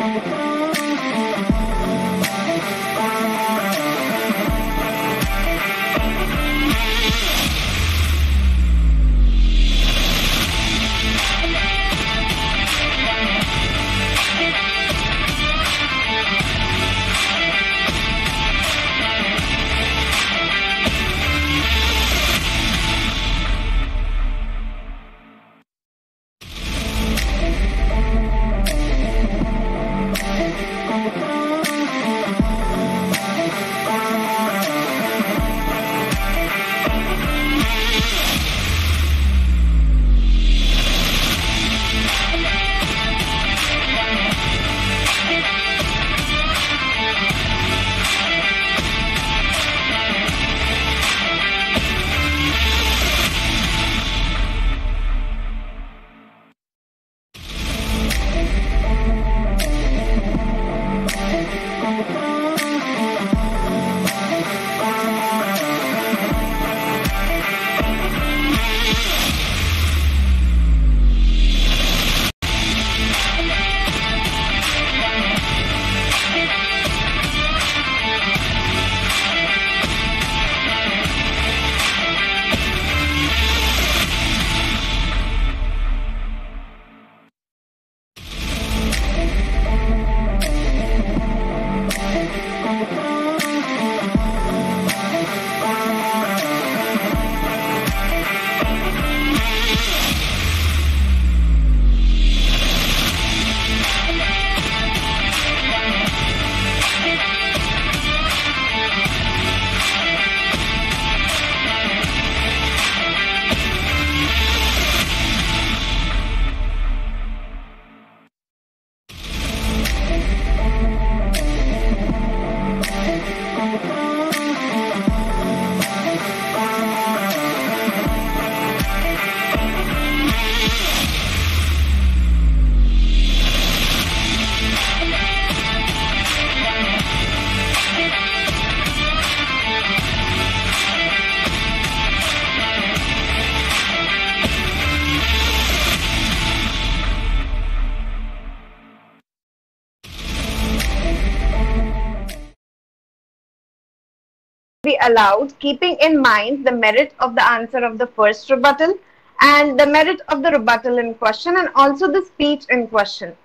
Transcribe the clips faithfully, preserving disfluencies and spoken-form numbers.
Be allowed, keeping in mind the merit of the answer of the first rebuttal and the merit of the rebuttal in question, and also the speech in question.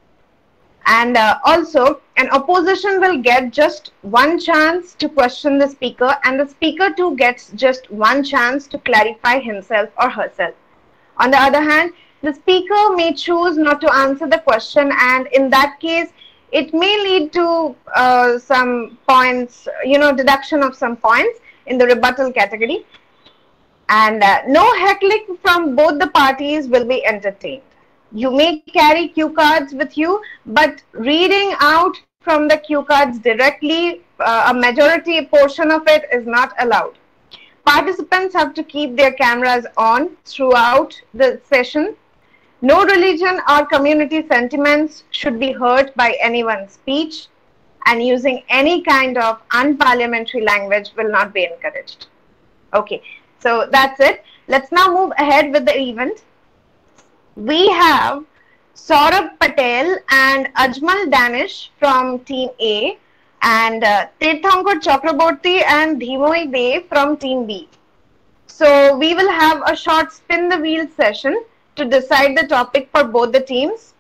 And uh, also, an opposition will get just one chance to question the speaker, and the speaker too gets just one chance to clarify himself or herself. On the other hand, the speaker may choose not to answer the question, and in that case, it may lead to uh, some points, you know, deduction of some points in the rebuttal category. And uh, no heckling from both the parties will be entertained. You may carry cue cards with you, but reading out from the cue cards directly, uh, a majority portion of it is not allowed. Participants have to keep their cameras on throughout the session. No religion or community sentiments should be hurt by anyone's speech, and using any kind of unparliamentary language will not be encouraged. Okay, so that's it. Let's now move ahead with the event. We have Saurabh Patel and Ajmal Danish from Team A, and uh, Tirthankar Chakraborty and Dhimoy Dev from Team B. So we will have a short spin the wheel session to decide the topic for both the teams.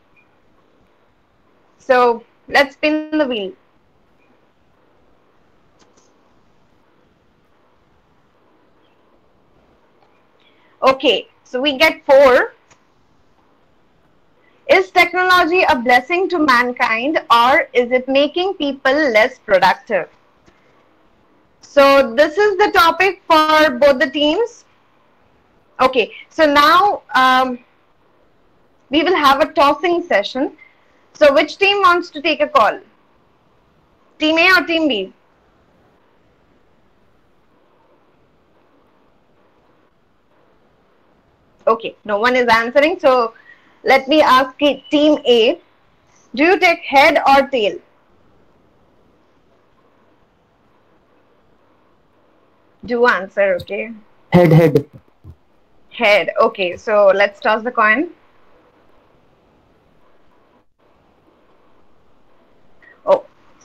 So let's spin the wheel. Okay, so we get four. Is technology a blessing to mankind, or is it making people less productive? So this is the topic for both the teams. Okay, so now um, we will have a tossing session. So which team wants to take a call? Team A or Team B? Okay, no one is answering. So let me ask Team A. Do you take head or tail? Do answer, okay? Head, head. Head, okay. So let's toss the coin.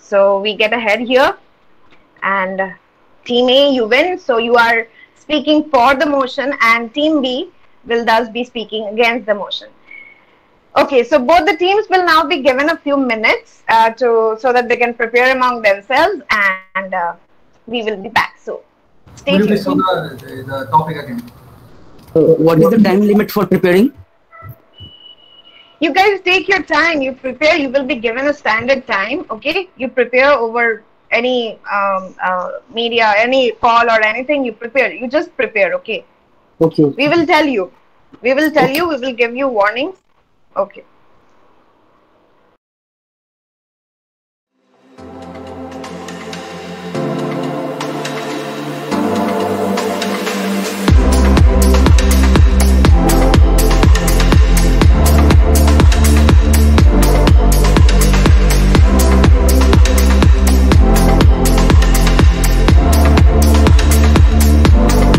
So we get ahead here, and team A, you win. So you are speaking for the motion, and team B will thus be speaking against the motion. Okay, so both the teams will now be given a few minutes uh, to so that they can prepare among themselves, and uh, we will be back. So stay tuned. Will you the, the topic again? Uh, what is the time limit for preparing? You guys take your time. You prepare. You will be given a standard time. Okay, you prepare over any um, uh, media, any call or anything. You prepare. You just prepare. Okay. Okay. We will tell you. We will tell okay. you. We will give you warnings. Okay.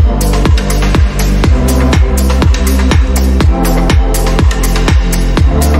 You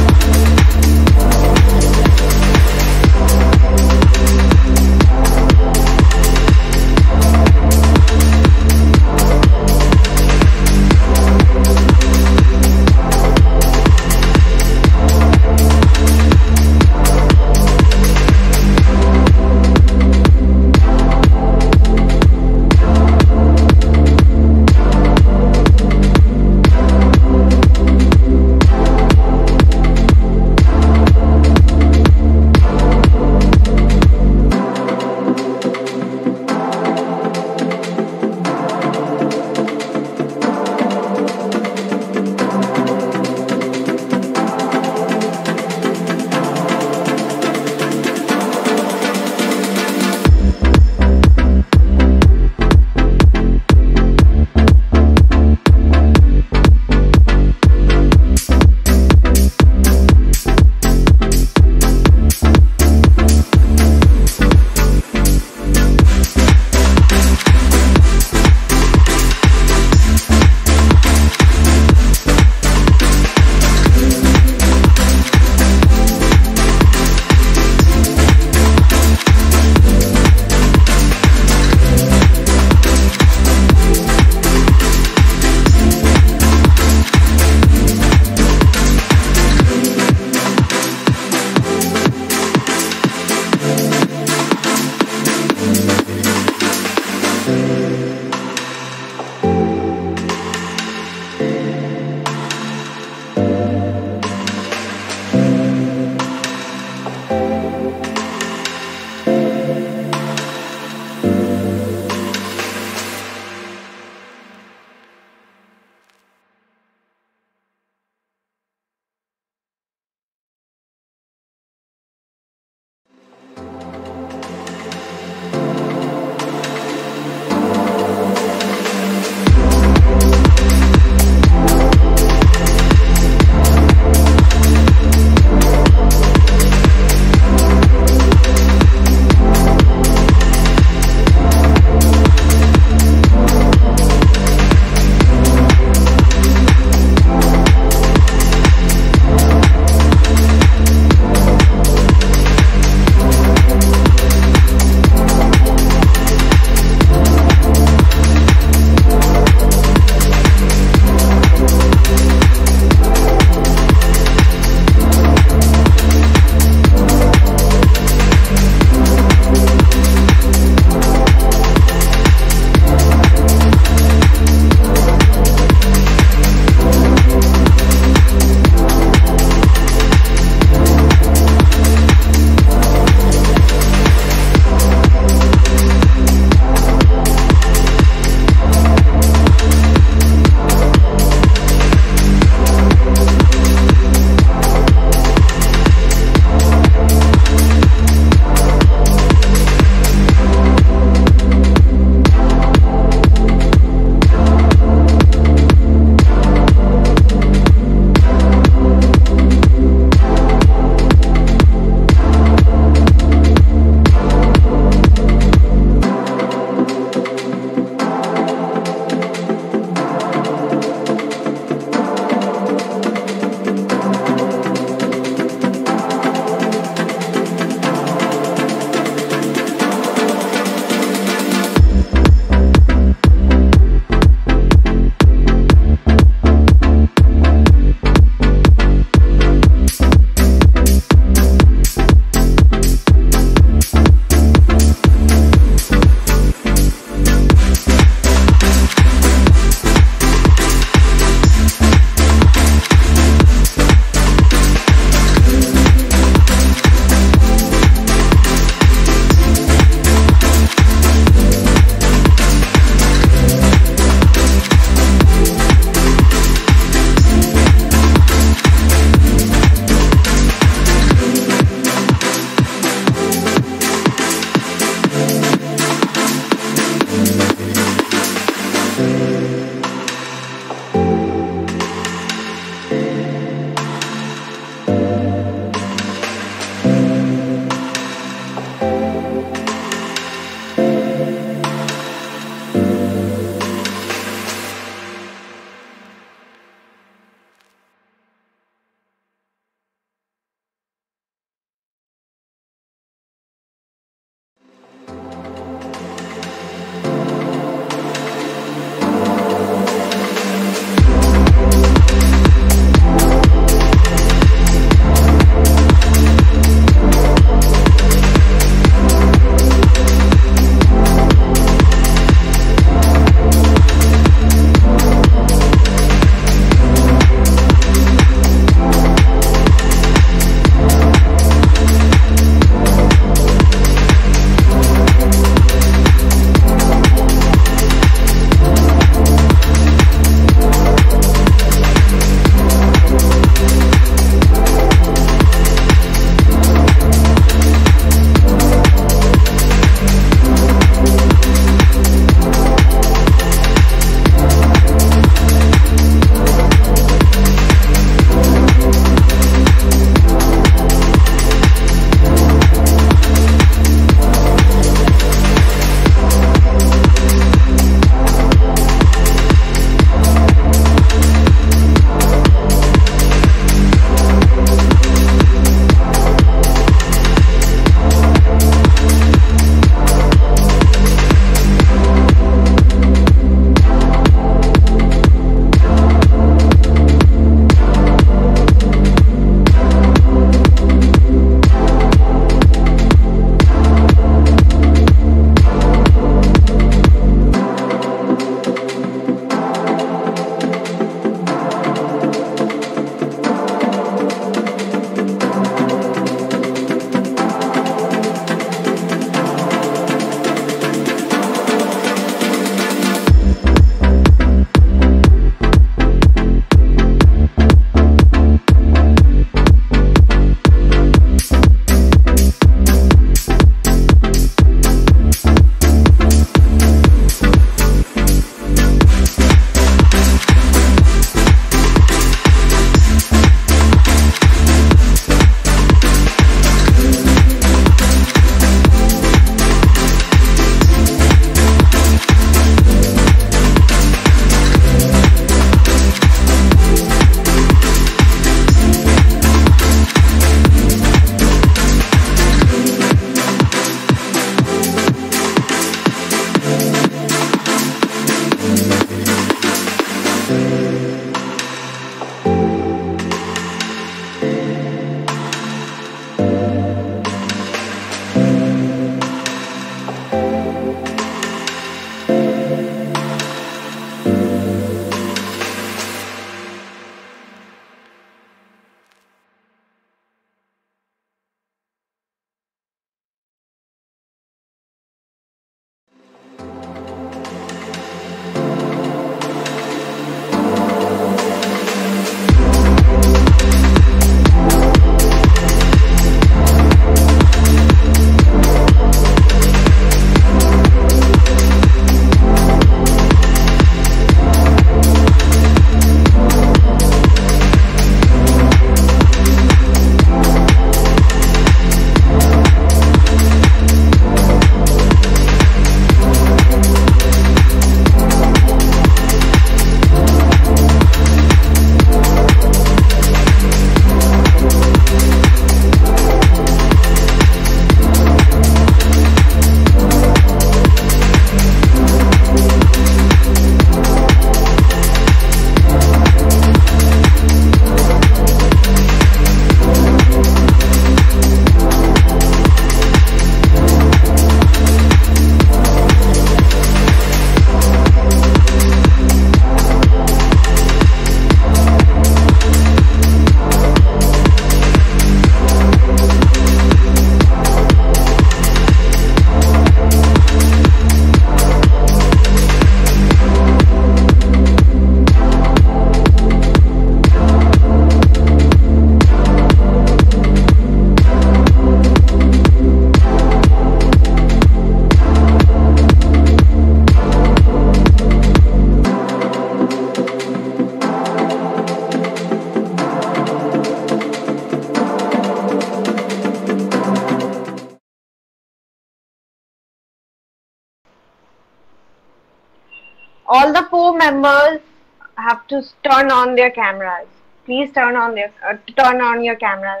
All the four members have to turn on their cameras. Please turn on their uh, turn on your cameras.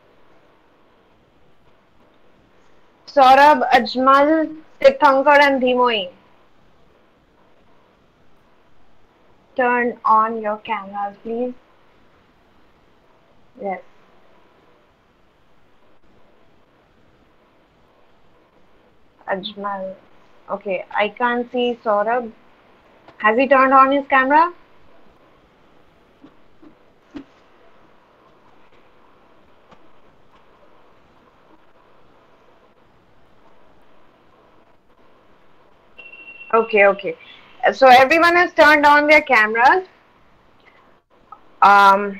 Saurabh, Ajmal, Tirthankar and Dhimoi. Turn on your cameras, please. Yes. Ajmal. Okay, I can't see Saurabh. Has he turned on his camera? Okay, okay. So everyone has turned on their cameras. Um,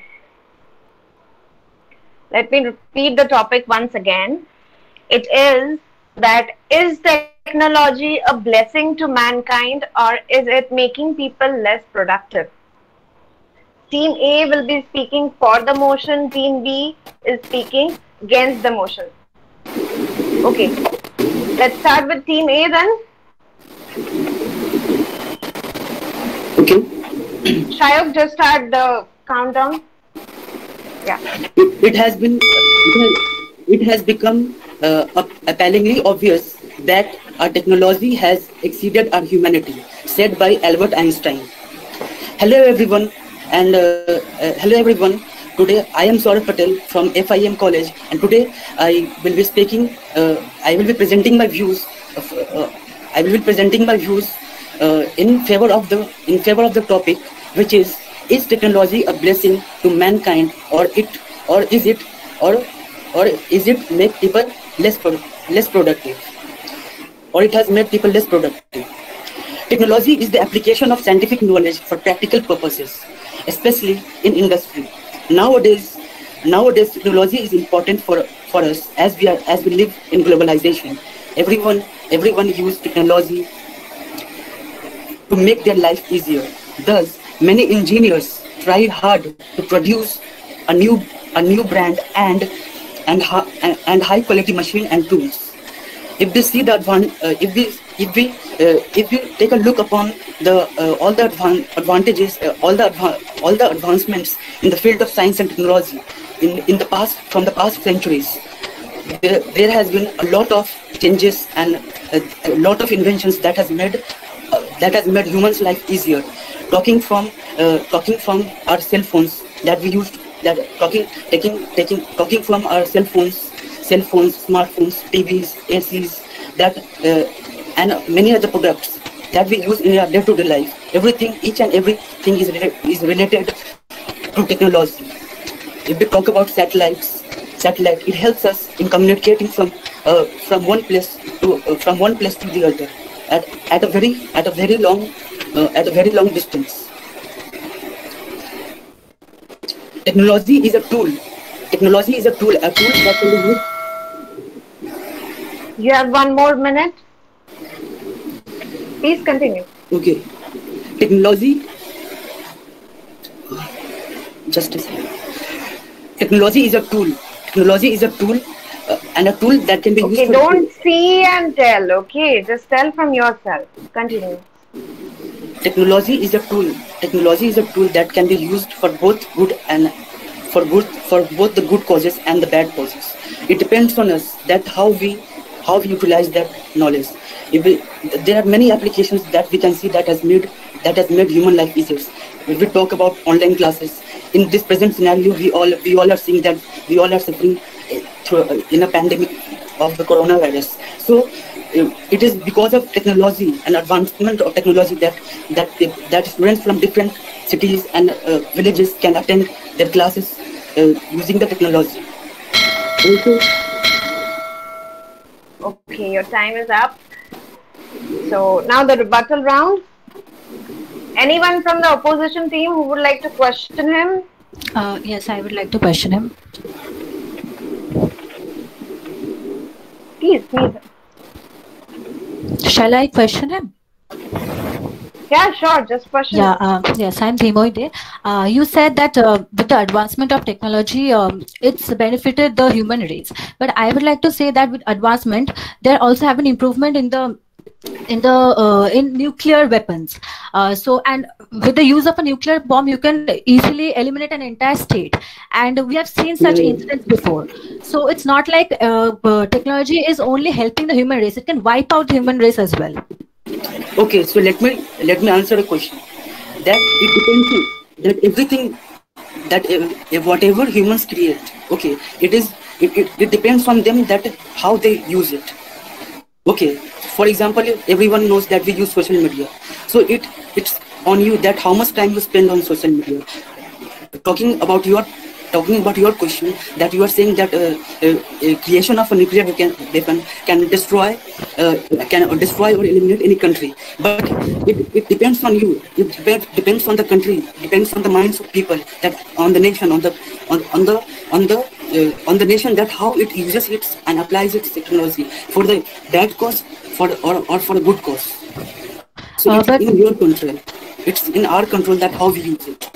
let me repeat the topic once again. It is that is technology a blessing to mankind or is it making people less productive? Team A will be speaking for the motion. Team B is speaking against the motion. Okay. Let's start with Team A then. Okay. Shayok, just start the countdown. Yeah. It, it has been, it has, it has become uh, appallingly obvious that our technology has exceeded our humanity, said by Albert Einstein. Hello everyone, and uh, uh, hello everyone. Today I am Saurabh Patel from F I M College, and today I will be speaking. Uh, I will be presenting my views. Of, uh, I will be presenting my views uh, in favor of the in favor of the topic, which is: is technology a blessing to mankind, or it, or is it, or or is it make people less pro less productive, or it has made people less productive? Technology is the application of scientific knowledge for practical purposes, especially in industry. Nowadays, nowadays technology is important for for us as we are as we live in globalization. Everyone, everyone use technology to make their life easier. Thus, many engineers try hard to produce a new a new brand and and and, and high quality machine and tools. If we see the advan uh, if we if we uh, if we take a look upon the uh, all the advan advantages uh, all the all the advancements in the field of science and technology in in the past from the past centuries, there, there has been a lot of changes and a, a lot of inventions that has made uh, that has made humans' life easier. Talking from uh, talking from our cell phones that we used that talking taking taking talking from our cell phones. Cell phones, smartphones, T Vs, A Cs, that uh, and many other products that we use in our day-to-day life. Everything, each and everything is related, is related to technology. If we talk about satellites, satellite, it helps us in communicating from uh, from one place to uh, from one place to the other at at a very at a very long uh, at a very long distance. Technology is a tool. Technology is a tool. A tool that can be used. You have one more minute. Please continue. Okay. Technology. Just a second. Technology is a tool. Technology is a tool, uh, and a tool that can be used. Okay, for don't see and tell. Okay, just tell from yourself. Continue. Technology is a tool. Technology is a tool that can be used for both good and for good for both the good causes and the bad causes. It depends on us that how we how we utilize that knowledge. If we, there are many applications that we can see that has made that has made human life easier. If we talk about online classes, in this present scenario, we all we all are seeing that we all are suffering through, in a pandemic of the coronavirus. So it is because of technology and advancement of technology that that that students from different cities and uh, villages can attend their classes uh, using the technology. Also, okay, your time is up. So now the rebuttal round. Anyone from the opposition team who would like to question him? Uh, yes, I would like to question him. Please, please. Shall I question him? Yeah, sure. Just question. Yeah. Uh, yes, I'm Dhimoide. Uh, you said that uh, with the advancement of technology, um, it's benefited the human race. But I would like to say that with advancement, there also have an improvement in the in the uh, in nuclear weapons. Uh, so and with the use of a nuclear bomb, you can easily eliminate an entire state, and we have seen such Yeah. incidents before. So it's not like uh, uh, technology is only helping the human race; it can wipe out the human race as well. Okay, so let me let me answer a question. That it depends on that everything that uh, uh, whatever humans create, okay, it is it, it, it depends on them that how they use it. Okay, for example, everyone knows that we use social media, so it it's on you that how much time you spend on social media. Talking about your talking about your question, that you are saying that uh, uh, uh, creation of a nuclear weapon weapon can destroy uh, can destroy or eliminate any country, but it, it depends on you. It depends, depends on the country, depends on the minds of people, that on the nation, on the on, on the on the uh, on the nation, that how it uses it and applies its technology for the bad cause, for or, or for a good cause. So Uh, it's but- in your control. It's in our control that how we use it.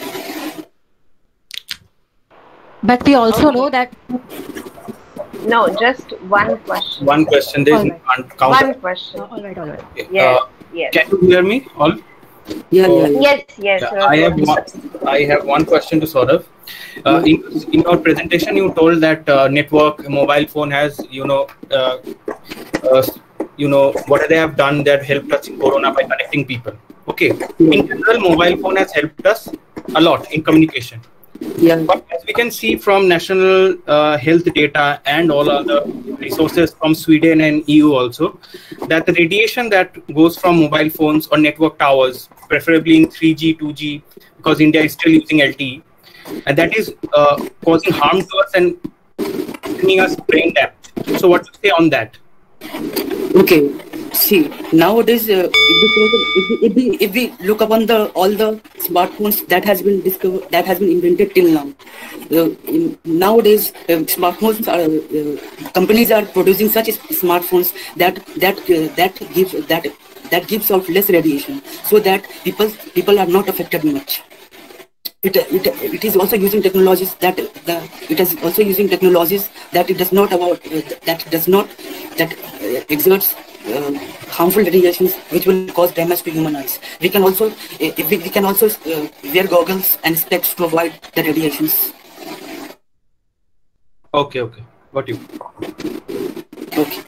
But we also know that No, just one question. One question. There is All right. one counter. One question. all right, all right. Yes, Uh, yes. Can you hear me all? Yeah, So- yeah, yeah. Yes, yes. Yeah, sir. I have one, I have one question to Saurav. Uh, in, in your presentation, you told that uh, network mobile phone has, you know, uh, uh, you know, what they have done that helped us in Corona by connecting people. Okay. In general, mobile phone has helped us a lot in communication. Yeah. But as we can see from national uh, health data and all other resources from Sweden and E U also, that the radiation that goes from mobile phones or network towers, preferably in three G, two G, because India is still using L T E, and that is uh, causing harm to us and bringing us brain damage. So what do you say on that? Okay. See, nowadays, uh, if, we, if, we, if, we, if we look upon the all the smartphones that has been discovered, that has been invented till now, uh, in, nowadays uh, smartphones are uh, companies are producing such smartphones that that uh, that gives that that gives out less radiation, so that people people are not affected much. It, it, it is also using technologies that the it is also using technologies that it does not about uh, that does not that uh, exerts uh, harmful radiations which will cause damage to human eyes. We can also uh, we, we can also uh, wear goggles and specs to avoid the radiations. Okay, okay, got you. Okay.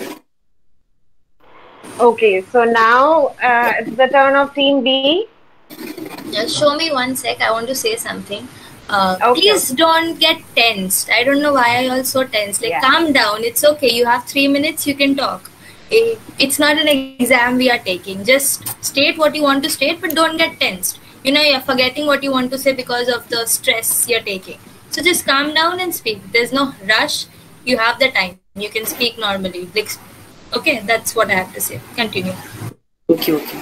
Okay, so now uh, it's the turn of Team B. Just show me one sec. I want to say something. Uh, Okay. Please don't get tensed. I don't know why you're all so tense. Like, Yeah. calm down. It's okay. You have three minutes. You can talk. Eh, It's not an exam we are taking. Just state what you want to state, but don't get tensed. You know, you're forgetting what you want to say because of the stress you're taking. So just calm down and speak. There's no rush. You have the time. You can speak normally. Like, okay, that's what I have to say. Continue. Okay, okay.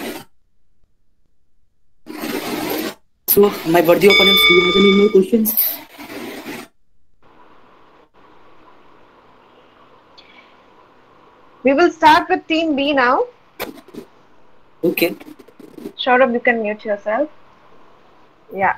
So, my worthy opponents, do you have any more questions? We will start with Team B now. Okay. Saurabh, you can mute yourself. Yeah.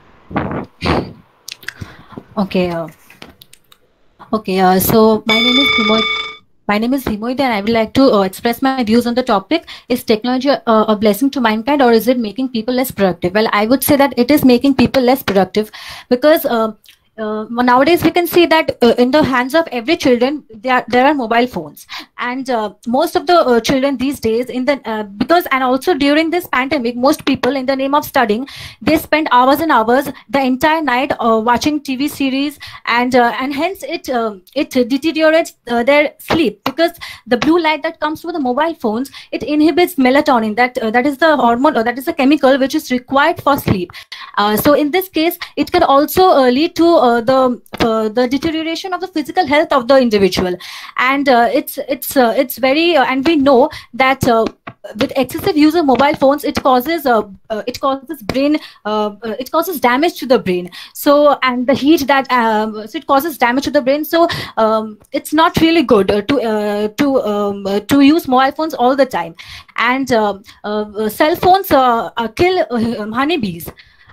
Okay. Uh, okay. Uh, so my name is Himoy. My name is Himoy, and I would like to uh, express my views on the topic. Is technology uh, a blessing to mankind, or is it making people less productive? Well, I would say that it is making people less productive, because uh, uh, nowadays we can see that uh, in the hands of every children there there are mobile phones, and uh, most of the uh, children these days in the uh, because and also during this pandemic, most people in the name of studying, they spend hours and hours the entire night uh, watching T V series, and uh, and hence it uh, it deteriorates uh, their sleep, because the blue light that comes through the mobile phones, it inhibits melatonin, that uh, that is the hormone, or that is the chemical which is required for sleep. Uh, so in this case, it can also uh, lead to uh, the uh, the deterioration of the physical health of the individual, and uh, it's it's uh, it's very uh, and we know that uh, with excessive use of mobile phones, it causes uh, uh, it causes brain uh, uh, it causes damage to the brain. So and the heat that um, so it causes damage to the brain. So um, it's not really good uh, to uh, to um, uh, to use mobile phones all the time. And uh, uh, cell phones uh, uh, kill uh, honeybees.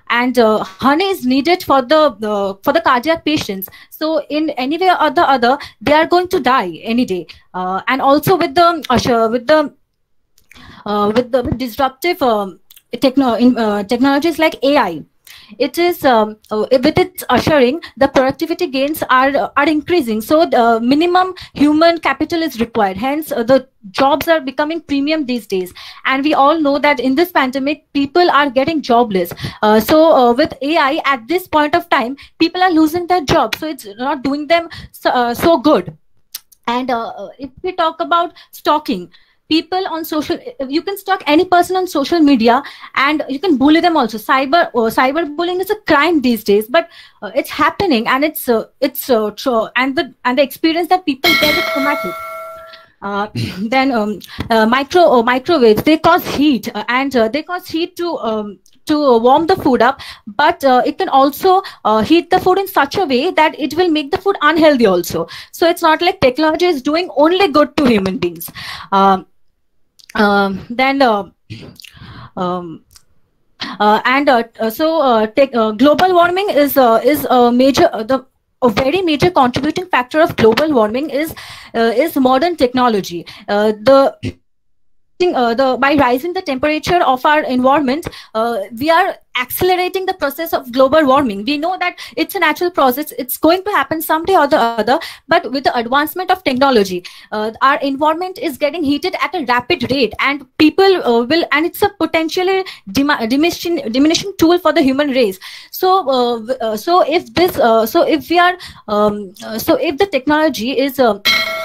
and uh, honey is needed for the uh, for the cardiac patients. So in any way or the other, they are going to die any day. Uh, and also with the uh, with the uh, with the with disruptive um, techno in, uh, technologies like A I. It is um, uh, with its ushering, the productivity gains are are increasing. So the minimum human capital is required. Hence, uh, the jobs are becoming premium these days. And we all know that in this pandemic, people are getting jobless. Uh, so uh, with A I at this point of time, people are losing their jobs. So it's not doing them so, uh, so good. And uh, if we talk about stalking, people on social, you can stalk any person on social media, and you can bully them also. Cyber uh, cyber bullying is a crime these days, but uh, it's happening, and it's uh, it's uh, true, and the and the experience that people get is traumatic. Uh, then um, uh, micro uh, microwaves, they cause heat, uh, and uh, they cause heat to um, to warm the food up, but uh, it can also uh, heat the food in such a way that it will make the food unhealthy also. So it's not like technology is doing only good to human beings. Um, Um, then uh, um, uh, and uh, uh, so uh, tech, uh, global warming is uh, is a major uh, the a very major contributing factor of global warming is uh, is modern technology. Uh, the Uh, the by rising the temperature of our environment, uh, we are accelerating the process of global warming. We know that it's a natural process, it's going to happen someday or the other, but with the advancement of technology, uh, our environment is getting heated at a rapid rate, and people uh, will, and it's a potentially diminishing diminishing tool for the human race. So uh, uh, so if this uh, so if we are um, uh, so if the technology is uh,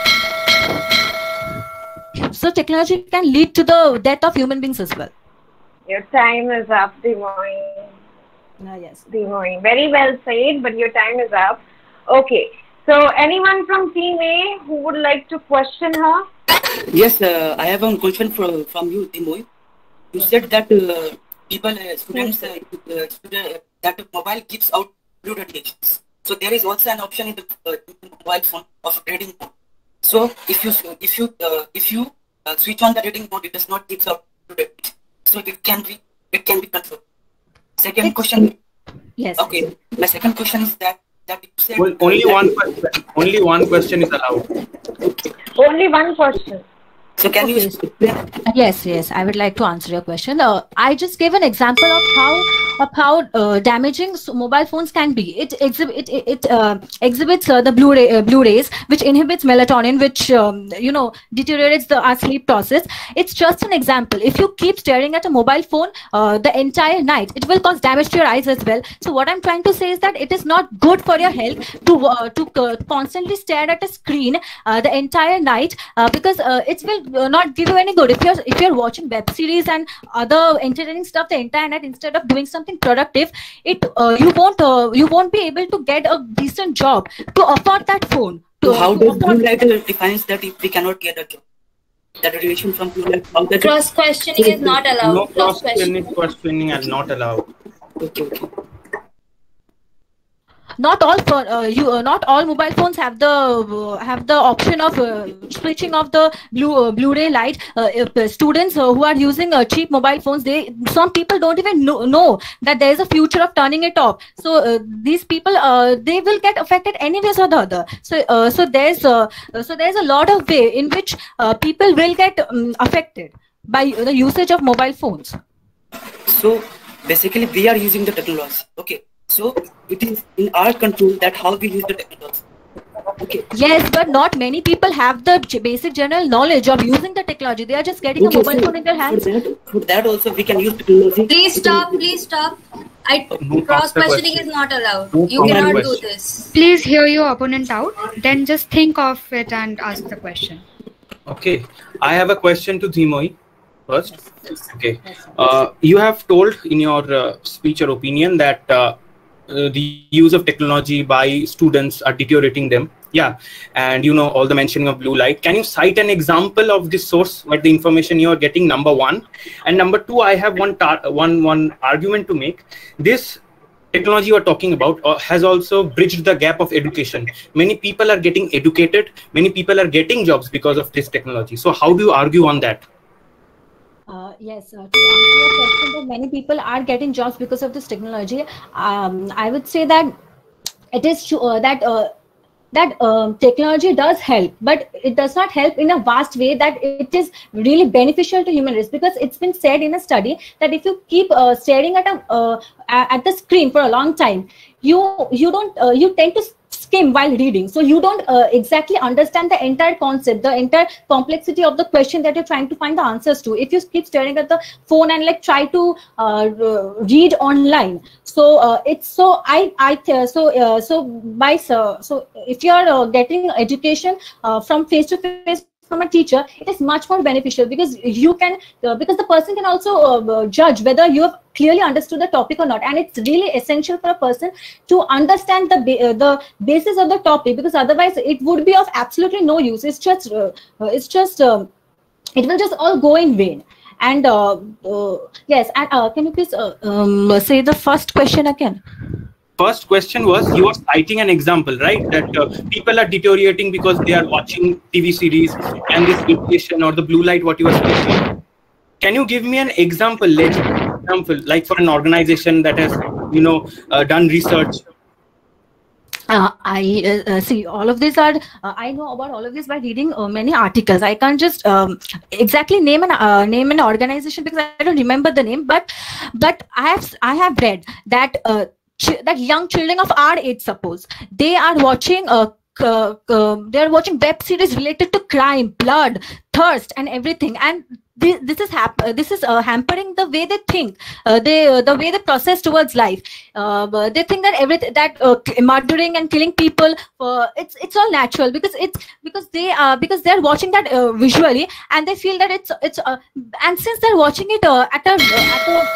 so technology can lead to the death of human beings as well. Your time is up, Dimoy. Uh, yes. Dimoy. Very well said, but your time is up. Okay. So anyone from Team A who would like to question her? Yes, uh, I have one question for, from you, Dimoy. You said that uh, people, uh, students, uh, uh, student, uh, that mobile gives out blue radiations. So there is also an option in the, uh, in the mobile phone of reading mode. So if you if you uh, if you uh, switch on the reading mode, it does not give out blue radiation. So it can be it can be controlled. Second it's, question. Yes. Okay. My second question is that that you said well, only that one question, only one question is allowed. Okay. Only one question. So can okay. you explain? Yes, yes, I would like to answer your question. Uh, I just gave an example of how of how uh, damaging mobile phones can be. It exhibit it, it uh, exhibits uh, the blue ray, uh, blue rays, which inhibits melatonin, which um, you know deteriorates the our sleep process. It's just an example. If you keep staring at a mobile phone uh, the entire night, it will cause damage to your eyes as well. So what I'm trying to say is that it is not good for your health to uh, to uh, constantly stare at a screen uh, the entire night, uh, because uh, it will Uh, not give you any good. If you're if you're watching web series and other entertaining stuff the entire night instead of doing something productive, it uh, you won't uh, you won't be able to get a decent job to afford that phone. So To, how to does blue afford... light defines that if we cannot get a job? The radiation from blue light. How does Cross questioning is not allowed. No cross questioning, questioning are not allowed. Okay, okay. Not all for uh, you. Uh, not all mobile phones have the uh, have the option of uh, switching off the blue uh, Blu-ray light. Uh, if, uh, students uh, who are using uh, cheap mobile phones, they some people don't even know, know that there is a future of turning it off. So uh, these people uh, they will get affected anyways or the other. So uh, so there's uh, so there's a lot of way in which uh, people will get um, affected by the usage of mobile phones. So basically, we are using the technology. Okay. So it is in our control that how we use the technology. Okay. Yes, but not many people have the basic general knowledge of using the technology. They are just getting Okay, a mobile so phone in their hands. For that, for that also we can use technology. Please stop, please stop. I, No cross questioning question. is not allowed. No You cannot do question. this. Please hear your opponent out, then just think of it and ask the question. Okay, I have a question to Dimoy first. Okay, uh, you have told in your uh, speech or opinion that uh, uh, the use of technology by students are deteriorating them. Yeah, and you know all the mentioning of blue light. Can you cite an example of this source, what the information you are getting? Number one, and number two, I have one tar one one argument to make. This technology you are talking about uh, has also bridged the gap of education. Many people are getting educated. Many people are getting jobs because of this technology. So how do you argue on that? Uh, yes, uh, to answer your question that many people are getting jobs because of this technology, um, I would say that it is true uh, that uh, that um, technology does help, but it does not help in a vast way that it is really beneficial to human race, because it's been said in a study that if you keep uh, staring at a uh, at the screen for a long time, you you don't uh, you tend to skim while reading, so you don't uh, exactly understand the entire concept, the entire complexity of the question that you're trying to find the answers to, if you keep staring at the phone and like try to uh, read online. So uh, it's so i i uh, so uh, so by so, so if you're uh, getting education uh, from face to face from a teacher, it is much more beneficial, because you can uh, because the person can also uh, judge whether you have clearly understood the topic or not, and it's really essential for a person to understand the uh, the basis of the topic, because otherwise it would be of absolutely no use. It's just uh, uh, it's just uh, it will just all go in vain. And uh, uh, yes, and uh, can you please uh, um, say the first question again? First question was, you are citing an example, right? That uh, people are deteriorating because they are watching T V series and this radiation or the blue light, what you are speaking. Can you give me an example, legitimate example, like for an organization that has, you know, uh, done research? Uh, I uh, uh, see all of these are, uh, I know about all of this by reading uh, many articles. I can't just um, exactly name an uh, name an organization because I don't remember the name, but but I have I have read that uh, that young children of our age, suppose they are watching uh, uh, uh, they are watching web series related to crime, blood, thirst, and everything, and this, this is hap uh, this is uh, hampering the way they think, uh, they uh, the way they process towards life. Uh, they think that everything, that uh, murdering and killing people, uh, it's it's all natural, because it's because they uh, because they're watching that uh, visually, and they feel that it's it's uh, and since they're watching it uh, at a uh, at a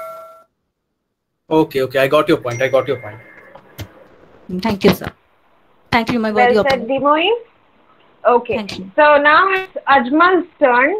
Okay, okay, I got your point. I got your point. Thank you, sir. Thank you, my well worthy said, opponent. Dimoy. Okay. Thank you. So now it's Ajmal's turn.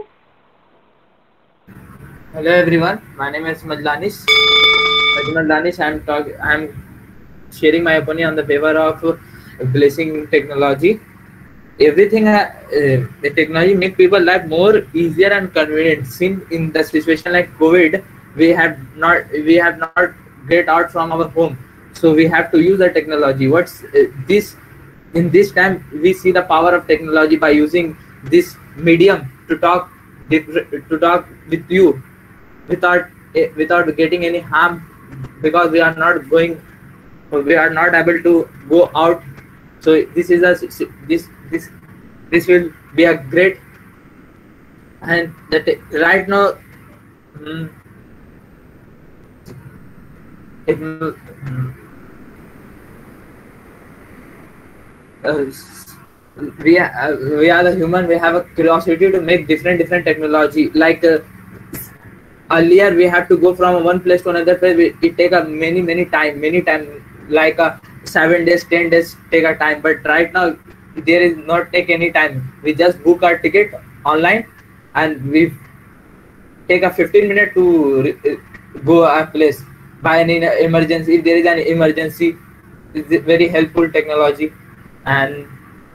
Hello everyone, my name is Majlanis. Ajmal Danish. I'm talk. I'm sharing my opinion on the favor of uh, blessing technology. Everything, uh, uh, the technology make people life more easier and convenient. Since in the situation like COVID, we have not we have not get out from our home, so we have to use the technology. What's uh, this? In this time, we see the power of technology by using this medium to talk to talk with you without without getting any harm, because we are not going we are not able to go out. So this is a this this this will be a great, and that right now hmm, it, hmm, uh, we are, uh, we are the human. We have a curiosity to make different different technology. Like uh, earlier, we had to go from one place to another place. It take a many many time, many time, like a seven days, ten days take a time. But right now, there is not take any time. We just book our ticket online, and we take a fifteen minute to go a place by any emergency. If there is an emergency, it's very helpful technology. And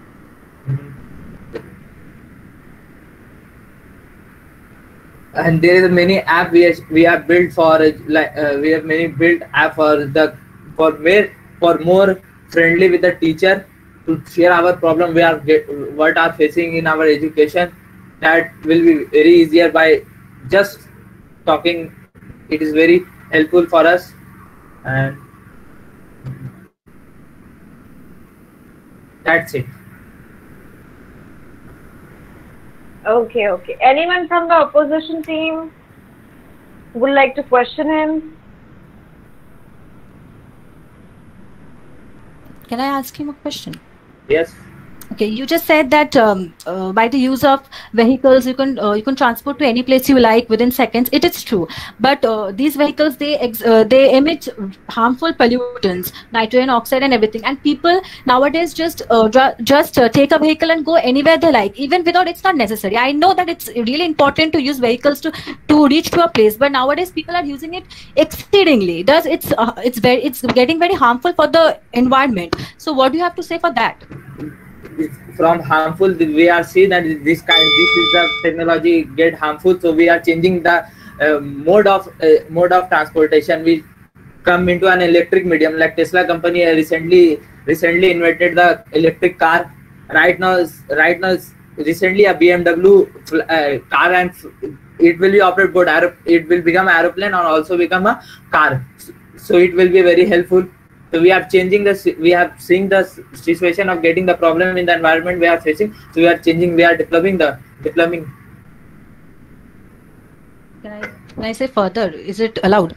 and there is many app we have, we have built for like uh, we have many built app for the for more for more friendly with the teacher to share our problem we are get, what are facing in our education. That will be very easier by just talking. It is very helpful for us. And that's it. Okay, okay. Anyone from the opposition team would like to question him? Can I ask him a question? Yes. Okay, you just said that um, uh, by the use of vehicles, you can uh, you can transport to any place you like within seconds. It is true, but uh, these vehicles they ex uh, they emit harmful pollutants, nitrogen oxide, and everything. And people nowadays just uh, just uh, take a vehicle and go anywhere they like, even without it's not necessary. I know that it's really important to use vehicles to to reach to a place, but nowadays people are using it exceedingly. Does it's uh, it's very it's getting very harmful for the environment. So what do you have to say for that? from harmful, we are seeing that this kind, this is the technology get harmful. So we are changing the uh, mode of uh, mode of transportation. We come into an electric medium. Like Tesla company recently recently invented the electric car. Right now, right now, recently a B M W uh, car, and it will be operated both aero, it will become aeroplane and also become a car. So it will be very helpful. So we are changing the, we are seeing the situation of getting the problem in the environment we are facing. So we are changing, we are developing the developing. Can I, can I say further? Is it allowed?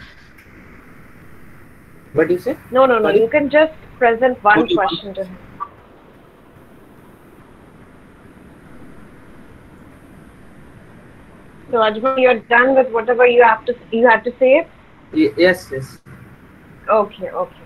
What do you say? No, no, no. Sorry? You can just present one Okay. question to him. So Ajmal, you're done with whatever you have to you had to say. Y- Yes, yes. Okay, okay.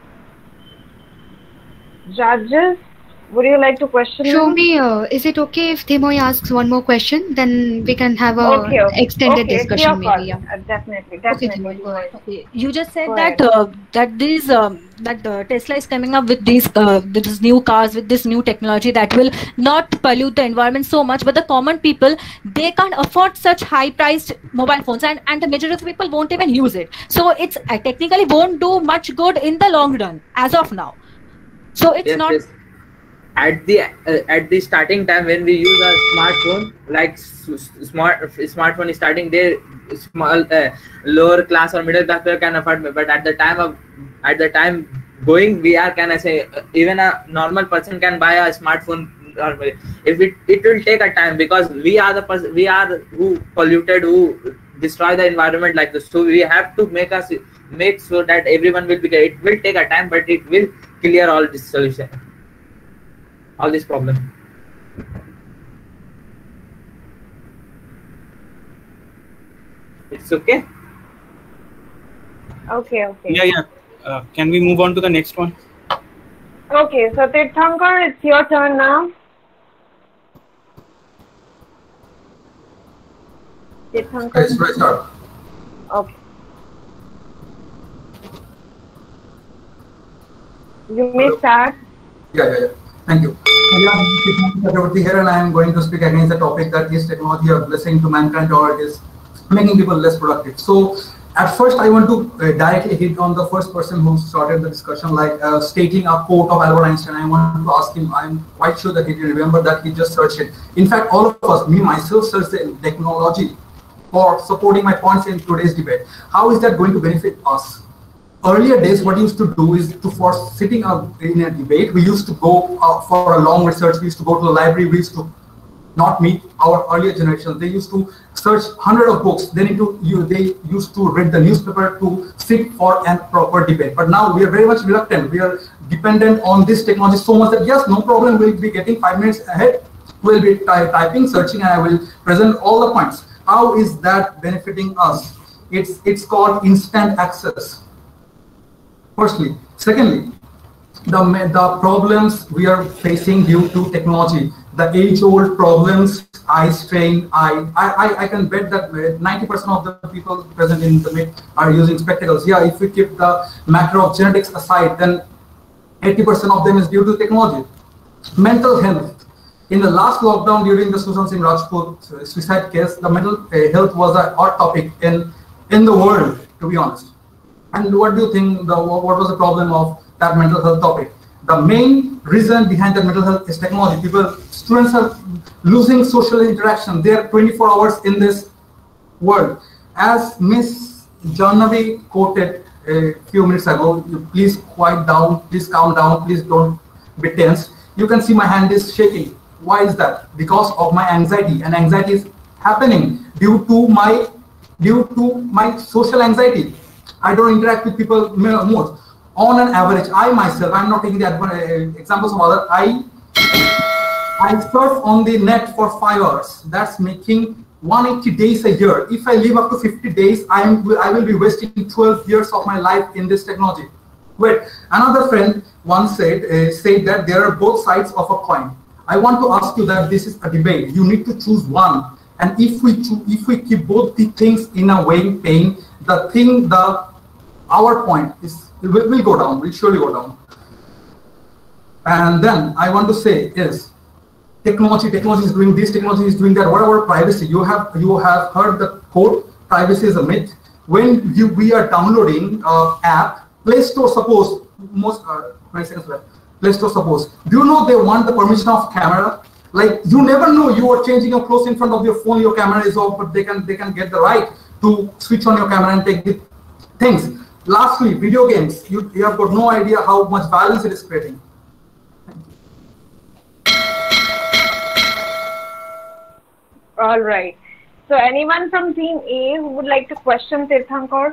Judges, would you like to question Show him? me, uh, is it okay if Thimoy asks one more question? Then we can have a Okay, okay. extended okay, discussion it's your maybe. call. Yeah. Uh, definitely, Okay, definitely. Thimoy, go ahead. Okay, you just said Go that ahead. uh, that these um, that uh, Tesla is coming up with these uh, with these new cars with this new technology that will not pollute the environment so much, but the common people, they can't afford such high-priced mobile phones, and and the majority of people won't even use it. So it's uh, technically won't do much good in the long run as of now. So it's Yes, not. yes. At the uh, at the starting time when we use a smartphone, like s- s- smart smartphone is starting there, small uh, lower class or middle class people can afford it. But at the time of at the time going, we are, can I say, uh, even a normal person can buy a smartphone. Normally, if it it will take a time, because we are the person, we are who polluted, who destroy the environment like this. So we have to make us make sure that everyone will be. It will take a time, but it will clear all this solution. All this problem. It's okay. Okay, okay. Yeah, yeah. Uh, can we move on to the next one? Okay, so Tirthankar, it's your turn now. Tirthankar. Yes, right, sir. Okay. You may start. Yeah, yeah, yeah. Thank you. Yeah, Siddharth Chakraborty here, and I am going to speak against the topic that is technology a blessing to mankind or it is making people less productive. So, at first, I want to uh, directly hit on the first person who started the discussion, like uh, stating a quote of Albert Einstein. I want to ask him, I'm quite sure that he will remember that he just searched it. In fact, all of us, me myself, searched the technology for supporting my points in today's debate. How is that going to benefit us? Earlier days, what we used to do is to, for sitting up in a debate, we used to go uh, for a long research. We used to go to the library. We used to not meet our earlier generations. They used to search hundred of books. Then into you, they used to read the newspaper to sit for a proper debate. But now we are very much reluctant. We are dependent on this technology so much that yes, no problem. We'll be getting five minutes ahead. We'll be ty typing, searching, and I will present all the points. How is that benefiting us? It's it's called instant access. Firstly. Secondly, the, the problems we are facing due to technology, the age-old problems, eye strain, eye, I, I, I can bet that ninety percent of the people present in the meet are using spectacles. Yeah, if we keep the matter of genetics aside, then eighty percent of them is due to technology. Mental health. In the last lockdown during the Sushant Singh Rajput suicide case, the mental health was a hot topic in, in the world, to be honest. And what do you think, the, what was the problem of that mental health topic? The main reason behind the mental health is technology. People, students are losing social interaction. They are twenty-four hours in this world. As Miss Jahnavi quoted a few minutes ago, you please quiet down, please calm down, please don't be tense. You can see my hand is shaking. Why is that? Because of my anxiety, and anxiety is happening due to my due to my social anxiety. I don't interact with people more. On an average, I myself, I'm not taking the uh, examples of others, I, I surf on the net for five hours. That's making one hundred eighty days a year. If I live up to fifty days, I, am, I will be wasting twelve years of my life in this technology. Wait, another friend once said, uh, said that there are both sides of a coin. I want to ask you that this is a debate. You need to choose one. And if we if we keep both the things in a way paying, the thing, the our point is will, will go down, will surely go down. And then I want to say is technology, technology is doing this, technology is doing that. What about privacy? You have you have heard the quote, privacy is a myth. When you, we are downloading uh, app, Play Store, suppose, most, uh, twenty seconds left, Play Store, suppose, do you know they want the permission of camera? Like, you never know, you are changing your clothes in front of your phone, your camera is off, but they can, they can get the right to switch on your camera and take the things. Lastly, video games, you, you have got no idea how much violence it is creating. All right. So anyone from team A who would like to question Tirthankar?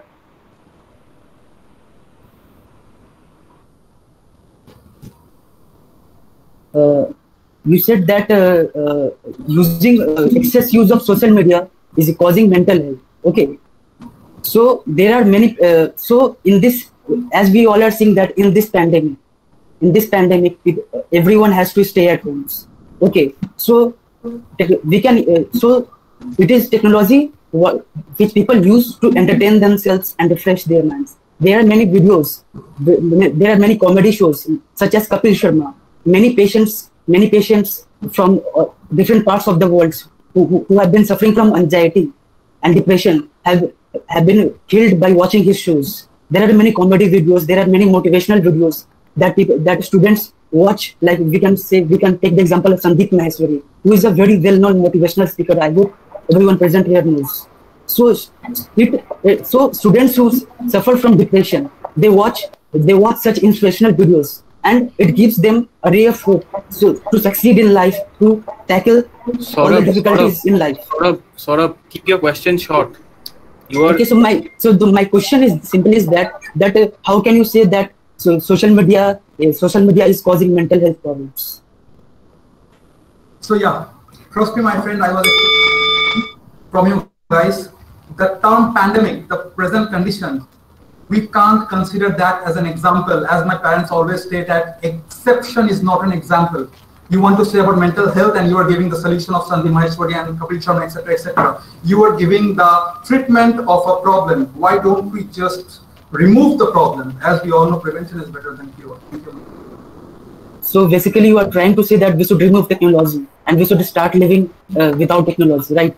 Uh, you said that uh, uh, using uh, excess use of social media is causing mental health. Okay. So there are many, uh, so in this, as we all are seeing that in this pandemic, in this pandemic, it, everyone has to stay at homes. Okay. So we can, uh, so it is technology what, which people use to entertain themselves and refresh their minds. There are many videos, there are many comedy shows such as Kapil Sharma. Many patients, many patients from uh, different parts of the world who, who, who have been suffering from anxiety and depression have, have been killed by watching his shows. There are many comedy videos, there are many motivational videos that people, that students watch. Like we can say, we can take the example of Sandeep Maheshwari, who is a very well-known motivational speaker. I hope everyone present here knows. So, it, so students who suffer from depression, they watch, they watch such inspirational videos, and it gives them a ray of hope so, to succeed in life, to tackle Saurabh, all the difficulties Saurabh, in life. Saurabh, Saurabh, keep your question short. You are okay. So my so the, my question is simply is that that uh, how can you say that so social media uh, social media is causing mental health problems? So yeah, trust me, my friend, I was from you guys. The term pandemic, the present condition, we can't consider that as an example. As my parents always state, that exception is not an example. You want to say about mental health and you are giving the solution of Sandeep Maheshwari and Kapil Sharma, et cetera, et cetera. You are giving the treatment of a problem. Why don't we just remove the problem? As we all know, prevention is better than cure. Thank you. So basically, you are trying to say that we should remove technology and we should start living uh, without technology, right?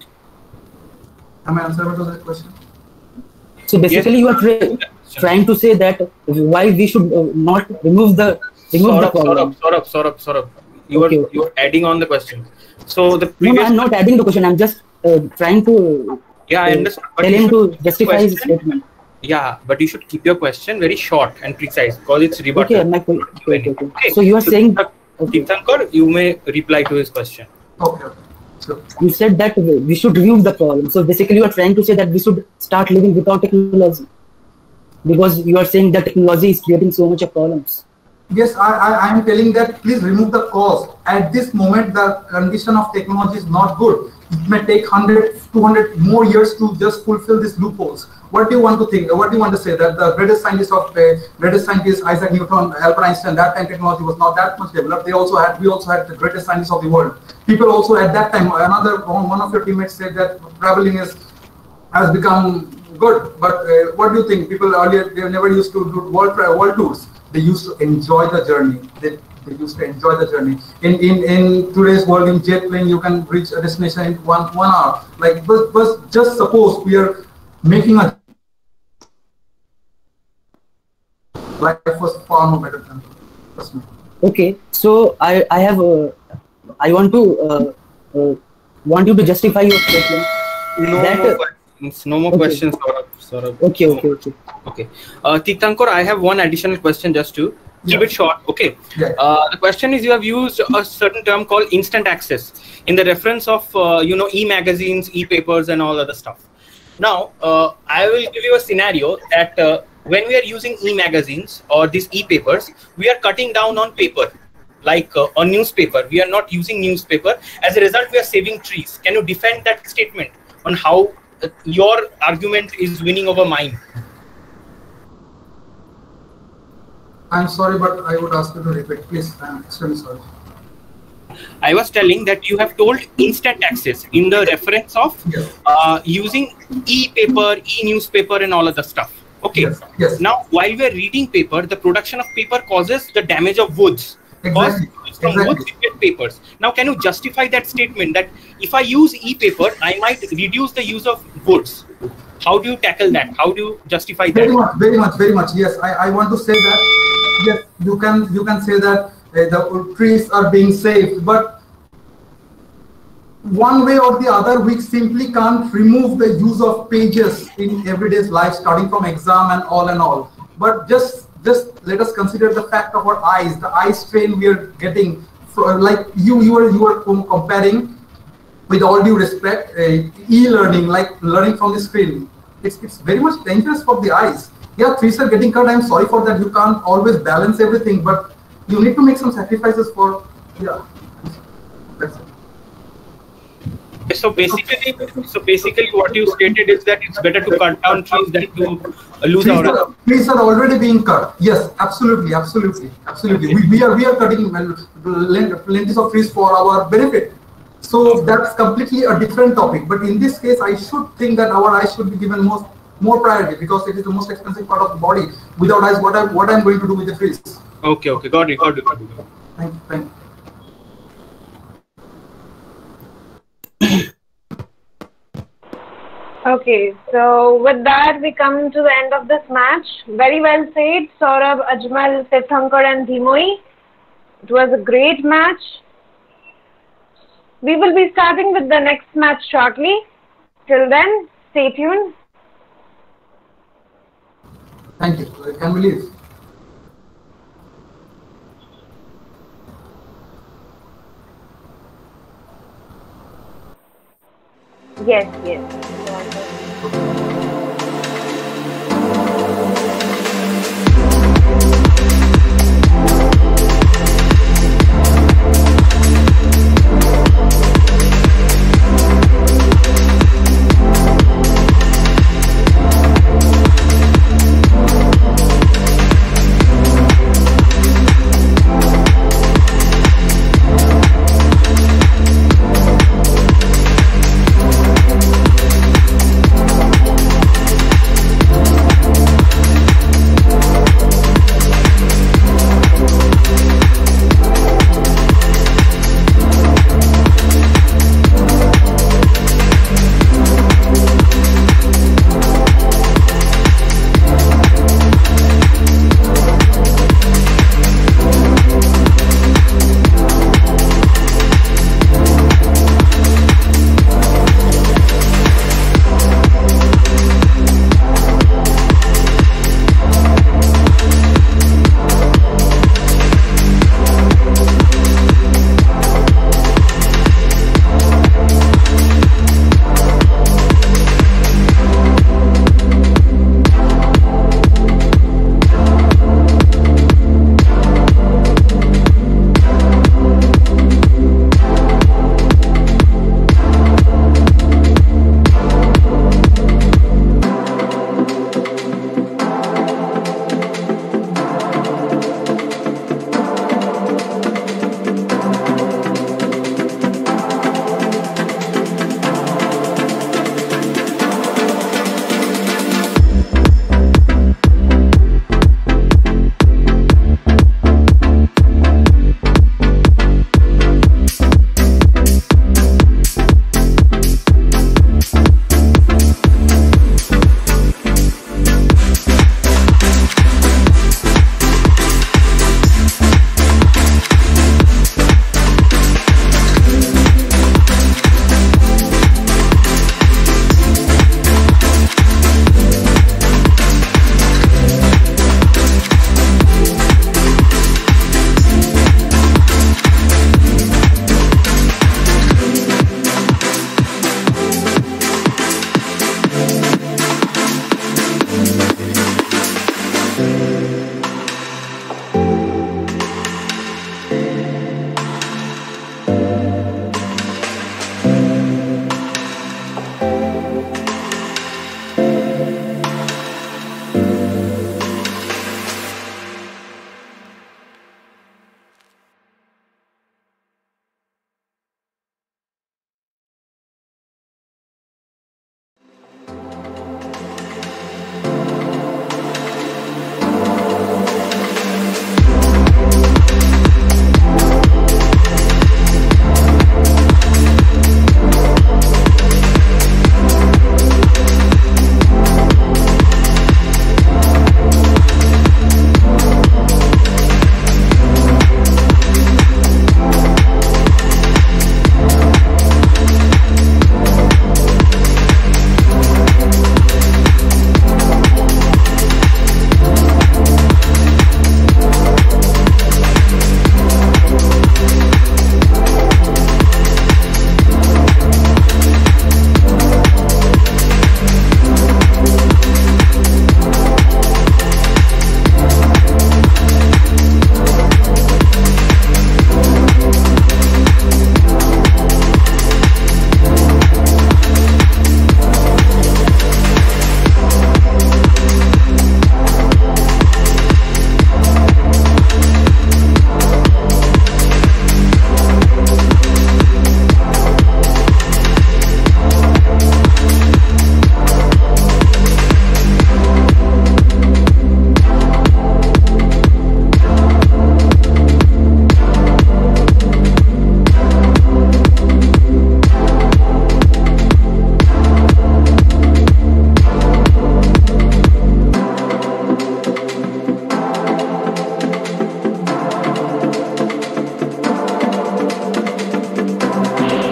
Am I answering to that question? So basically, yes. You are tra trying to say that why we should uh, not remove the remove Saurabh, the problem. Saurabh, Saurabh, Saurabh, you okay, are okay. you are adding on the question. So the previous no, I'm not adding the question. I'm just uh, trying to yeah, I understand. Uh, tell him to justify his statement. Yeah, but you should keep your question very short and precise because it's rebuttal. Okay, my okay, okay, okay. Okay. So you are so, saying, Tirthankar, okay. You may reply to his question. Okay. okay. So, you said that we should remove the problem. So basically, you are trying to say that we should start living without technology because you are saying that technology is creating so much of problems. Yes, I, I, I am telling that please remove the cause. At this moment, the condition of technology is not good. It may take one hundred, two hundred more years to just fulfill these loopholes. What do you want to think? What do you want to say? That the greatest scientist of the greatest scientist Isaac Newton, Albert Einstein, that time technology was not that much developed. They also had, we also had the greatest scientists of the world. People also at that time, another one of your teammates said that traveling is has become good. But uh, what do you think? People earlier, they never used to do world world tours. They used to enjoy the journey. They, they used to enjoy the journey. In in in today's world, in jet plane, you can reach a destination in one one hour. Like, but, but just suppose we are making a life was far more better than trust me. Okay, so I I have uh, I want to uh, uh, want you to justify your statement. No that, more questions. No more okay. questions, Saurabh. Saurabh. Okay, okay, okay. Okay. Uh, Tirthankar, I have one additional question just to keep yeah. it short. Okay. Yeah. Uh, the question is, you have used a certain term called instant access in the reference of uh, you know e-magazines, e-papers, and all other stuff. Now, uh, I will give you a scenario that uh, when we are using e-magazines or these e-papers, we are cutting down on paper, like uh, a newspaper. We are not using newspaper. As a result, we are saving trees. Can you defend that statement on how uh, your argument is winning over mine? I'm sorry, but I would ask you to repeat, please. I'm extremely sorry. I was telling that you have told instant access in the reference of yes. uh, using e-paper, e-newspaper, and all other stuff. Okay. Yes. Yes. Now, while we are reading paper, the production of paper causes the damage of woods. Exactly. From Exactly. both separate papers. Now, can you justify that statement that if I use e-paper, I might reduce the use of goods? How do you tackle that? How do you justify that? Very much, very much, very much. Yes, I, I want to say that. Yes, you can you can say that uh, the trees are being saved, but one way or the other, we simply can't remove the use of pages in everyday life, starting from exam and all and all. But just just let us consider the fact of our eyes, the eye strain we are getting. For, like you you are you are comparing, with all due respect, uh, e-learning, like learning from the screen. It's it's very much dangerous for the eyes. Yeah, trees are getting cut. I'm sorry for that. You can't always balance everything, but you need to make some sacrifices for. Yeah, that's it. So basically, so basically, what you stated is that it's better to cut down trees than to lose trees our. Are, trees are already being cut. Yes, absolutely, absolutely, absolutely. We, we are we are cutting plenty of trees for our benefit. So that's completely a different topic. But in this case, I should think that our eyes should be given most more priority because it is the most expensive part of the body. Without eyes, what I what I'm going to do with the trees? Okay, okay, got it, got it, got it. Thank you, thank you. Okay, so with that, we come to the end of this match. Very well said, Saurabh, Ajmal, Tirthankar and Dhimoi. It was a great match. We will be starting with the next match shortly. Till then, stay tuned. Thank you. Can we leave? Yes, yes.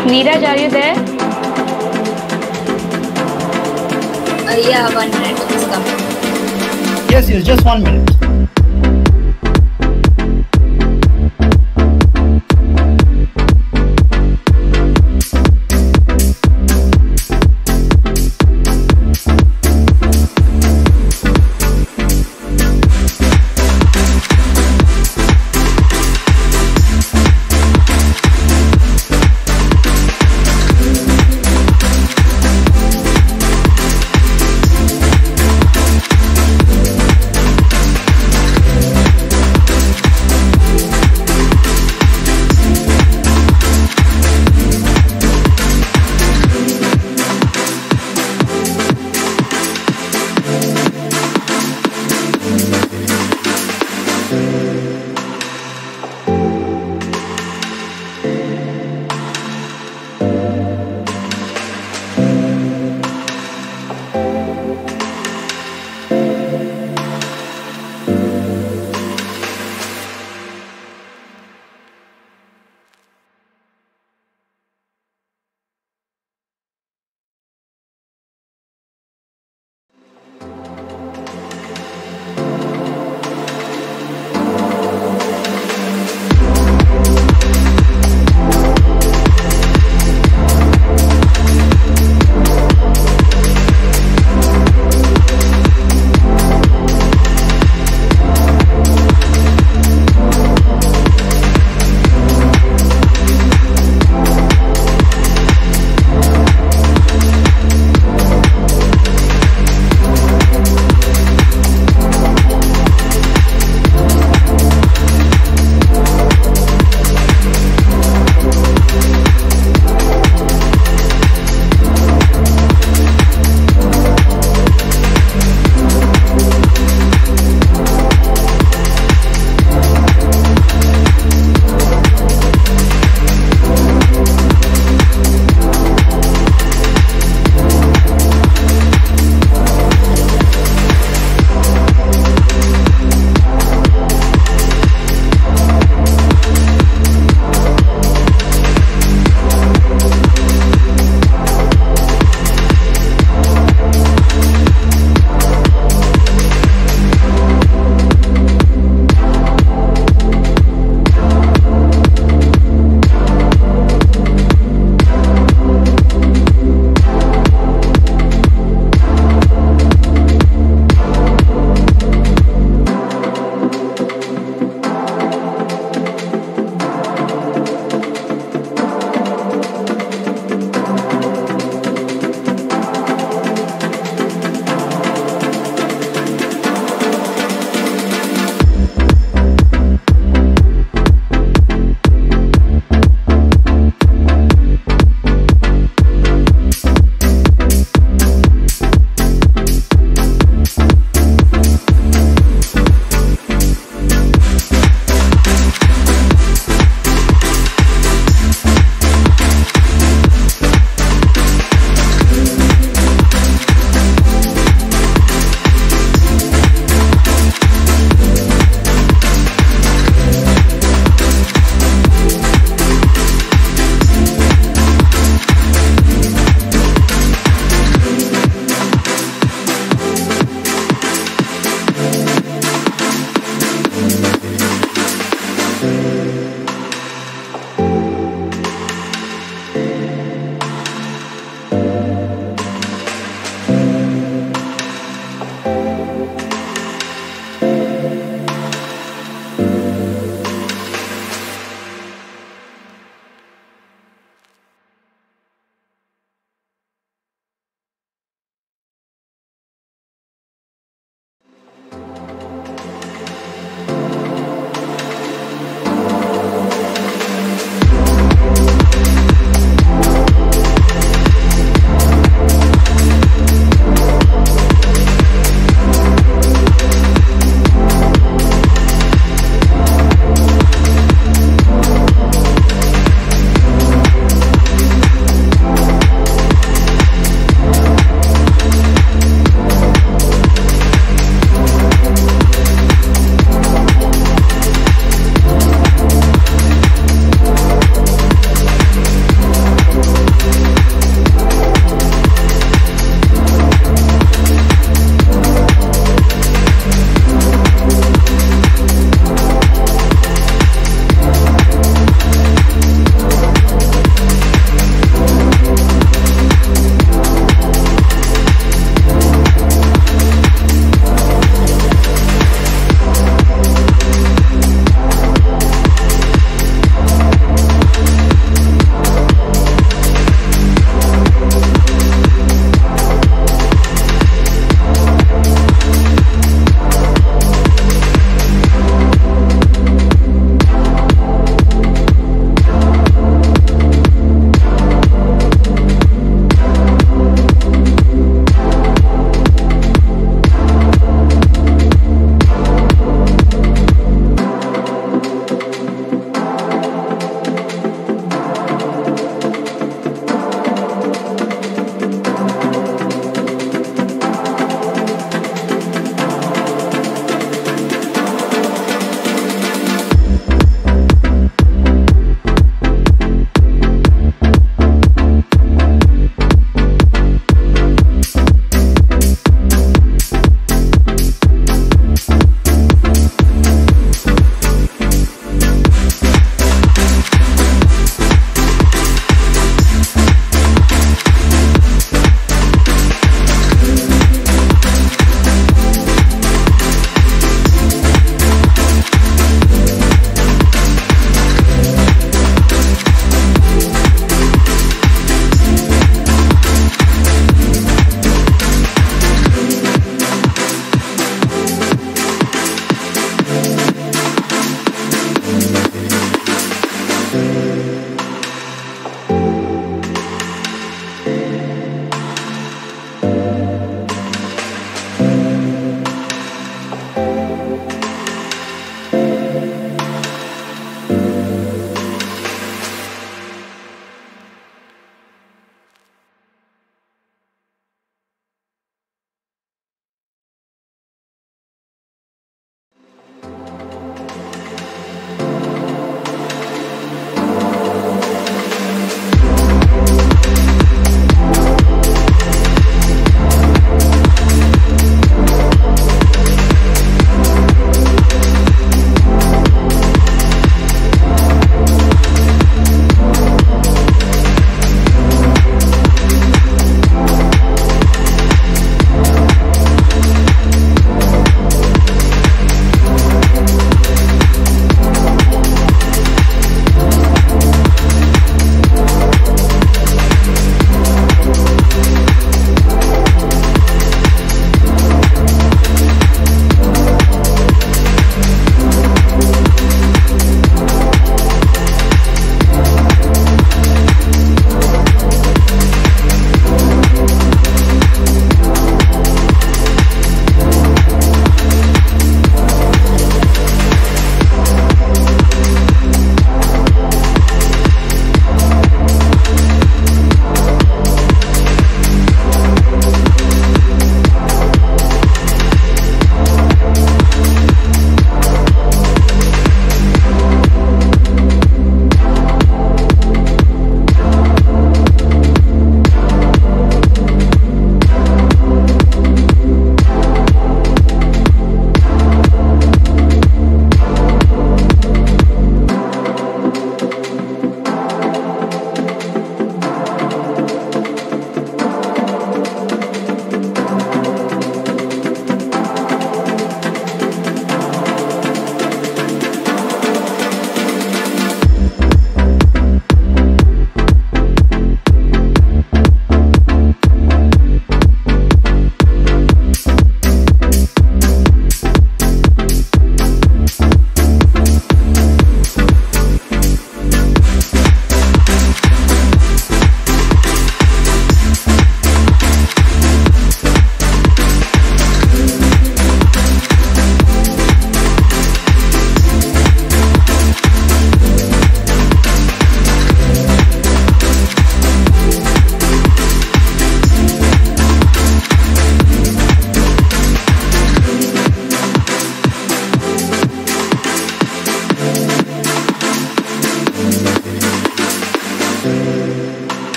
Neeraj, are you there? Uh, yeah, one minute is coming. Yes, yes, just one minute.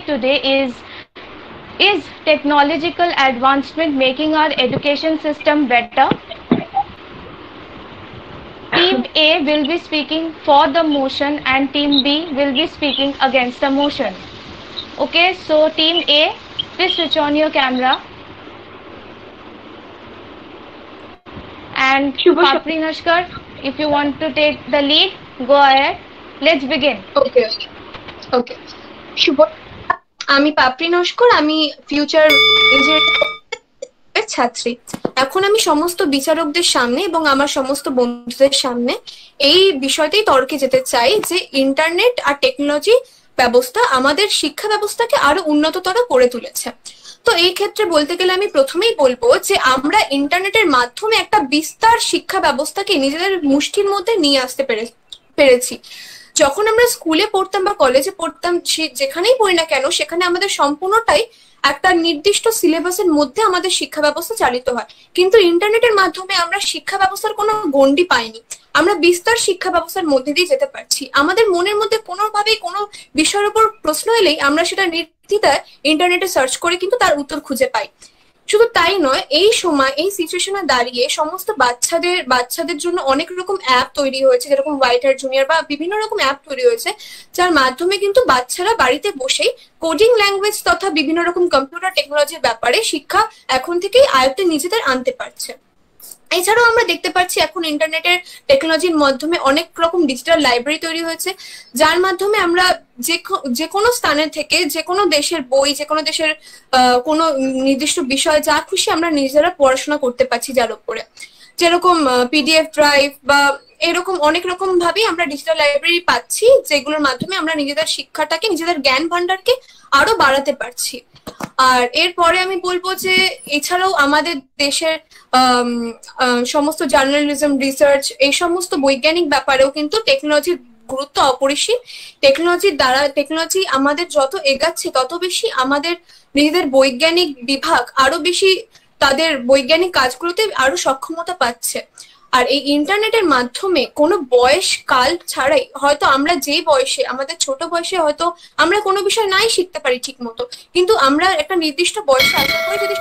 today is, is technological advancement making our education system better? Team A will be speaking for the motion and Team B will be speaking against the motion. Okay, so Team A, please switch on your camera. And Papri Nashkar, if you want to take the lead, go ahead. Let's begin. Okay. Okay. শুভ, আমি পাপড়ি নস্কর, আমি future engineering ছাত্রী। এখন আমি সমস্ত বিচারকদের সামনে এবং আমার সমস্ত বন্ধুদের সামনে এই বিষয়টাই তর্কে যেতে চাই যে ইন্টারনেট আর টেকনোলজি ব্যবস্থা আমাদের শিক্ষা ব্যবস্থাকে আরো উন্নততর করে তুলেছে। তো এই ক্ষেত্রে বলতে গেলে আমি প্রথমেই বলবো যে আমরা ইন্টারনেটের মাধ্যমে একটা বিস্তার শিক্ষা ব্যবস্থাকে নিজেদের মুষ্টির মধ্যে নিয়ে আসতে পেরে পেরেছি। যখন আমরা স্কুলে পড়তাম বা কলেজে পড়তাম, যেখানেই পড়ি না কেন, সেখানে আমাদের সম্পূর্ণটাই একটা নির্দিষ্ট সিলেবাসের মধ্যে আমাদের শিক্ষা ব্যবস্থা চালিত হয়। কিন্তু ইন্টারনেটের মাধ্যমে আমরা শিক্ষা ব্যবস্থার কোনো গণ্ডি পাইনি, আমরা বিস্তার শিক্ষা ব্যবস্থার মধ্যে দিয়ে যেতে পারছি। আমাদের মনের মধ্যে কোনোভাবেই কোনো বিষয়ের উপর প্রশ্ন এলেই আমরা সেটা নির্দ্বিধায় ইন্টারনেটে সার্চ করে কিন্তু তার উত্তর খুঁজে পাই। শুধু তাই নয়, এই সময় এই সিচুয়েশনে দাঁড়িয়ে সমস্ত বাচ্চাদের বাচ্চাদের জন্য অনেক রকম অ্যাপ তৈরি হয়েছে, যেরকম হোয়াইট হেড জুনিয়র বা বিভিন্ন রকম অ্যাপ তৈরি হয়েছে, যার মাধ্যমে কিন্তু বাচ্চারা বাড়িতে বসেই কোডিং ল্যাঙ্গুয়েজ তথা বিভিন্ন রকম কম্পিউটার টেকনোলজির ব্যাপারে শিক্ষা এখন থেকেই আয়ত্তে নিজেদের আনতে পারছে। এছাড়াও আমরা দেখতে পাচ্ছি এখন ইন্টারনেটের টেকনোলজির মাধ্যমে অনেক রকম ডিজিটাল লাইব্রেরি তৈরি হয়েছে, যার মাধ্যমে আমরা যে যে কোনো স্থানের থেকে যে কোনো দেশের বই, যে কোনো দেশের আহ কোনো নির্দিষ্ট বিষয় যা খুশি আমরা নিজেরা পড়াশোনা করতে পারছি, যার উপরে যেরকম পিডিএফ ড্রাইভ বা এরকম অনেক রকম ভাবেই আমরা ডিজিটাল লাইব্রেরি পাচ্ছি, যেগুলোর মাধ্যমে আমরা নিজেদের শিক্ষাটাকে, নিজেদের জ্ঞান ভান্ডারকে আরো বাড়াতে পারছি। আর এরপরে আমি বলবো যে এছাড়াও আমাদের দেশের সমস্ত জার্নালিজম, রিসার্চ, এই সমস্ত বৈজ্ঞানিক ব্যাপারেও কিন্তু টেকনোলজির গুরুত্ব অপরিসীম। টেকনোলজির দ্বারা টেকনোলজি আমাদের যত এগাচ্ছে তত বেশি আমাদের নিজেদের বৈজ্ঞানিক বিভাগ আরো বেশি তাদের বৈজ্ঞানিক কাজগুলোতে আরো সক্ষমতা পাচ্ছে। আর এই ইন্টারনেটের মাধ্যমে কোনো বয়স কাল ছাড়াই, হয়তো আমরা যেই বয়সে, আমাদের ছোট বয়সে হয়তো আমরা কোনো বিষয় নাই শিখতে পারি ঠিক মতো, কিন্তু আমরা একটা নির্দিষ্ট বয়সে আসার পরে যদি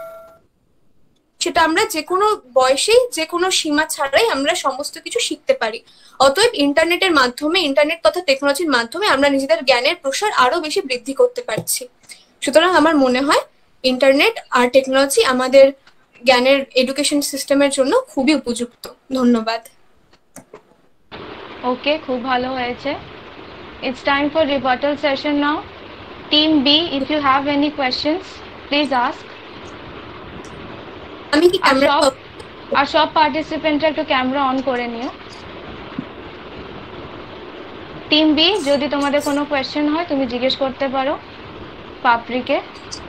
সেটা আমরা যে কোনো বয়সেই যে কোনো সীমা ছাড়াই আমরা সমস্ত কিছু শিখতে পারি। অতএব ইন্টারনেটের মাধ্যমে, ইন্টারনেট তথা টেকনোলজির মাধ্যমে আমরা নিজেদের জ্ঞানের প্রসার আরো বেশি বৃদ্ধি করতে পারছি। সুতরাং আমার মনে হয় ইন্টারনেট আর টেকনোলজি আমাদের জ্ঞানের এডুকেশন সিস্টেমের জন্য খুবই উপযুক্ত। ধন্যবাদ। ওকে, খুব ভালো হয়েছে। It's time for rebuttal session now. Team B, if you have any questions, please ask. আমি কি ক্যামেরা আর সব পার্টিসিপেন্টরা একটু ক্যামেরা অন করে নিও। টিম বি, যদি তোমাদের কোনো কোয়েশ্চেন হয় তুমি জিজ্ঞেস করতে পারো পাপড়িকে।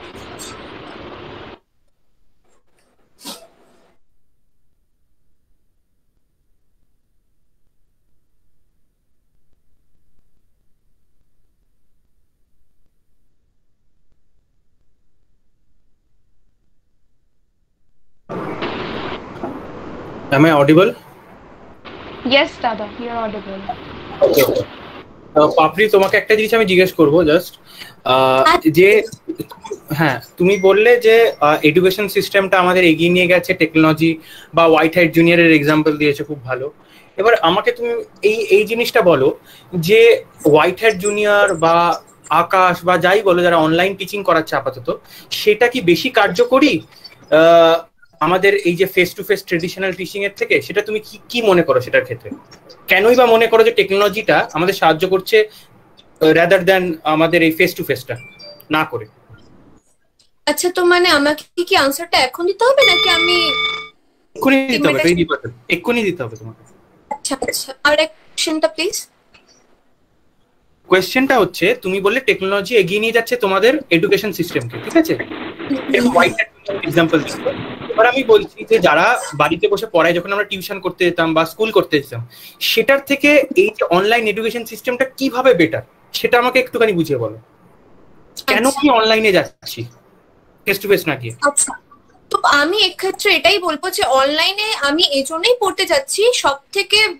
Am I audible? Yes, Dada, you are audible. Okay, okay. Uh, পাপড়ি, তোমাকে একটা জিনিস আমি জিজ্ঞেস করবো জাস্ট, যে হ্যাঁ তুমি বললে যে এডুকেশন সিস্টেমটা আমাদের এগিয়ে নিয়ে গেছে টেকনোলজি, বা হোয়াইট হেড জুনিয়রের এক্সাম্পল দিয়েছে, খুব ভালো। এবার আমাকে তুমি এই এই জিনিসটা বলো যে হোয়াইট হেড জুনিয়র বা আকাশ বা যাই বলো, যারা অনলাইন টিচিং করাচ্ছে আপাতত, সেটা কি বেশি কার্যকরী আমাদের এই যে face to face traditional teaching এর থেকে? সেটা তুমি কি কি মনে করো সেটার ক্ষেত্রে? কেনই বা মনে করো যে টেকনোলজিটা আমাদের সাহায্য করছে রাদার দ্যান আমাদের এই ফেস টু ফেসটা না করে? আচ্ছা, তো মানে আমাকে কি আনসারটা এখন দিতে হবে নাকি আমি এক্ষুনি দিতে হবে? এক্ষুনি দিতে হবে তোমাকে। আচ্ছা আচ্ছা, আর এক কোশ্চেনটা প্লিজ। কোয়েশ্চেনটা হচ্ছে, তুমি বললে টেকনোলজি এগিয়ে নিয়ে যাচ্ছে তোমাদের এডুকেশন সিস্টেমকে, ঠিক আছে? হোয়াইট হেড এক্সাম্পল দিচ্ছি। এবার আমি বলছি যে যারা বাড়িতে বসে পড়ায়, যখন আমরা টিউশন করতে যেতাম বা স্কুল করতে যেতাম, সেটার থেকে এই যে অনলাইন এডুকেশন সিস্টেমটা কিভাবে বেটার, সেটা আমাকে একটুখানি বুঝিয়ে বলো। কেন আমি অনলাইনে যাচ্ছি ফেস টু ফেস না গিয়ে? আচ্ছা, তো আমি এক্ষেত্রে এটাই বলবো যে অনলাইনে আমি এই জন্যই পড়তে যাচ্ছি, সব থেকে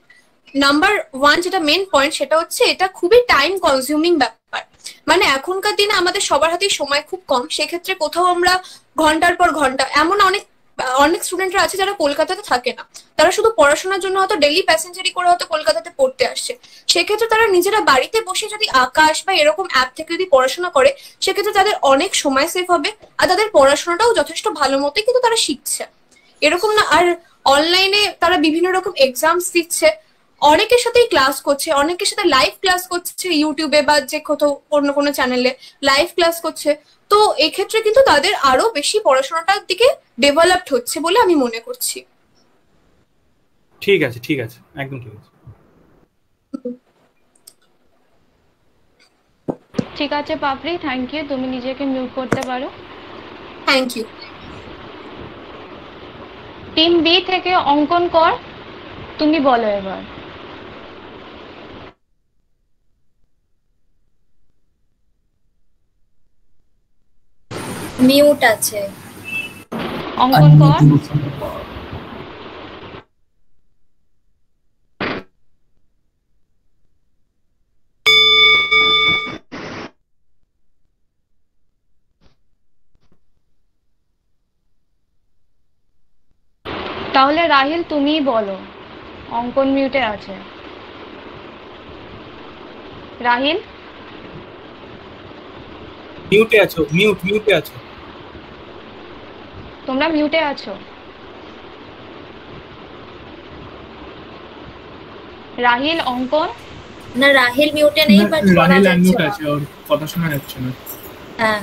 নাম্বার ওয়ান যেটা মেন পয়েন্ট সেটা হচ্ছে এটা খুবই টাইম কনজিউমিং ব্যাপার। মানে এখনকার দিনে আমাদের সবার হাতেই সময় খুব কম, সেক্ষেত্রে কোথাও আমরা ঘন্টার পর ঘন্টা, এমন অনেক অনেক স্টুডেন্টরা আছে যারা কলকাতাতে থাকে না, তারা শুধু পড়াশোনার জন্য হয়তো ডেইলি প্যাসেঞ্জারি করে হয়তো কলকাতাতে পড়তে আসছে, সেক্ষেত্রে তারা নিজেরা বাড়িতে বসে যদি আকাশ বা এরকম অ্যাপ থেকে যদি পড়াশোনা করে সেক্ষেত্রে তাদের অনেক সময় সেভ হবে আর তাদের পড়াশোনাটাও যথেষ্ট ভালো মতোই কিন্তু তারা শিখছে। এরকম না, আর অনলাইনে তারা বিভিন্ন রকম এক্সামস দিচ্ছে, অনেকের সাথেই ক্লাস করছে, অনেকের সাথে লাইভ ক্লাস করছে ইউটিউবে বা যে কোথাও অন্য কোনো চ্যানেলে লাইভ ক্লাস করছে। তো এক্ষেত্রে কিন্তু তাদের আরো বেশি পড়াশোনাটার দিকে ডেভেলপড হচ্ছে বলে আমি মনে করছি। ঠিক আছে, ঠিক আছে, একদম ঠিক আছে। ঠিক আছে পাপড়ি, থ্যাংক ইউ, তুমি নিজেকে মিউট করতে পারো। Thank you. টিম বি থেকে অঙ্কন কর, তুমি বলো এবার। মিউট আছে, অঙ্কন কর। তাহলে রাহিল তুমিই বলো, অঙ্কন মিউটে আছে। রাহিল মিউটে আছো, মিউট মিউটে আছো, তোমরা মিউটে আছো। রাহিল, অঙ্কন। না রাহিল মিউটে নেই, বাট রাহিল আনমিউট আছে, ওর কথা শোনা যাচ্ছে না। হ্যাঁ,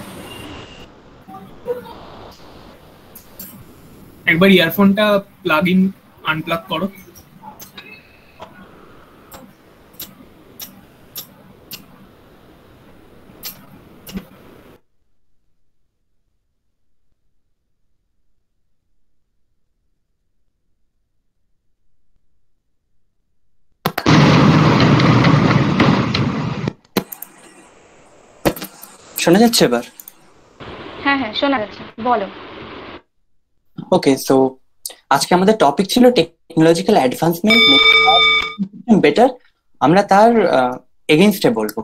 একবার ইয়ারফোনটা প্লাগ ইন আনপ্লাগ করো। শোনা যাচ্ছে এবার? হ্যাঁ হ্যাঁ শোনা যাচ্ছে, বলো। ওকে, সো আজকে আমাদের টপিক ছিল টেকনোলজিক্যাল অ্যাডভান্সমেন্ট বেটার, আমরা তার এগেইনস্টে বলবো।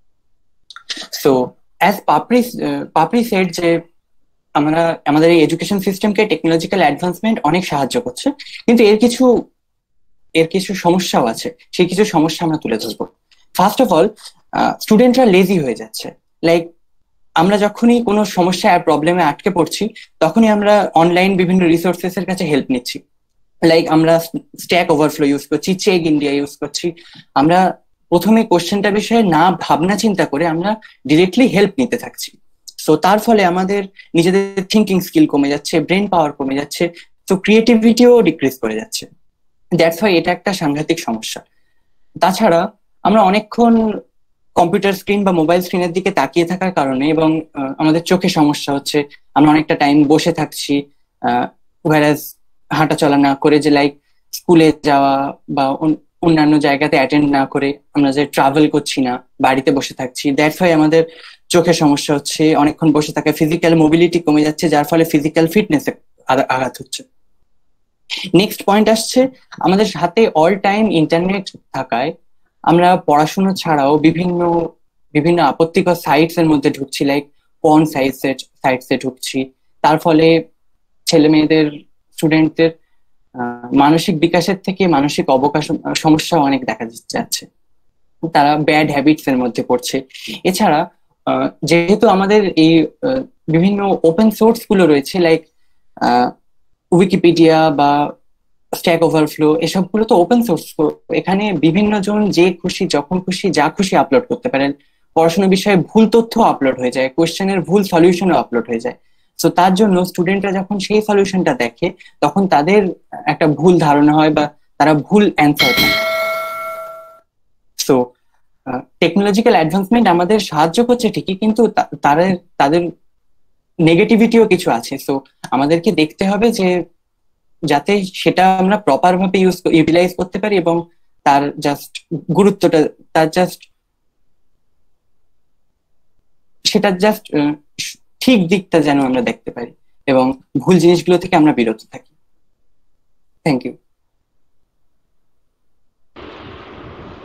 So as Papri Papri said যে আমরা আমাদের এই এডুকেশন সিস্টেমকে টেকনোলজিক্যাল অ্যাডভান্সমেন্ট অনেক সাহায্য করছে, কিন্তু এর কিছু এর কিছু সমস্যাও আছে, সেই কিছু সমস্যা আমরা তুলে ধরবো। ফার্স্ট অফ অল, স্টুডেন্টরা লেজি হয়ে যাচ্ছে। লাইক আমরা যখনই কোনো সমস্যা আর প্রবলেমে আটকে পড়ছি তখনই আমরা অনলাইন বিভিন্ন রিসোর্সেস এর কাছে হেল্প নিচ্ছি। লাইক আমরা স্ট্যাক ওভারফ্লো ইউজ করছি, চেক ইন্ডিয়া ইউজ করছি। আমরা প্রথমে কোশ্চেনটা বিষয়ে না ভাবনা চিন্তা করে আমরা ডিরেক্টলি হেল্প নিতে থাকছি। সো তার ফলে আমাদের নিজেদের থিঙ্কিং স্কিল কমে যাচ্ছে, ব্রেন পাওয়ার কমে যাচ্ছে, তো ক্রিয়েটিভিটিও ডিক্রিজ করে যাচ্ছে। দ্যাটস ওয়াই এটা একটা সাংঘাতিক সমস্যা। তাছাড়া আমরা অনেকক্ষণ কম্পিউটার স্ক্রিন বা মোবাইল স্ক্রিনের দিকে তাকিয়ে থাকার কারণে এবং আমাদের চোখে সমস্যা হচ্ছে, আমরা অনেকটা টাইম বসে থাকছি, ওয়ারাজ হাঁটা চলা না করে, যে লাইক স্কুলে যাওয়া বা অন্যান্য জায়গাতে অ্যাটেন্ড না করে আমরা যে ট্রাভেল করছি না, বাড়িতে বসে থাকছি, দ্যাটস ওয়াই আমাদের চোখে সমস্যা হচ্ছে, অনেকক্ষণ বসে থাকা, ফিজিক্যাল মোবিলিটি কমে যাচ্ছে, যার ফলে ফিজিক্যাল ফিটনেসে আঘাত হচ্ছে। নেক্সট পয়েন্ট আসছে, আমাদের হাতে অল টাইম ইন্টারনেট থাকায় আমরা পড়াশোনা ছাড়াও বিভিন্ন বিভিন্ন আপত্তিকর সাইটস এর মধ্যে ঢুকছি, লাইক পর্ন সাইটস সাইটস এ ঢুকছি। তার ফলে ছেলে মেয়েদের, স্টুডেন্টদের মানসিক বিকাশের থেকে মানসিক অবকাশ সমস্যা অনেক দেখা যাচ্ছে, তারা ব্যাড হ্যাবিটস এর মধ্যে পড়ছে। এছাড়া যেহেতু আমাদের এই বিভিন্ন ওপেন সোর্স গুলো রয়েছে, লাইক উইকিপিডিয়া বা স্ট্যাক ওভারফ্লো, এসবগুলো তো ওপেন সোর্স, এখানে বিভিন্ন জন যে খুশি যখন খুশি যা খুশি আপলোড করতে পারেন। পড়াশোনা বিষয়ে ভুল তথ্য আপলোড হয়ে যায়, কোয়েশ্চেনের ভুল সলিউশনও আপলোড হয়ে যায়। তো তার জন্য স্টুডেন্টরা যখন সেই সলিউশনটা দেখে তখন তাদের একটা ভুল ধারণা হয় বা তারা ভুল অ্যান্সার দেয়। সো টেকনোলজিক্যাল অ্যাডভান্সমেন্ট আমাদের সাহায্য করছে ঠিকই, কিন্তু তাদের তাদের নেগেটিভিটিও কিছু আছে। সো আমাদেরকে দেখতে হবে যে যাতে সেটা আমরা প্রপার ভাবে ইউজ ইউটিলাইজ করতে পারি এবং তার জাস্ট গুরুত্বটা, তার জাস্ট সেটা জাস্ট ঠিক দিকটা যেন আমরা দেখতে পারি এবং ভুল জিনিসগুলো থেকে আমরা বিরত থাকি। Thank you.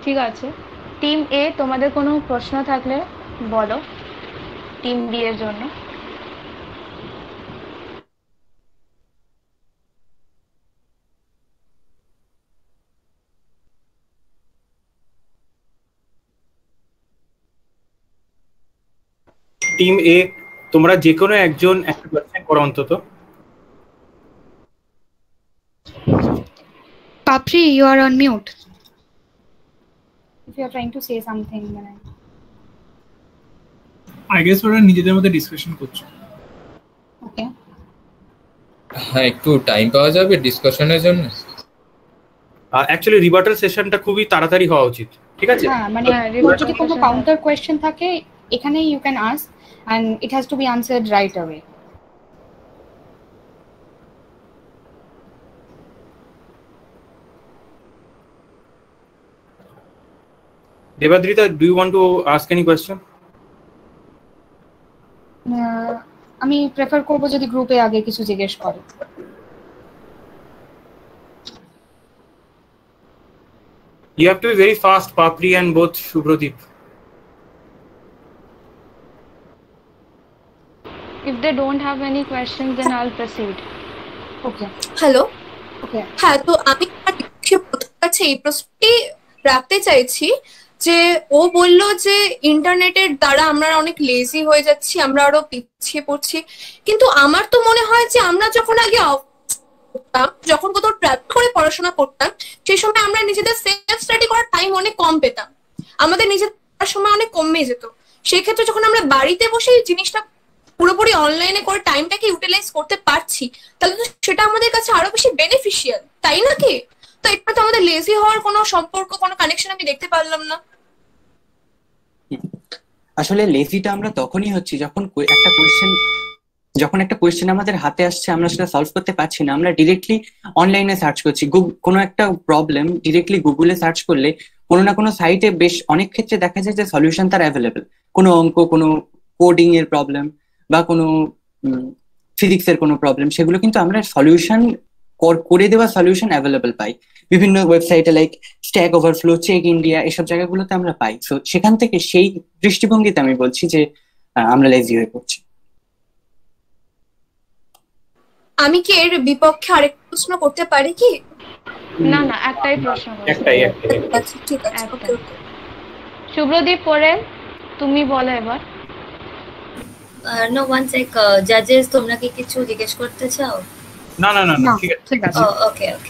ঠিক আছে, টিম এ তোমাদের কোনো প্রশ্ন থাকলে বলো টিম বি এর জন্য। টিম এ তোমরা যে কোনো একজন একটা কোশ্চেন করো অন্তত। Papri, you are on mute. If you are trying to say something, then I... I guess ওরা নিজেদের মধ্যে ডিসকাশন করছে। Okay. হ্যাঁ, একটু টাইম পাওয়া যাবে ডিসকাশনের জন্য? অ্যাকচুয়ালি রিবাটাল সেশনটা খুবই তাড়াতাড়ি হওয়া উচিত, ঠিক আছে? হ্যাঁ, মানে তোমার যদি কোনো কাউন্টার কোয়েশ্চেন থাকে এখানে you can ask and it has to be answered right away. Devadrita, do you want to ask any question? আমি প্রেফার করব যদি গ্রুপে আগে কিছু জিজ্ঞেস করে। You have to be very fast, Papri and both Shubhradeep. If they don't have any questions, then I'll proceed. Okay. Hello. Okay. হ্যাঁ, তো আমি কাছে এই প্রশ্নটি রাখতে চাইছি যে ও বলল যে ইন্টারনেটের দ্বারা আমরা অনেক লেজি হয়ে যাচ্ছি, আমরা আরো পিছিয়ে পড়ছি, কিন্তু আমার তো মনে হয় যে আমরা যখন আগে যখন কোথাও ট্রাভেল করে পড়াশোনা করতাম সেই সময় আমরা নিজেদের সেলফ স্টাডি করার টাইম অনেক কম পেতাম, আমাদের নিজেদের সময় অনেক কমে যেত। সেই ক্ষেত্রে যখন আমরা বাড়িতে বসে এই জিনিসটা পুরোপুরি অনলাইনে করে টাইমটাকে ইউটিলাইজ করতে পারছি, তাহলে তো সেটা আমাদের কাছে আরো বেশি বেনিফিশিয়াল, তাই নাকি? তো এটা তো আমাদের লেজি হওয়ার কোনো সম্পর্ক, কোনো কানেকশন আমি দেখতে পারলাম না। আসলে লেজিটা আমরা তখনই হচ্ছি যখন একটা কোয়েশ্চেন যখন একটা কোয়েশ্চেন আমাদের হাতে আসছে, আমরা সেটা সলভ করতে পারছি না, আমরা ডিরেক্টলি অনলাইনে সার্চ করছি। কোনো একটা প্রবলেম ডিরেক্টলি গুগলে সার্চ করলে কোনো না কোনো সাইটে বেশ অনেক ক্ষেত্রে দেখা যায় যে সলিউশন তার অ্যাভেলেবেল। কোনো অঙ্ক, কোনো কোডিং এর প্রবলেম বা কোনো ফিজিক্স এর কোনো প্রবলেম, সেগুলো কিন্তু আমরা সলিউশন করে দেওয়া সলিউশন অ্যাভেলেবেল পাই বিভিন্ন ওয়েবসাইটে, like Stack Overflow, Chegg India, এসব জায়গাগুলোতে আমরা পাই। সো সেখান থেকে সেই দৃষ্টিভঙ্গিতে আমি বলছি যে আমরা লেজি হয়ে পড়ছি। আমি কি এর বিপক্ষে আরেকটা প্রশ্ন করতে পারি কি? না না, একটাই প্রশ্ন। একটাই একটাই আচ্ছা, ঠিক আছে। ওকে ওকে। শুভ্রদীপ পরে তুমি বলো এবার। নো ওয়ান সেক, জাজেস তোমরা কি কিছু জিজ্ঞেস করতে চাও? না না না না, ঠিক আছে ঠিক আছে। ওকে ওকে।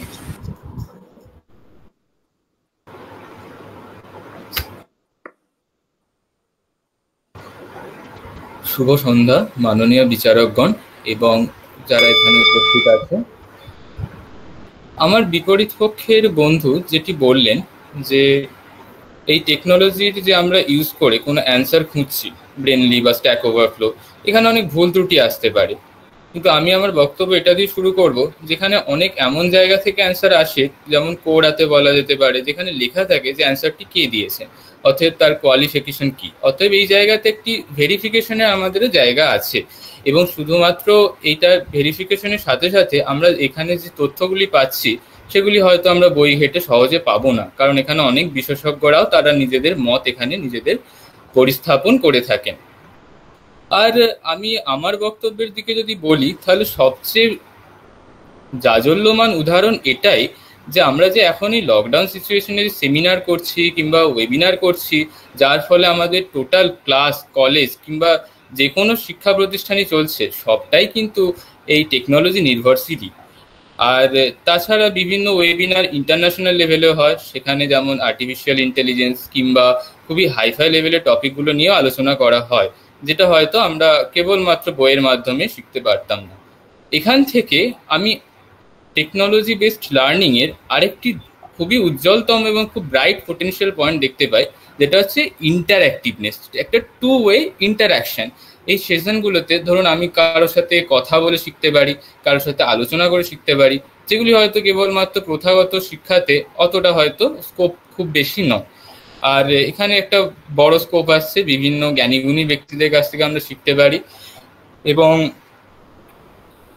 শুভ সন্ধ্যা মাননীয় বিচারকগণ এবং যারা এখানে উপস্থিত আছে। আমার বিপরীত পক্ষের বন্ধু যেটি বললেন যে এই টেকনোলজির যে আমরা ইউজ করে কোনো অ্যান্সার খুঁজছি, ব্রেনলি বা স্ট্যাক ওভারফ্লো, এখানে অনেক ভুল ত্রুটি আসতে পারে। কিন্তু আমি আমার বক্তব্য এটা দিয়ে শুরু করব যেখানে অনেক এমন জায়গা থেকে অ্যান্সার আসে, যেমন কোডাতে বলা যেতে পারে, যেখানে লেখা থাকে যে অ্যান্সারটি কে দিয়েছে, অতএব তার কোয়ালিফিকেশন কি। অতএব এই জায়গাতে একটি ভেরিফিকেশনের আমাদের জায়গা আছে এবং শুধুমাত্র এইটা ভেরিফিকেশনের সাথে সাথে আমরা এখানে যে তথ্যগুলি পাচ্ছি সেগুলি হয়তো আমরা বই ঘেটে সহজে পাবো না, কারণ এখানে অনেক বিশেষজ্ঞরাও তারা নিজেদের মত এখানে নিজেদের পরিস্থাপন করে থাকেন। আর আমি আমার বক্তব্যের দিকে যদি বলি, তাহলে সবচেয়ে জাজল্যমান উদাহরণ এটাই যে আমরা যে এখন এই লকডাউন সিচুয়েশনে সেমিনার করছি কিংবা ওয়েবিনার করছি, যার ফলে আমাদের টোটাল ক্লাস, কলেজ কিংবা যে কোনো শিক্ষা প্রতিষ্ঠানই চলছে, সবটাই কিন্তু এই টেকনোলজি নির্ভরশীলই। আর তাছাড়া বিভিন্ন ওয়েবিনার ইন্টারন্যাশনাল লেভেলেও হয়, সেখানে যেমন আর্টিফিশিয়াল ইন্টেলিজেন্স কিংবা খুবই হাইফাই লেভেলের টপিকগুলো নিয়েও আলোচনা করা হয়, যেটা হয়তো আমরা কেবলমাত্র বইয়ের মাধ্যমে শিখতে পারতাম না। এখান থেকে আমি টেকনোলজি বেসড লার্নিংয়ের আরেকটি খুবই উজ্জ্বলতম এবং খুব ব্রাইট পোটেনশিয়াল পয়েন্ট দেখতে পাই, যেটা হচ্ছে ইন্টারঅ্যাক্টিভনেস, একটা টু ওয়ে ইন্টারঅ্যাকশন। এই সেশনগুলোতে ধরুন আমি কারোর সাথে কথা বলে শিখতে পারি, কারোর সাথে আলোচনা করে শিখতে পারি, যেগুলি হয়তো কেবলমাত্র প্রথাগত শিক্ষাতে অতটা হয়তো স্কোপ খুব বেশি নয়। আর এখানে একটা বড় স্কোপ আসছে, বিভিন্ন জ্ঞানীগুণী ব্যক্তিদের কাছ থেকে আমরা শিখতে পারি এবং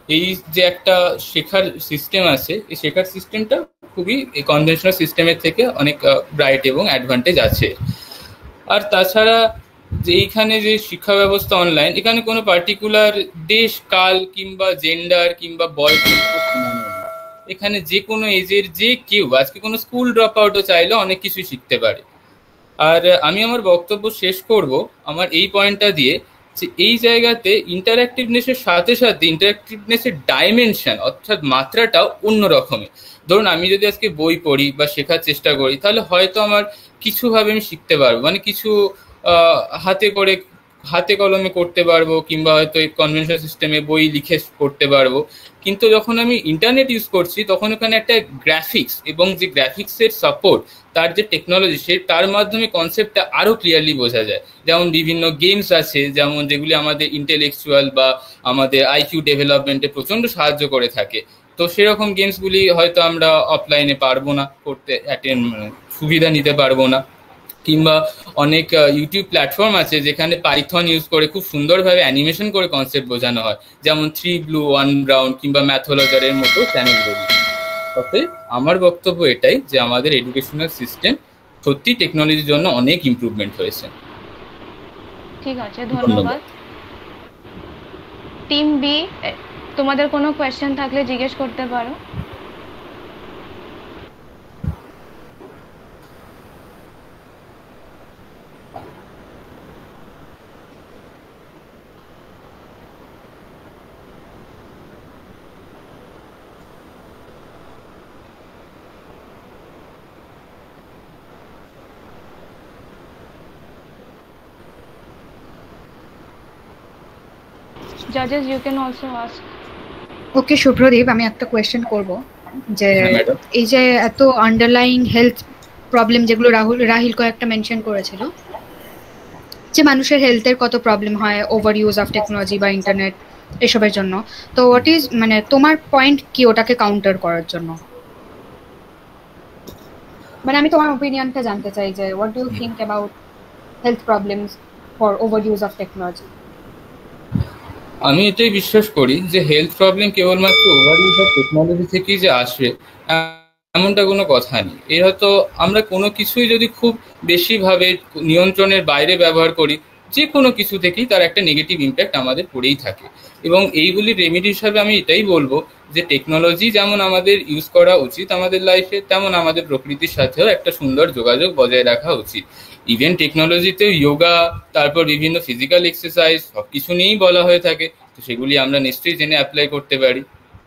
এই যে একটা শেখার সিস্টেম আছে, এই শেখার সিস্টেমটা খুবই কনভেনশনাল সিস্টেমের থেকে অনেক ব্রাইট এবং অ্যাডভান্টেজ আছে। আর তাছাড়া যে এইখানে যে শিক্ষা ব্যবস্থা অনলাইন, এখানে কোনো পার্টিকুলার দেশ, কাল কিংবা জেন্ডার কিংবা বয়স, এখানে যে কোনো এজের যে কেউ আজকে কোনো স্কুল ড্রপ আউটও চাইলে অনেক কিছু শিখতে পারে। আর আমি আমার বক্তব্য শেষ করব আমার এই পয়েন্টটা দিয়ে যে এই জায়গাতে ইন্টারঅ্যাক্টিভনেসের সাথে সাথে ইন্টারঅ্যাক্টিভনেসের ডাইমেনশন অর্থাৎ মাত্রাটাও অন্য রকমের। ধরুন আমি যদি আজকে বই পড়ি বা শেখার চেষ্টা করি, তাহলে হয়তো আমার কিছুভাবে আমি শিখতে পারবো, মানে কিছু হাতে করে হাতে কলমে করতে পারবো, কিংবা হয়তো এই কনভেনশনাল সিস্টেমে বই লিখে করতে পারবো। কিন্তু যখন আমি ইন্টারনেট ইউজ করছি তখন ওখানে একটা গ্রাফিক্স এবং যে গ্রাফিক্সের সাপোর্ট, তার যে টেকনোলজি, সে তার মাধ্যমে কনসেপ্টটা আরও ক্লিয়ারলি বোঝা যায়। যেমন বিভিন্ন গেমস আছে, যেমন যেগুলি আমাদের ইন্টেলেকচুয়াল বা আমাদের আইকিউ ডেভেলপমেন্টে প্রচণ্ড সাহায্য করে থাকে। তো সেরকম গেমসগুলি হয়তো আমরা অফলাইনে পারবো না করতে, অ্যাটেন্ড সুবিধা নিতে পারবো না। কিংবা অনেক ইউটিউব প্ল্যাটফর্ম আছে যেখানে পাইথন ইউজ করে খুব সুন্দরভাবে অ্যানিমেশন করে কনসেপ্ট বোঝানো হয়, যেমন থ্রি ব্লু ওয়ান ব্রাউন কিংবা ম্যাথোলজারের মতো চ্যানেলগুলি। তবে আমার বক্তব্য এটাই যে আমাদের এডুকেশনাল সিস্টেম সত্যি টেকনোলজির জন্য অনেক ইমপ্রুভমেন্ট হয়েছে। ঠিক আছে, ধন্যবাদ। টিম বি, তোমাদের কোনো কোয়েশ্চেন থাকলে জিজ্ঞেস করতে পারো। Judges, you can also ask. ওকে শুভ্রদীপ, আমি একটা কোয়েশ্চেন করব যে এই যে এত আন্ডারলাইং হেলথ প্রবলেম যেগুলো রাহুল রাহিল কয়েকটা মেনশন করেছিল, যে মানুষের হেলথের কত প্রবলেম হয় ওভার ইউজ অফ টেকনোলজি বা ইন্টারনেট এসবের জন্য, তো হোয়াট ইজ মানে তোমার পয়েন্ট কি ওটাকে কাউন্টার করার জন্য? মানে আমি তোমার ওপিনিয়নটা জানতে চাই যে what do you think about health problems for over use of technology. আমি এটাই বিশ্বাস করি যে হেলথ প্রবলেম কেবলমাত্র ওভার ইউজ অফ টেকনোলজি থেকেই যে আসবে এমনটা কোনো কথা নেই। এর হয়তো আমরা কোনো কিছুই যদি খুব বেশিভাবে নিয়ন্ত্রণের বাইরে ব্যবহার করি, যে কোনো কিছু থেকেই তার একটা নেগেটিভ ইম্প্যাক্ট আমাদের পড়েই থাকে। এবং এইগুলির রেমেডি হিসাবে আমি এটাই বলবো যে টেকনোলজি যেমন আমাদের ইউজ করা উচিত আমাদের লাইফে, তেমন আমাদের প্রকৃতির সাথেও একটা সুন্দর যোগাযোগ বজায় রাখা উচিত। ইভেন টেকনোলজিতে যোগা, তারপর বিভিন্ন ফিজিক্যাল এক্সারসাইজ সব কিছু নিয়েই বলা হয়ে থাকে, তো সেগুলি আমরা নিশ্চয়ই জেনে অ্যাপ্লাই করতে পারি।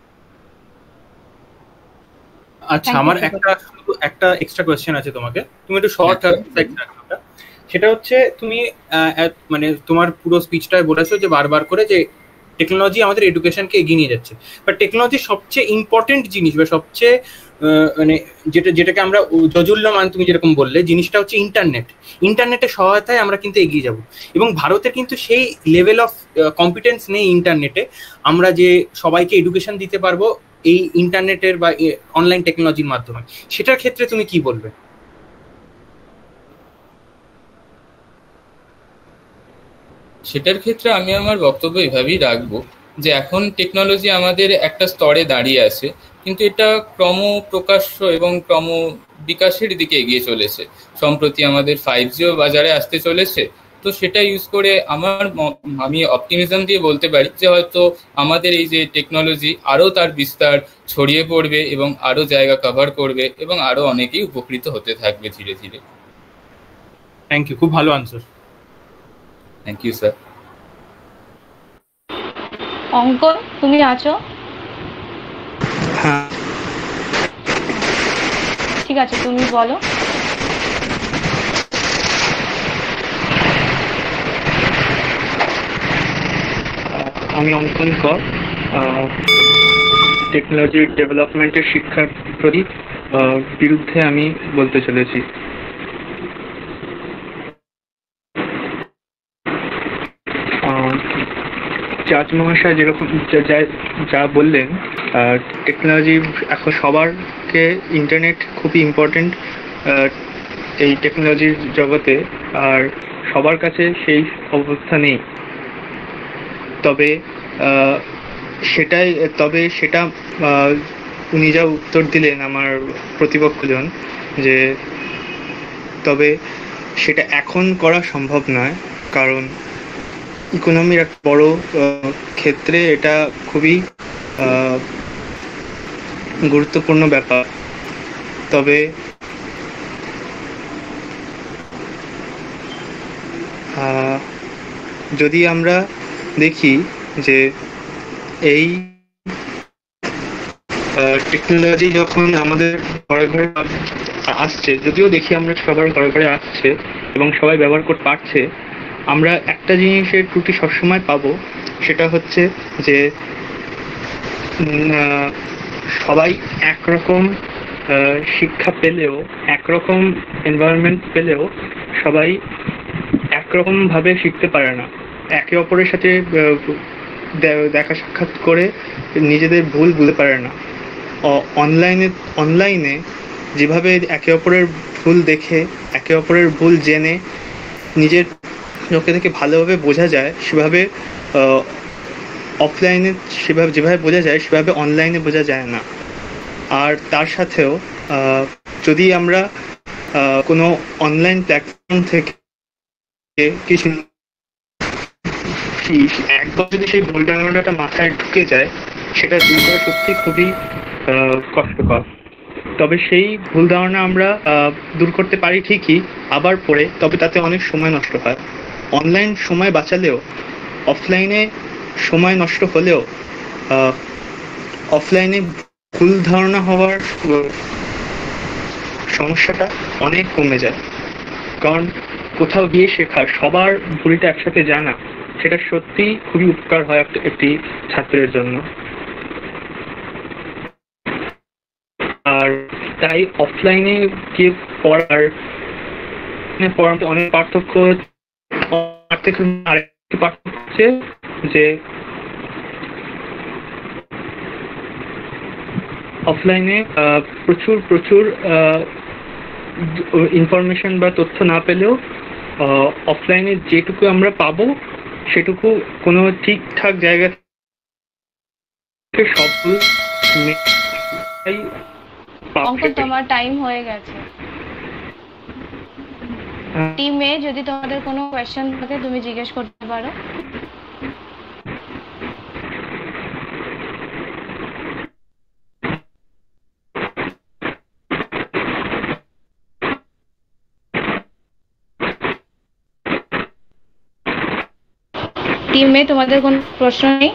আচ্ছা, আমার একটা একটা এক্সট্রা কোয়েশ্চেন আছে তোমাকে, তুমি একটু শর্ট সেটা হচ্ছে তুমি মানে তোমার পুরো স্পিচটায় বলেছো যে বারবার করে যে টেকনোলজি আমাদের এডুকেশনকে এগিয়ে নিয়ে যাচ্ছে, বাট টেকনোলজির সবচেয়ে ইম্পর্টেন্ট জিনিস বা সবচেয়ে মানে যেটা যেটাকে আমরা জজুল্যমান তুমি যেরকম বললে জিনিসটা হচ্ছে ইন্টারনেট। ইন্টারনেটের সহায়তায় আমরা কিন্তু এগিয়ে যাব, এবং ভারতের কিন্তু সেই লেভেল অফ কম্পিটেন্স নেই ইন্টারনেটে আমরা যে সবাইকে এডুকেশন দিতে পারবো এই ইন্টারনেটের বা অনলাইন টেকনোলজির মাধ্যমে। সেটার ক্ষেত্রে তুমি কি বলবে? সেটার ক্ষেত্রে আমি আমার বক্তব্য এভাবেই রাখবো যে এখন টেকনোলজি আমাদের একটা স্তরে দাঁড়িয়ে আছে, কিন্তু এটা ক্রম প্রকাশ্য এবং ক্রম বিকাশের দিকে এগিয়ে চলেছে। সম্প্রতি আমাদের ফাইভ জিও বাজারে আসতে চলেছে, তো সেটা ইউজ করে আমার আমি অপটিমিজম দিয়ে বলতে পারি যে হয়তো আমাদের এই যে টেকনোলজি আরও তার বিস্তার ছড়িয়ে পড়বে এবং আরও জায়গা কভার করবে এবং আরও অনেকেই উপকৃত হতে থাকবে ধীরে ধীরে। থ্যাংক ইউ, খুব ভালো আনসার। Thank you sir. অঙ্কন, তুমি আছো? হ্যাঁ, ঠিক আছে, তুমি বলো। আমি অঙ্কন কর, টেকনোলজির ডেভেলপমেন্টের শিক্ষার প্রতি বিরুদ্ধে আমি বলতে চলেছি। জাজ মহাশয় যেরকম যা বললেন, টেকনোলজি এখন সবারকে ইন্টারনেট খুবই ইম্পর্টেন্ট এই টেকনোলজির জগতে, আর সবার কাছে সেই অবস্থা নেই। তবে সেটাই, তবে সেটা উনি যা উত্তর দিলেন আমার প্রতিপক্ষজন, যে তবে সেটা এখন করা সম্ভব নয়, কারণ ইকোনমির এক বড় ক্ষেত্রে এটা খুবই গুরুত্বপূর্ণ ব্যাপার। তবে যদি আমরা দেখি যে এই টেকনোলজি যখন আমাদের ঘরে ঘরে আসছে, যদিও দেখি আমরা সবার ঘরে ঘরে আসছে এবং সবাই ব্যবহার করতে পারছে, আমরা একটা জিনিসের ত্রুটি সবসময় পাবো, সেটা হচ্ছে যে সবাই একরকম শিক্ষা পেলেও, একরকম এনভায়রনমেন্ট পেলেও সবাই একরকম ভাবে শিখতে পারে না। একে অপরের সাথে দেখা সাক্ষাৎ করে নিজেদের ভুল বুঝতে পারে না। অনলাইনে অনলাইনে যেভাবে একে অপরের ভুল দেখে, একে অপরের ভুল জেনে নিজের চোখে থেকে ভালোভাবে বোঝা যায়, সেভাবে অফলাইনে সেভাবে যেভাবে বোঝা যায় সেভাবে অনলাইনে বোঝা যায় না। আর তার সাথেও যদি আমরা কোনো অনলাইন প্ল্যাটফর্ম থেকে কিছু একবার যদি সেই ভুল ধারণাটা মাথায় ঢুকে যায়, সেটা দূর করা সত্যি খুবই কষ্টকর। তবে সেই ভুল ধারণা আমরা দূর করতে পারি ঠিকই আবার পরে, তবে তাতে অনেক সময় নষ্ট হয়। অনলাইন সময় বাঁচালেও অফলাইনে সময় নষ্ট হলেও অফলাইনে ভুল ধারণা হওয়ার সমস্যাটা অনেক কমে যায়। কারণ কোথাও গিয়ে শেখা, সবার ভুলটা একসাথে জানা, সেটা সত্যি খুবই উপকার হয় একটি ছাত্রের জন্য। আর তাই অফলাইনে গিয়ে পড়ার পড়াতে অনেক পার্থক্য আরেকটি পার্থক্য হচ্ছে যে অফলাইনে প্রচুর প্রচুর ইনফরমেশন বা তথ্য না পেলেও অফলাইনে যেটুকু আমরা পাবো সেটুকু কোনো ঠিকঠাক জায়গা থেকে সব অঙ্কন তোমার টাইম হয়ে গেছে। টিমে যদি তোমাদের কোনো কোয়েশ্চেন থাকে তুমি জিজ্ঞেস করতে পারো। টিমে তোমাদের কোনো প্রশ্ন নেই?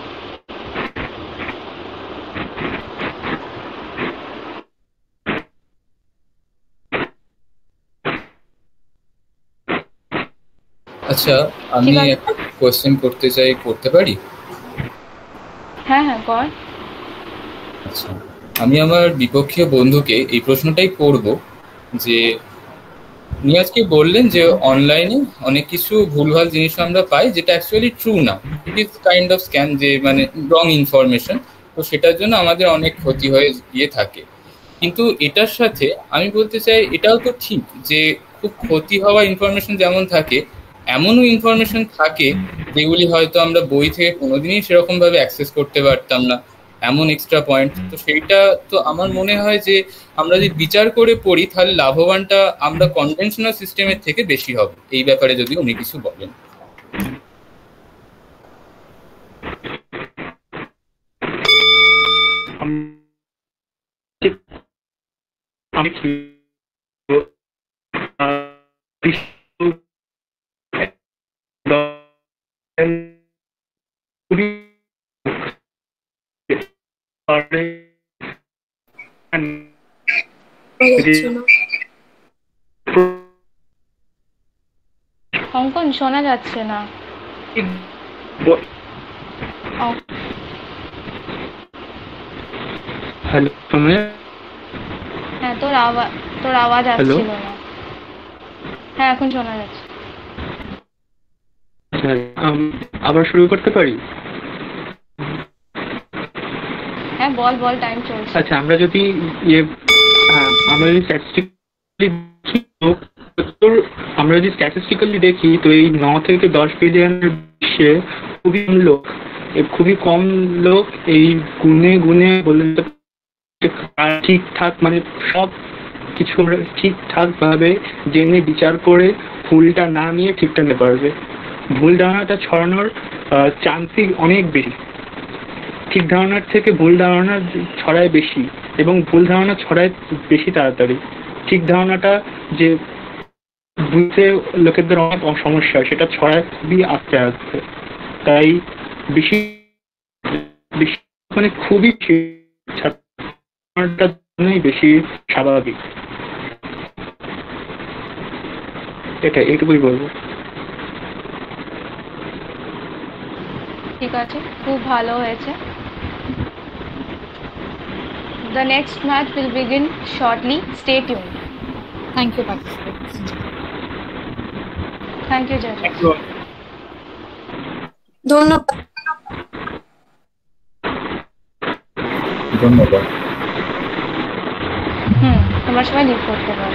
আচ্ছা, আমি একটা কোশ্চেন করতে চাই, করতে পারি? হ্যাঁ হ্যাঁ কর। আচ্ছা, আমি আমার বিপক্ষীয় বন্ধুকে এই প্রশ্নটাই করব যে উনি আজকে বললেন যে অনলাইনে অনেক কিছু ভুলভাল জিনিস আমরা পাই যেটা অ্যাকচুয়ালি ট্রু না, it is kind of scam, যে মানে রং ইনফরমেশন, তো সেটার জন্য আমাদের অনেক ক্ষতি হয়ে গিয়ে থাকে। কিন্তু এটার সাথে আমি বলতে চাই এটাও তো ঠিক যে খুব ক্ষতি হওয়া ইনফরমেশন যেমন থাকে, এমনও ইনফরমেশন থাকে যেগুলি হয়তো আমরা বই থেকে কোনোদিনই সেরকম ভাবে অ্যাক্সেস করতে পারতাম না, এমন এক্সট্রা পয়েন্ট। তো সেইটা তো আমার মনে হয় যে আমরা যদি বিচার করে পড়ি তাহলে লাভবানটা আমরা কনভেনশনাল সিস্টেমের থেকে বেশি হবে। এই ব্যাপারে যদি উনি কিছু বলেন। আমি অঙ্কন শোনা যাচ্ছে না। হ্যালো, তুমি? হ্যাঁ, তোর আওয়াজ তোর আওয়াজ আসছিল না। হ্যাঁ, এখন শোনা যাচ্ছে। আবার শুরু করতে পারি? হ্যাঁ বল বল, টাইম চলছে। আচ্ছা, আমরা যদি ইয়ে আমরা যদি স্ট্যাটিস্টিক্যালি দেখি তো আমরা যদি স্ট্যাটিস্টিক্যালি দেখি তো এই ন থেকে দশ বিলিয়নের বিশ্বে খুবই লোক খুবই কম লোক এই গুনে গুনে বলতে ঠিকঠাক মানে সব কিছু ঠিকঠাক ভাবে জেনে বিচার করে ভুলটা না নিয়ে ঠিকটা নিতে পারবে। ভুল ধারণাটা ছড়ানোর চান্সই অনেক বেশি, ঠিক ধারণার থেকে ভুল ধারণা ছড়ায় বেশি এবং ভুল ধারণা ছড়ায় বেশি তাড়াতাড়ি। ঠিক ধারণাটা যে বুঝতে লোকেদের অনেক সমস্যা, সেটা ছড়ায় খুবই আস্তে আস্তে। তাই বেশি বেশি মানে খুবই বেশি স্বাভাবিক, এটা এইটুকুই বলবো। ঠিক আছে, খুব ভালো হয়েছে। The next match will begin shortly. Stay tuned. Thank you, participants. Thank you, judges. Thank you. ধন্যবাদ। ধন্যবাদ। হুম, তোমরা সবাই লিভ করতে পারো।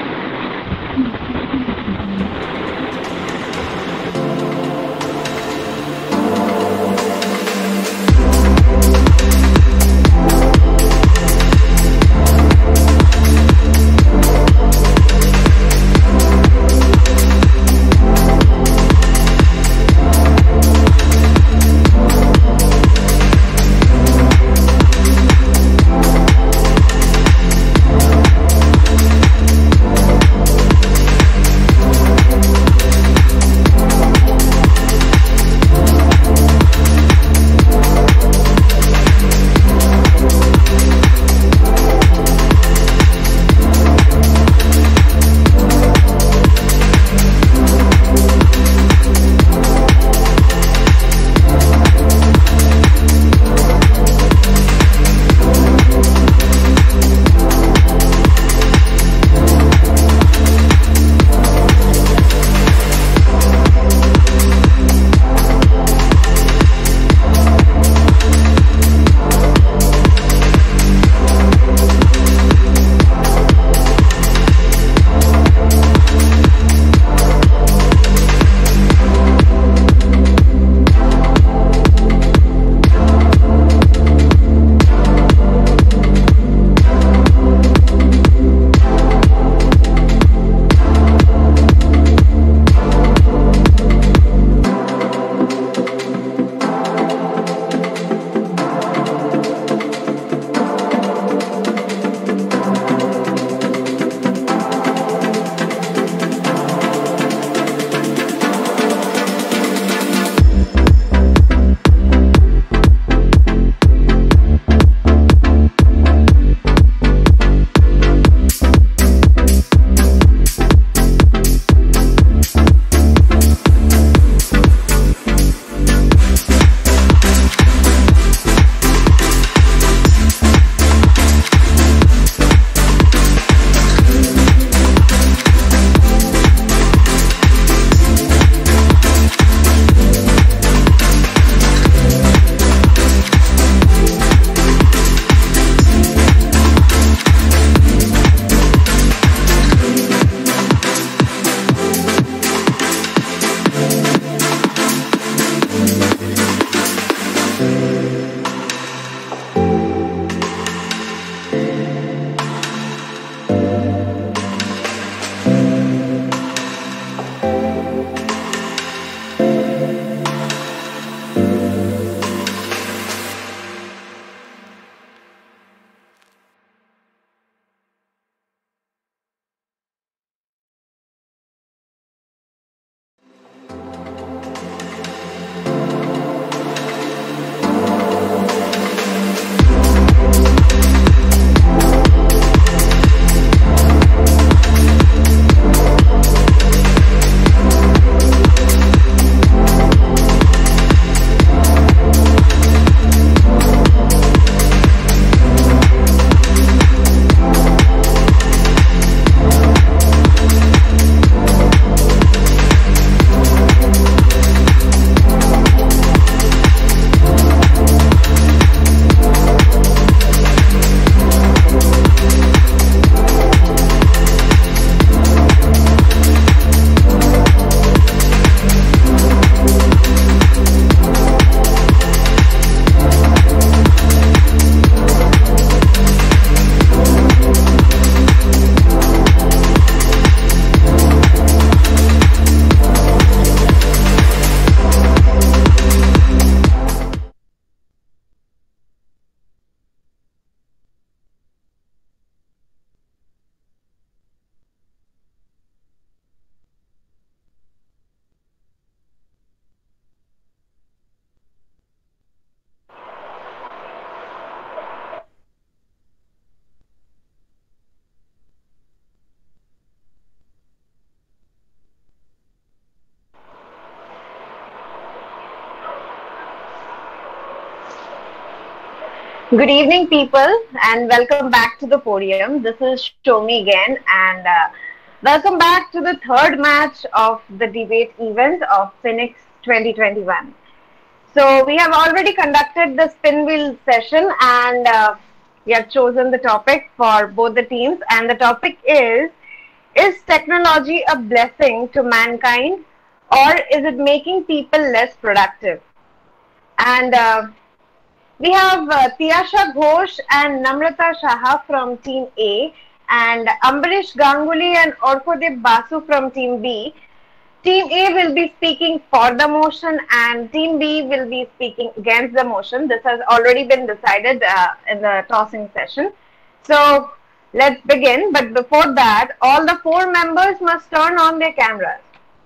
Good evening, people, and welcome back to the podium. This is Shomi again, and uh, welcome back to the third match of the debate event of Phoenix twenty twenty-one. So we have already conducted the spin wheel session, and uh, we have chosen the topic for both the teams, and the topic is, is technology a blessing to mankind, or is it making people less productive? And uh, we have uh, Tiyasha Ghosh and Namrata Shaha from Team A, and Ambarish Ganguly and Orkodip Basu from Team B. Team A will be speaking for the motion, and Team B will be speaking against the motion. This has already been decided uh, in the tossing session. So let's begin. But before that, all the four members must turn on their cameras.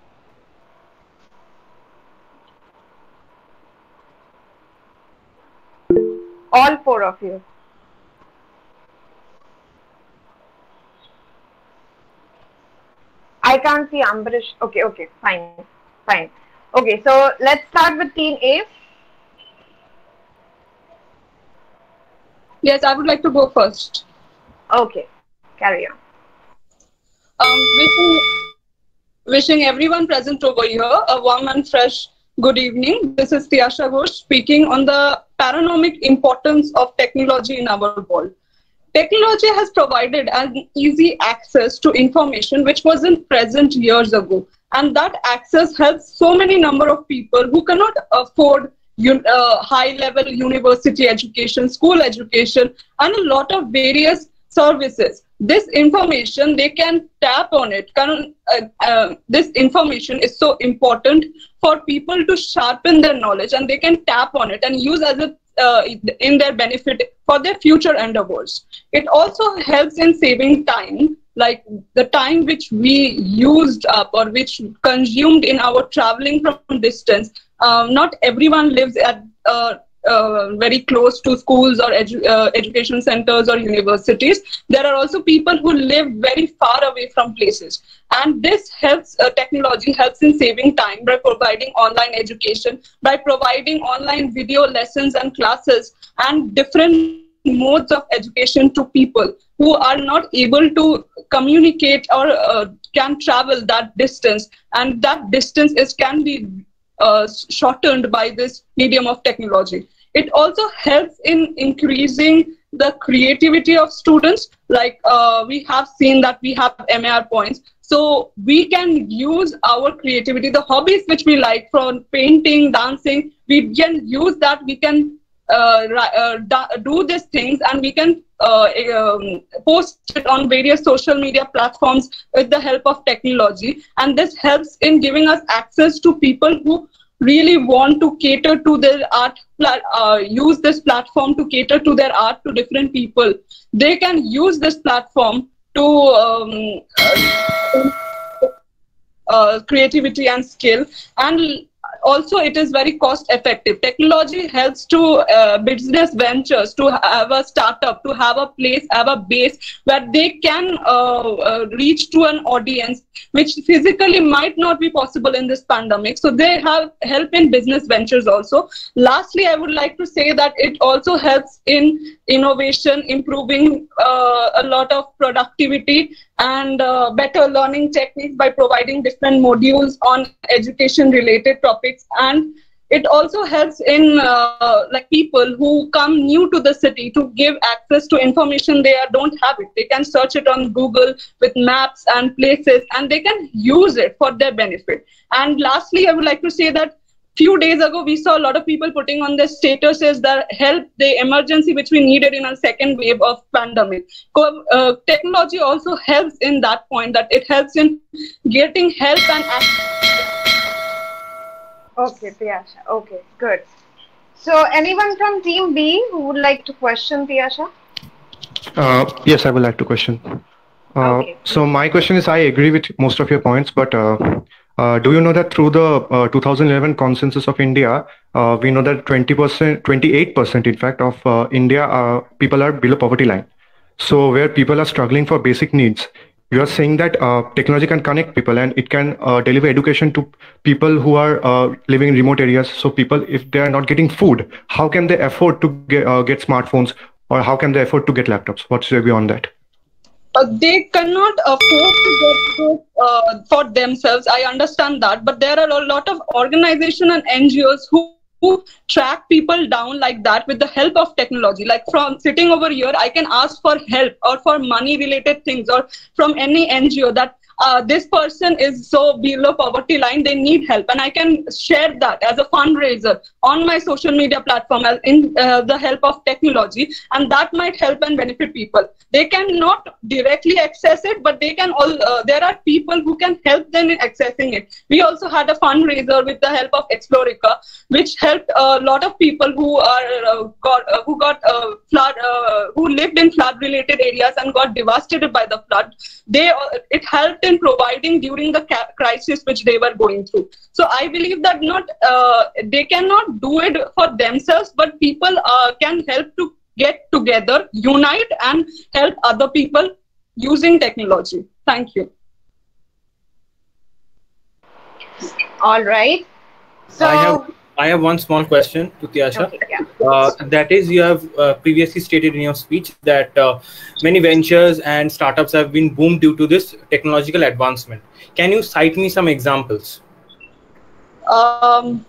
All four of you. I can't see Ambarish. Okay, okay, fine, fine. Okay, so let's start with Team A. Yes, I would like to go first. Okay, carry on. Um, wishing, wishing everyone present over here a warm and fresh good evening. This is Tiyasha Ghosh speaking on the paranomic importance of technology in our world. Technology has provided an easy access to information which wasn't present years ago. And that access helps so many number of people who cannot afford uh, high-level university education, school education, and a lot of various services. This information, they can tap on it. Can, uh, uh, this information is so important for people to sharpen their knowledge, and they can tap on it and use as a uh, in their benefit for their future endeavors. It also helps in saving time, like the time which we used up or which consumed in our traveling from distance. Um, not everyone lives at uh, Uh, very close to schools or edu uh, education centers or universities. There are also people who live very far away from places. And this helps, uh, technology helps in saving time by providing online education, by providing online video lessons and classes and different modes of education to people who are not able to communicate or uh, can travel that distance. And that distance is can be uh, shortened by this medium of technology. It also helps in increasing the creativity of students. Like uh, we have seen that we have M A R points. So we can use our creativity, the hobbies which we like, from painting, dancing, we can use that, we can uh, uh, do these things, and we can uh, um, post it on various social media platforms with the help of technology. And this helps in giving us access to people who really want to cater to their art, uh, use this platform to cater to their art to different people. They can use this platform to um, uh, creativity and skill, and also it is very cost effective. Technology helps to uh, business ventures to have a startup, to have a place, have a base where they can uh, uh, reach to an audience which physically might not be possible in this pandemic. So they have help in business ventures also. Lastly, I would like to say that it also helps in innovation, improving uh, a lot of productivity and uh, better learning techniques by providing different modules on education related topics. And it also helps in uh, like people who come new to the city to give access to information they are, don't have it. They can search it on Google with maps and places, and they can use it for their benefit. And lastly, I would like to say that few days ago, we saw a lot of people putting on their statuses that help the emergency which we needed in a second wave of pandemic. Uh, technology also helps in that point, that it helps in getting help and access. Okay, Tiyasha. Okay, good. So anyone from Team B who would like to question Tiyasha? Uh, yes, I would like to question. Uh, okay. So my question is, I agree with most of your points, but uh, uh, do you know that through the uh, two thousand eleven consensus of India, uh, we know that twenty percent, twenty-eight percent in fact of uh, India uh, people are below poverty line. So where people are struggling for basic needs, you are saying that uh, technology can connect people and it can uh, deliver education to people who are uh, living in remote areas. So people, if they are not getting food, how can they afford to get, uh, get smartphones, or how can they afford to get laptops? What's your view on that? Uh, they cannot afford to get this uh, for themselves. I understand that, but there are a lot of organizations and N G Os who, who track people down like that with the help of technology. Like from sitting over here, I can ask for help or for money related things, or from any N G O that uh, this person is so below poverty line, they need help, and I can share that as a fundraiser on my social media platform as in uh, the help of technology, and that might help and benefit people. They cannot directly access it, but they can all uh, there are people who can help them in accessing it. We also had a fundraiser with the help of Explorica, which helped a lot of people who are uh, got uh, who got uh, flood uh, who lived in flood related areas and got devastated by the flood. They uh, it helped in providing during the ca- crisis which they were going through. So I believe that not uh, they cannot do it for themselves, but people uh, can help to get together, unite, and help other people using technology. Thank you. All right. So I have I have one small question to Tyasha. Okay, yeah. Uh, that is, you have uh, previously stated in your speech that uh, many ventures and startups have been boomed due to this technological advancement. Can you cite me some examples? Um,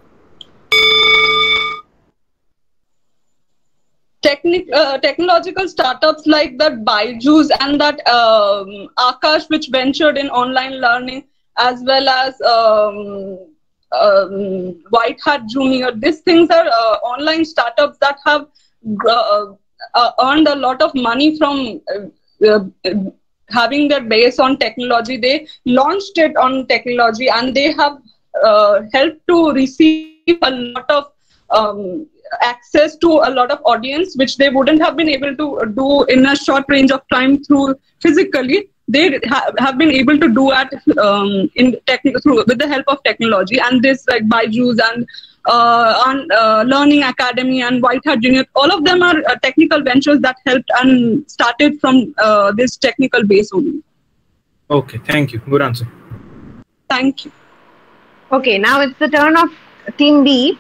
technic, uh, technological startups like that Byju's and that um, Akash, which ventured in online learning, as well as um, um, White Hat Junior. These things are uh, online startups that have uh, uh, earned a lot of money from uh, uh, having their base on technology. They launched it on technology, and they have uh, helped to receive a lot of um, access to a lot of audience, which they wouldn't have been able to do in a short range of time through physically. They ha- have been able to do it um, in technical through with the help of technology, and this like Byju's and uh, on uh, Learning Academy and White Hat Junior. All of them are uh, technical ventures that helped and started from uh, this technical base only. Okay, thank you. Good answer. Thank you. Okay, now it's the turn of Team B.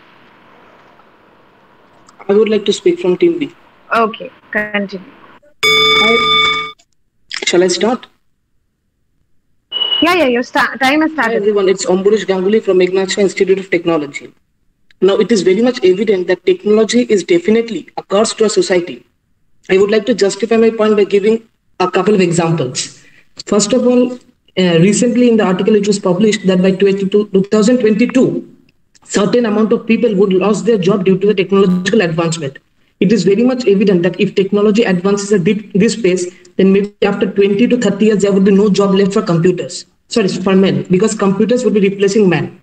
I would like to speak from Team B. Okay, continue. I, shall I start? Yeah, yeah, your start, time has started. Hi everyone, it's Amburush Ganguly from Ignatia Institute of Technology. Now, it is very much evident that technology is definitely a curse to a society. I would like to justify my point by giving a couple of examples. First of all, uh, recently in the article it was published that by two thousand twenty-two, certain amount of people would lose their job due to the technological advancement. It is very much evident that if technology advances at this pace, then maybe after twenty to thirty years, there would be no job left for computers. Sorry, for men, because computers would be replacing men.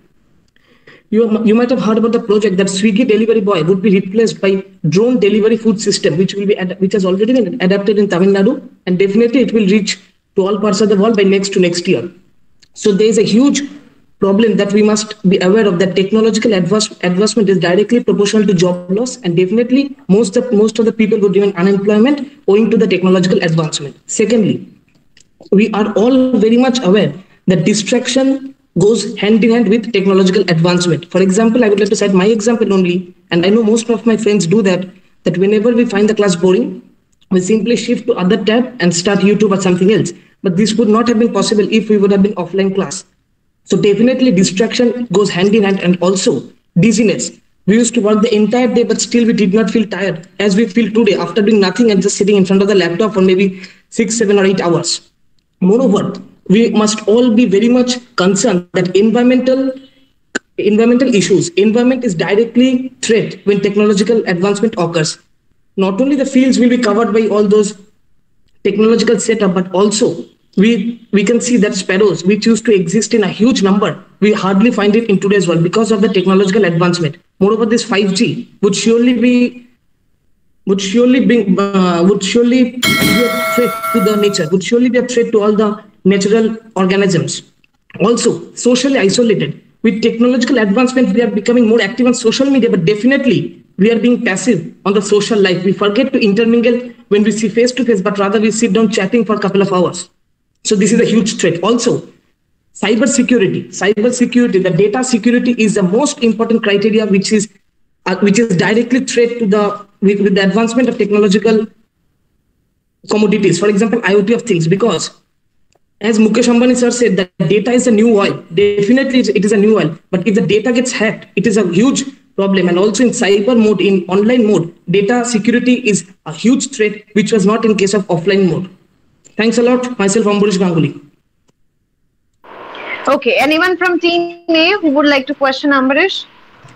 You, you might have heard about the project that Swiggy delivery boy would be replaced by drone delivery food system, which will be ad- which has already been adapted in Tamil Nadu, and definitely it will reach to all parts of the world by next to next year. So there is a huge problem that we must be aware of, that technological advance, advancement is directly proportional to job loss, and definitely most of most of the people would remain unemployment owing to the technological advancement. Secondly, we are all very much aware that distraction goes hand in hand with technological advancement. For example, I would like to cite my example only, and I know most of my friends do that, that whenever we find the class boring, we simply shift to other tab and start YouTube or something else. But this would not have been possible if we would have been offline class. So definitely distraction goes hand in hand, and also dizziness. We used to work the entire day, but still we did not feel tired as we feel today after doing nothing and just sitting in front of the laptop for maybe six, seven or eight hours. Moreover, we must all be very much concerned that environmental environmental issues, environment is directly threat when technological advancement occurs. Not only the fields will be covered by all those technological setup, but also we we can see that sparrows, which used to exist in a huge number, we hardly find it in today's world because of the technological advancement. Moreover, this five G would surely be would surely bring uh, would surely be a threat to the nature, would surely be a threat to all the natural organisms. Also, socially isolated. With technological advancement, we are becoming more active on social media, but definitely we are being passive on the social life. We forget to intermingle when we see face to face, but rather we sit down chatting for a couple of hours. So this is a huge threat. Also, cyber security, cyber security, the data security is the most important criteria, which is uh, which is directly threat to the with, with the advancement of technological commodities. For example, IoT of things, because as Mukesh Ambani sir said, that data is a new oil. Definitely, it is a new oil. But if the data gets hacked, it is a huge problem. And also in cyber mode, in online mode, data security is a huge threat, which was not in case of offline mode. Thanks a lot. Myself, Ambarish Ganguly. Okay, anyone from Team A who would like to question Ambarish?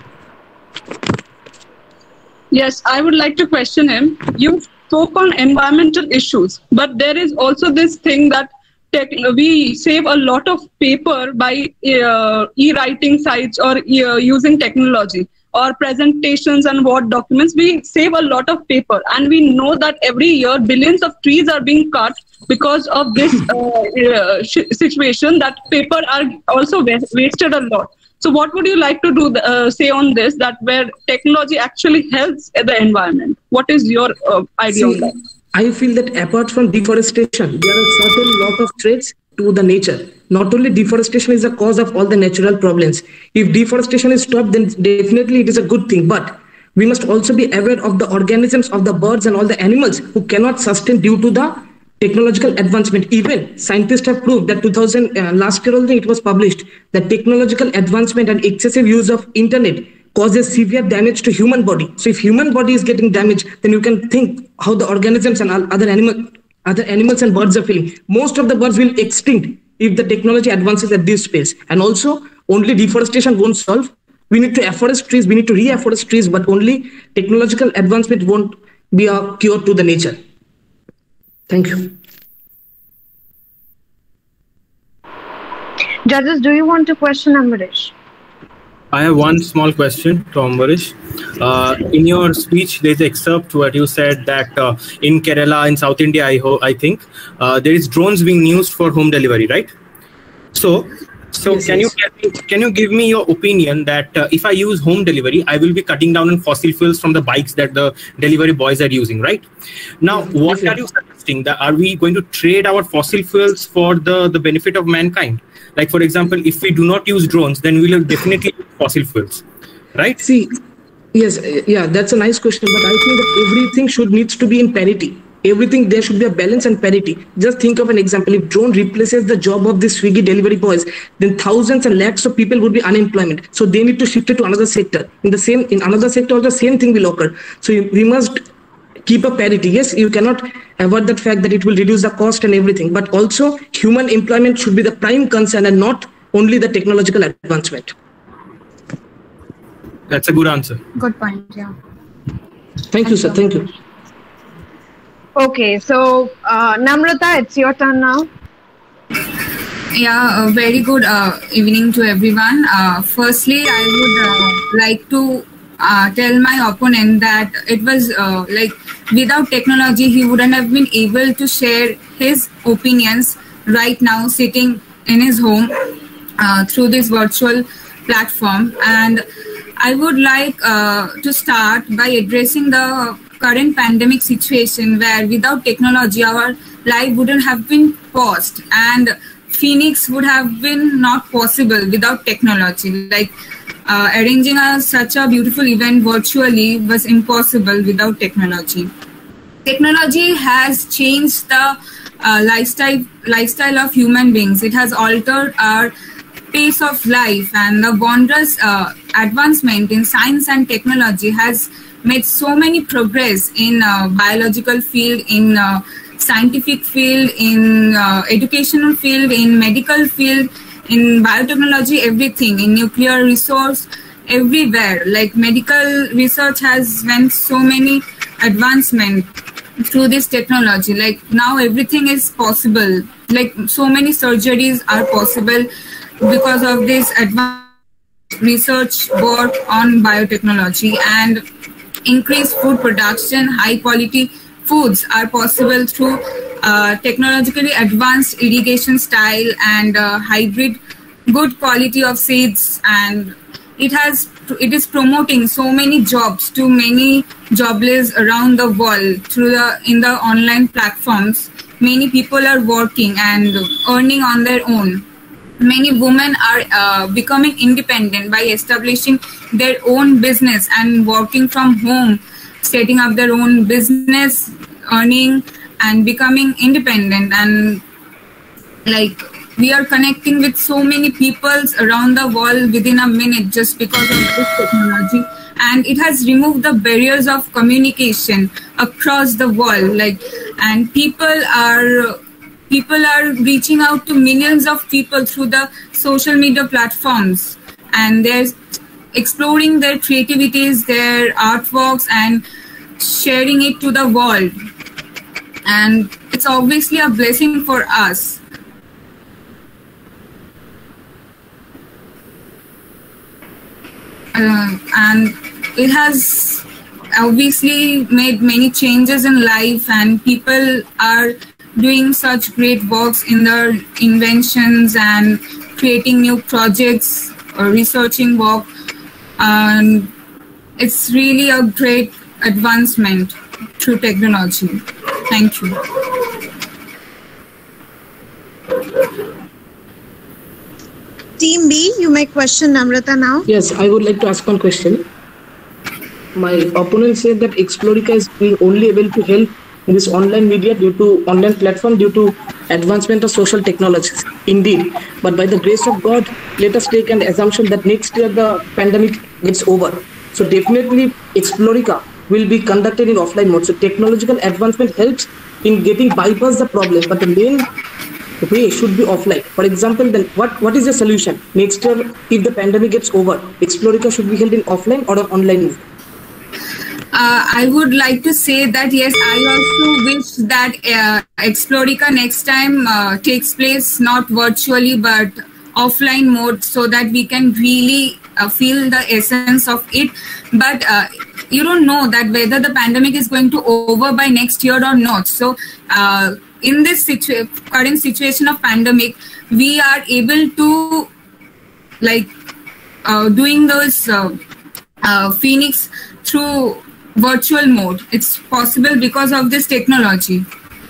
Yes, I would like to question him. You spoke on environmental issues, but there is also this thing that tech, we save a lot of paper by uh, e-writing sites or uh, using technology or presentations and Word documents. We save a lot of paper, and we know that every year billions of trees are being cut because of this uh, uh, situation, that paper are also wasted a lot. So what would you like to do, uh, say on this, that where technology actually helps the environment? What is your uh, idea See, on that? I feel that apart from deforestation, there are certain lot of threats to the nature. Not only deforestation is the cause of all the natural problems. If deforestation is stopped, then definitely it is a good thing. But we must also be aware of the organisms, of the birds and all the animals who cannot sustain due to the technological advancement. Even scientists have proved that two thousand uh, last year only it was published that technological advancement and excessive use of internet causes severe damage to human body. So if human body is getting damaged, then you can think how the organisms and other animal, other animals and birds are feeling. Most of the birds will extinct if the technology advances at this pace. And also, only deforestation won't solve. We need to afforest trees, we need to re-afforest trees, but only technological advancement won't be a cure to the nature. Thank you. Judges, do you want to question Ambarish? I have one small question to Ambarish. Uh, in your speech, there's an excerpt where you said that uh, in Kerala, in South India, I, ho I think, uh, there is drones being used for home delivery, right? So, so yes, can yes. you me, can you give me your opinion that uh, if I use home delivery, I will be cutting down on fossil fuels from the bikes that the delivery boys are using, right? Now, yes, what yes, are you suggesting? That are we going to trade our fossil fuels for the the benefit of mankind? Like, for example, if we do not use drones, then we will definitely use fossil fuels, right? See, yes, yeah, that's a nice question, but I think that everything should needs to be in parity. Everything, there should be a balance and parity. Just think of an example. If drone replaces the job of the Swiggy delivery boys, then thousands and lakhs of people would be unemployment. So they need to shift it to another sector. In the same, in another sector, the same thing will occur. So we must keep a parity. Yes, you cannot avoid that fact that it will reduce the cost and everything, but also human employment should be the prime concern and not only the technological advancement. That's a good answer. Good point, yeah. Thank you, sir. Thank you. Okay, so uh, Namrata, it's your turn now. Yeah, a very good uh, evening to everyone. Uh, firstly, I would uh, like to uh, tell my opponent that it was uh, like without technology, he wouldn't have been able to share his opinions right now sitting in his home uh, through this virtual platform. And I would like uh, to start by addressing the current pandemic situation where without technology, our life wouldn't have been paused and Phoenix would have been not possible without technology. Like uh, arranging a, such a beautiful event virtually was impossible without technology. Technology has changed the uh, lifestyle lifestyle of human beings. It has altered our pace of life, and the wondrous uh, advancement in science and technology has made so many progress in uh, biological field, in uh, scientific field, in uh, educational field, in medical field, in biotechnology, everything, in nuclear resource, everywhere. Like medical research has went so many advancement through this technology. Like now everything is possible. Like so many surgeries are possible because of this advanced research work on biotechnology, and increased food production, high quality foods are possible through uh, technologically advanced irrigation style and uh, hybrid good quality of seeds, and it has it is promoting so many jobs to many jobless around the world through the in the online platforms many people are working and earning on their own. Many women are uh, becoming independent by establishing their own business and working from home, setting up their own business, earning and becoming independent. And like, we are connecting with so many people around the world within a minute just because of this technology. And it has removed the barriers of communication across the world. Like, and people are people are reaching out to millions of people through the social media platforms, and they're exploring their creativities, their artworks, and sharing it to the world. And it's obviously a blessing for us. Uh, and it has obviously made many changes in life, and people are doing such great works in their inventions and creating new projects or researching work. And it's really a great advancement through technology. Thank you. Team B, you may question Namrata now. Yes, I would like to ask one question. My opponent said that Explorica is being only able to help in this online media due to online platform due to advancement of social technologies. Indeed, but by the grace of God, let us take an assumption that next year the pandemic gets over. So definitely Explorica will be conducted in offline mode. So technological advancement helps in getting bypass the problem, but the main way should be offline. For example, then what, what is the solution? Next year, if the pandemic gets over, Explorica should be held in offline or online mode? Uh, I would like to say that yes, I also wish that uh, Explorica next time uh, takes place not virtually but offline mode, so that we can really uh, feel the essence of it. But uh, you don't know that whether the pandemic is going to over by next year or not. So uh, in this situ- current situation of pandemic, we are able to like uh, doing those uh, uh, Phoenix through virtual mode. It's possible because of this technology.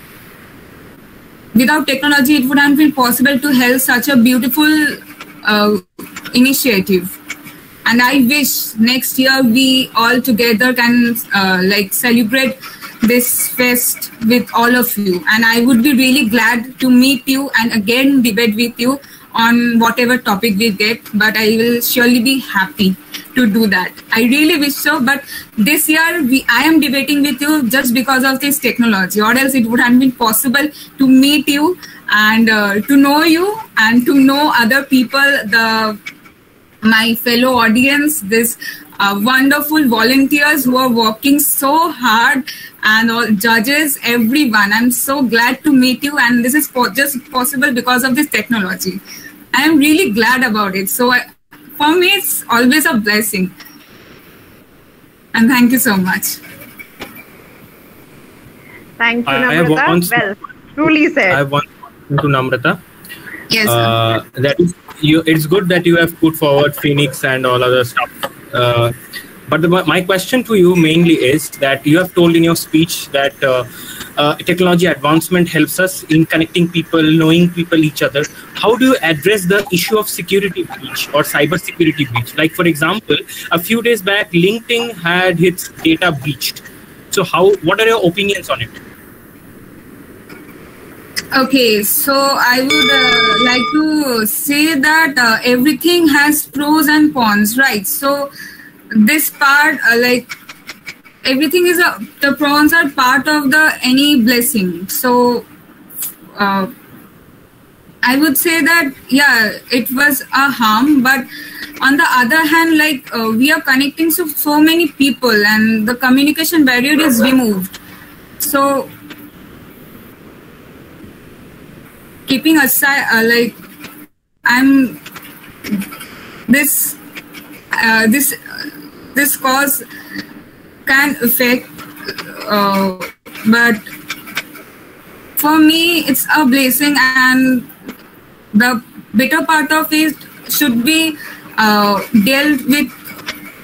Without technology, it would not be possible to have such a beautiful uh, initiative. And I wish next year we all together can uh, like celebrate this fest with all of you. And I would be really glad to meet you and again debate with you on whatever topic we get, but I will surely be happy to do that. I really wish so, but this year we, I am debating with you just because of this technology, or else it would have been possible to meet you and uh, to know you and to know other people, the my fellow audience, this uh, wonderful volunteers who are working so hard, and all judges, everyone. I'm so glad to meet you, and this is po- just possible because of this technology. I am really glad about it. So I, for me, it's always a blessing. And thank you so much. Thank you, I have Namrata. one- Well, truly said. I have one question to Namrata. Yes. Uh, that is, you. It's good that you have put forward Phoenix and all other stuff. Uh, but the, my question to you mainly is that you have told in your speech that uh, uh, technology advancement helps us in connecting people, knowing people each other. How do you address the issue of security breach or cyber security breach? Like, for example, a few days back, LinkedIn had its data breached. So how? What are your opinions on it? Okay, so I would uh, like to say that uh, everything has pros and cons, right? So this part, uh, like everything is a, the pros are part of the any blessing. So uh, I would say that yeah, it was a harm, but on the other hand, like uh, we are connecting to so many people, and the communication barrier is removed. So keeping aside, uh, like I'm this uh, this uh, this cause can affect, uh, but for me it's a blessing, and the better part of it should be uh, dealt with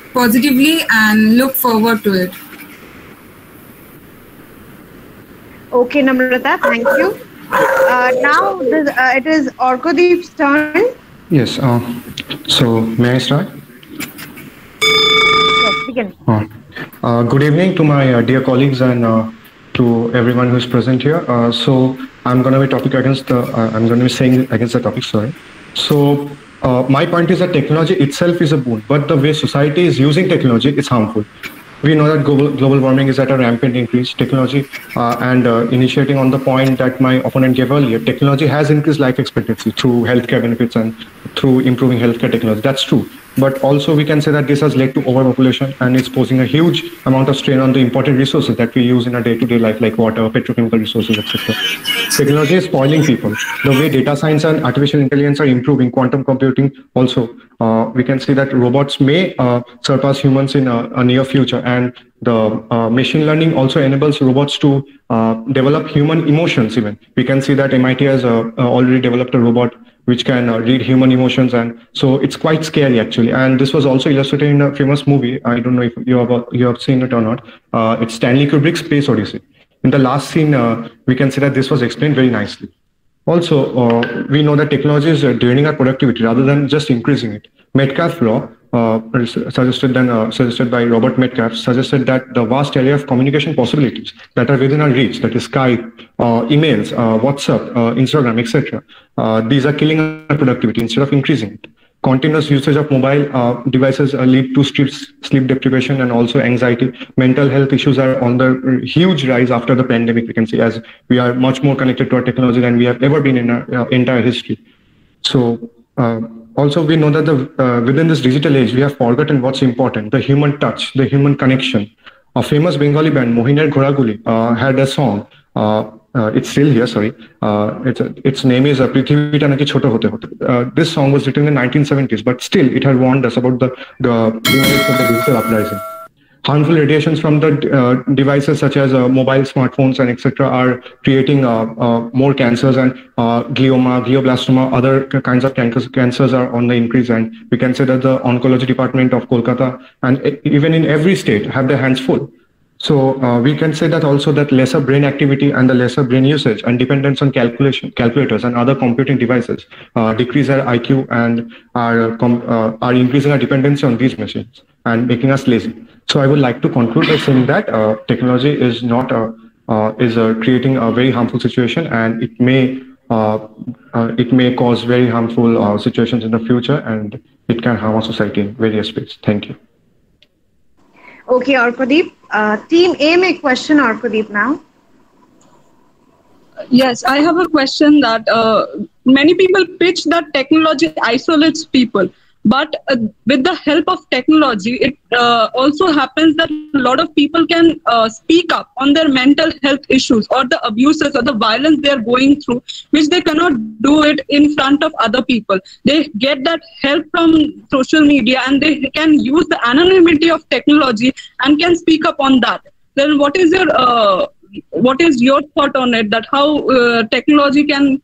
positively and look forward to it. Okay, Namrata, thank you. Uh, now this, uh, it is Arkadeep's turn. Yes. Uh, so may I start? Yes, begin. Uh, uh, good evening to my uh, dear colleagues and uh, to everyone who is present here. Uh, so I'm going to be topic against the. Uh, I'm going to be saying against the topic. Sorry. So uh, my point is that technology itself is a boon, but the way society is using technology is harmful. We know that global, global warming is at a rampant increase. Technology uh, and uh, initiating on the point that my opponent gave earlier, technology has increased life expectancy through healthcare benefits and through improving healthcare technology. That's true. But also we can say that this has led to overpopulation and it's posing a huge amount of strain on the important resources that we use in our day-to-day life, like water, petrochemical resources, et cetera. Technology is spoiling people. The way data science and artificial intelligence are improving, quantum computing also, uh, we can see that robots may uh, surpass humans in a, a near future, and the uh, machine learning also enables robots to uh, develop human emotions even. We can see that M I T has uh, uh, already developed a robot which can uh, read human emotions, and so it's quite scary actually. And this was also illustrated in a famous movie. I don't know if you have, you have seen it or not. Uh, it's Stanley Kubrick's Space Odyssey. In the last scene, uh, we can see that this was explained very nicely. Also, uh, we know that technology is uh, draining our productivity rather than just increasing it. Metcalfe law, uh, suggested then uh, suggested by Robert Metcalfe, suggested that the vast area of communication possibilities that are within our reach, that is Skype, uh, emails, uh, WhatsApp, uh, Instagram, et cetera. Uh, these are killing our productivity instead of increasing it. Continuous usage of mobile uh, devices uh, lead to sleep, sleep deprivation and also anxiety. Mental health issues are on the huge rise after the pandemic, we can see, as we are much more connected to our technology than we have ever been in our uh, entire history. So uh, also we know that the, uh, within this digital age, we have forgotten what's important, the human touch, the human connection. A famous Bengali band, Mohiner Ghoraguli, uh, had a song, uh, Uh, it's still here, sorry. Uh, it's, uh, its name is uh, Prithvi Ta Naki Chhoto Hote Hote. Uh, this song was written in the nineteen seventies, but still it had warned us about the, the dangers of the digital uprising. Harmful radiations from the uh, devices such as uh, mobile smartphones and et cetera are creating uh, uh, more cancers, and uh, glioma, glioblastoma, other kinds of cancers, cancers are on the increase. And we can say that the oncology department of Kolkata and even in every state have their hands full. So uh, we can say that also that lesser brain activity and the lesser brain usage and dependence on calculation, calculators and other computing devices uh, decrease our I Q and are, uh, are increasing our dependency on these machines and making us lazy. So I would like to conclude by saying that uh, technology is not a, uh, is uh, creating a very harmful situation, and it may uh, uh, it may cause very harmful uh, situations in the future, and it can harm our society in various ways. Thank you. Okay, Arkadeep. Uh, team A make question Arkadeep now. Yes, I have a question that uh, many people pitch that technology isolates people. But uh, with the help of technology, it uh, also happens that a lot of people can uh, speak up on their mental health issues or the abuses or the violence they are going through, which they cannot do it in front of other people. They get that help from social media, and they can use the anonymity of technology and can speak up on that. Then what is your uh, what is your thought on it? That how uh, technology can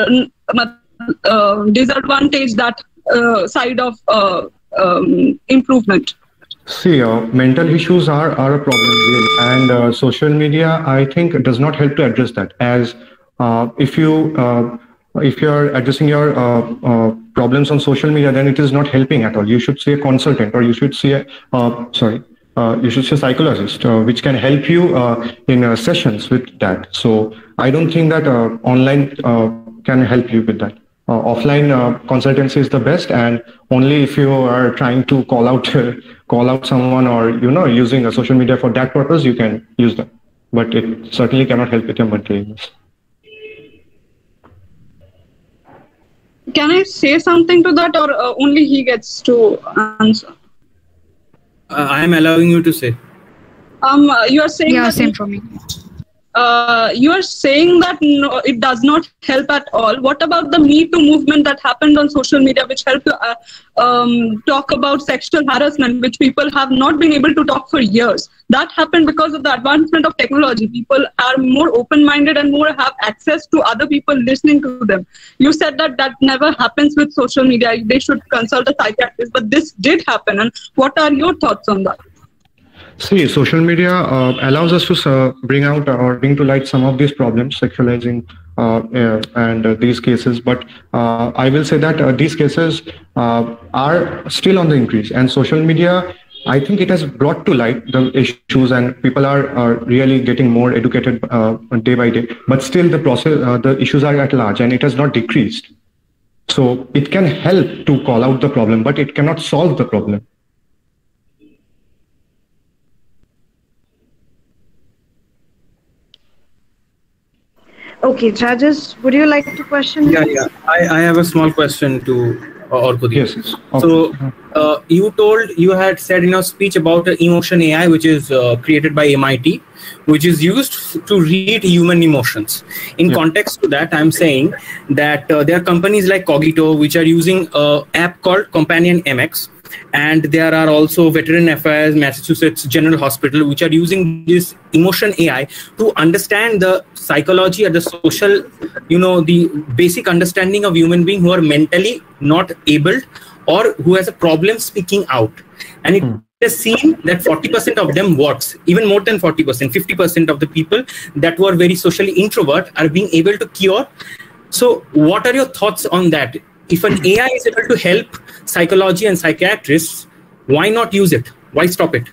uh, disadvantage that Uh, side of uh, um, improvement? See, uh, mental issues are, are a problem, really. And uh, social media, I think, does not help to address that. As uh, if you uh, if you're addressing your uh, uh, problems on social media, then it is not helping at all. You should see a consultant, or you should see a uh, sorry, uh, you should see a psychologist, uh, which can help you uh, in uh, sessions with that. So I don't think that uh, online uh, can help you with that. Uh, offline uh, consultancy is the best, and only if you are trying to call out uh, call out someone, or you know using a social media for that purpose, you can use them. But it certainly cannot help with your mental illness. Can I say something to that, or uh, only he gets to answer? Uh, I am allowing you to say. Um, uh, you are saying yeah, that same for me. Uh, you are saying that no, it does not help at all. What about the Me Too movement that happened on social media, which helped to uh, um, talk about sexual harassment, which people have not been able to talk for years? That happened because of the advancement of technology. People are more open-minded and more have access to other people listening to them. You said that that never happens with social media. They should consult a psychiatrist, but this did happen. And what are your thoughts on that? See, social media uh, allows us to uh, bring out or bring to light some of these problems, sexualizing uh, uh, and uh, these cases. But uh, I will say that uh, these cases uh, are still on the increase, and social media, I think it has brought to light the issues, and people are, are really getting more educated uh, day by day. But still, the process, uh, the issues are at large, and it has not decreased. So it can help to call out the problem, but it cannot solve the problem. Okay, judges, would you like to question? Yeah, yeah. I, I have a small question to uh, Orkudi. Yes, yes. So uh, you told, you had said in your speech about uh, Emotion A I, which is uh, created by M I T, which is used to read human emotions. In Yeah. context to that, I'm saying that uh, there are companies like Cogito, which are using an app called Companion M X. And there are also Veteran Affairs, Massachusetts General Hospital, which are using this Emotion A I to understand the psychology or the social, you know, the basic understanding of human being who are mentally not able or who has a problem speaking out. And it is seen that forty percent of them works, even more than forty percent, fifty percent of the people that were very socially introvert are being able to cure. So what are your thoughts on that? If an A I is able to help psychology and psychiatrists, why not use it? Why stop it?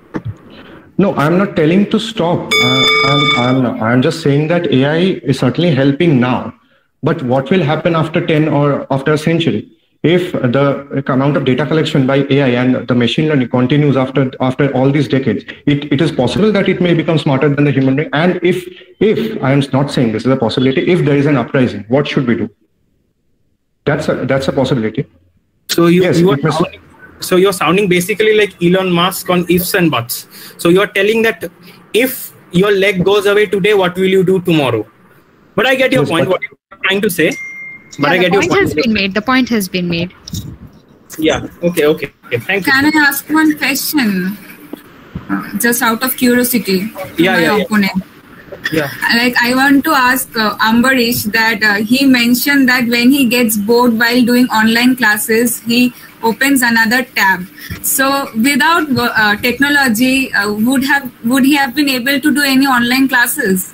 No, I'm not telling to stop. Uh, I'm, I'm, I'm just saying that A I is certainly helping now. But what will happen after ten or after a century? If the amount of data collection by A I and the machine learning continues after after all these decades, it, it is possible that it may become smarter than the human being. And if, if I am not saying this is a possibility, if there is an uprising, what should we do? That's a, that's a possibility. So you, yes, you are sounding, so you're sounding basically like Elon Musk on ifs and buts. So you're telling that if your leg goes away today, what will you do tomorrow? But I get your Yes, point, but- what you're trying to say. But Yeah, I the get your point point. has been made. The point has been made. Yeah, okay, okay. okay. Thank you. Can I ask one question? Uh, just out of curiosity. To Yeah, my yeah, yeah. opponent. Yeah. Like I want to ask uh, Ambarish that uh, he mentioned that when he gets bored while doing online classes, he opens another tab. So without uh, technology, uh, would have would he have been able to do any online classes?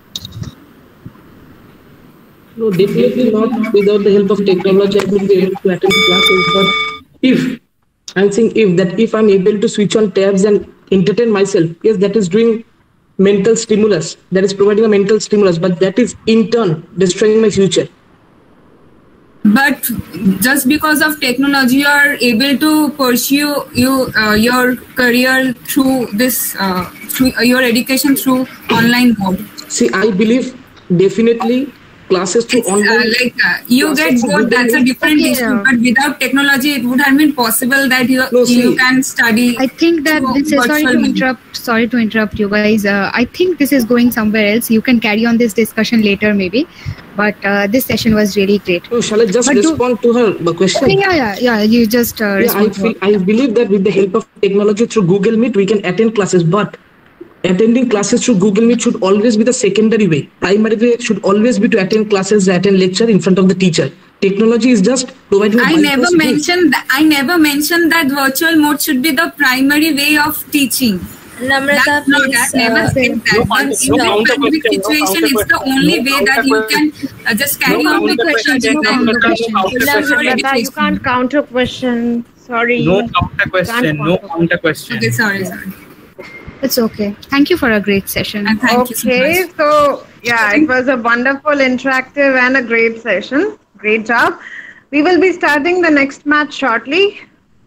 No, definitely not. Without the help of technology, I would be able to attend classes. But if I'm saying if that if I'm able to switch on tabs and entertain myself, yes, that is doing mental stimulus. That is providing a mental stimulus, but that is in turn destroying my future. But just because of technology, you are able to pursue you uh, your career through this uh, through uh, your education through online mode. See, I believe definitely classes through It's, uh, online. like uh, you classes get through bored. Google That's a Meet. different Okay, issue. uh, But without technology, it would have been possible that you No, see, you can study. I think that through this is sorry to virtual media. interrupt. Sorry to interrupt you guys. Uh, I think this is going somewhere else. You can carry on this discussion later, maybe. But uh, this session was really great. No, shall I just But do- respond to her question? Okay, yeah, yeah, yeah. You just uh, Yeah, I respond to feel her. I believe that with the help of technology through Google Meet, we can attend classes. But attending classes through Google Meet should always be the secondary way. Primary way should always be to attend classes, attend lecture in front of the teacher. Technology is just providing. a I never bypass route. mentioned that. I never mentioned that virtual mode should be the primary way of teaching. Namrata, That's not, please, that never uh, said no that. But counter- in no the counter pandemic question, no situation, counter it's the question, only no way counter that you question. can uh, just carry No on the counter question, questions. no in counter the question, no counter question. Namrata, you can't counter question. Sorry. No you counter question, can't no counter. counter question. Okay, sorry, sorry. It's okay. Thank you for a great session. And thank you so Okay, much. so yeah, it was a wonderful, interactive, and a great session. Great job. We will be starting the next match shortly.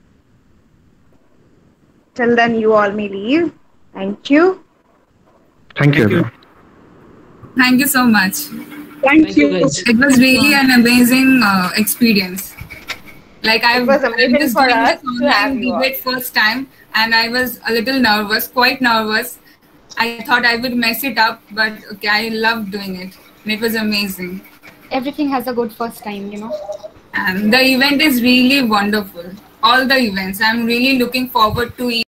Till then, you all may leave. Thank you. Thank you, everyone. Thank you so much. Thank you. guys. It was really an amazing uh, experience. Like I was I'm amazing just for doing us this to have online you all. debate first time, and I was a little nervous, quite nervous. I thought I would mess it up, but okay, I loved doing it. And it was amazing. Everything has a good first time, you know. And the event is really wonderful. All the events. I'm really looking forward to e-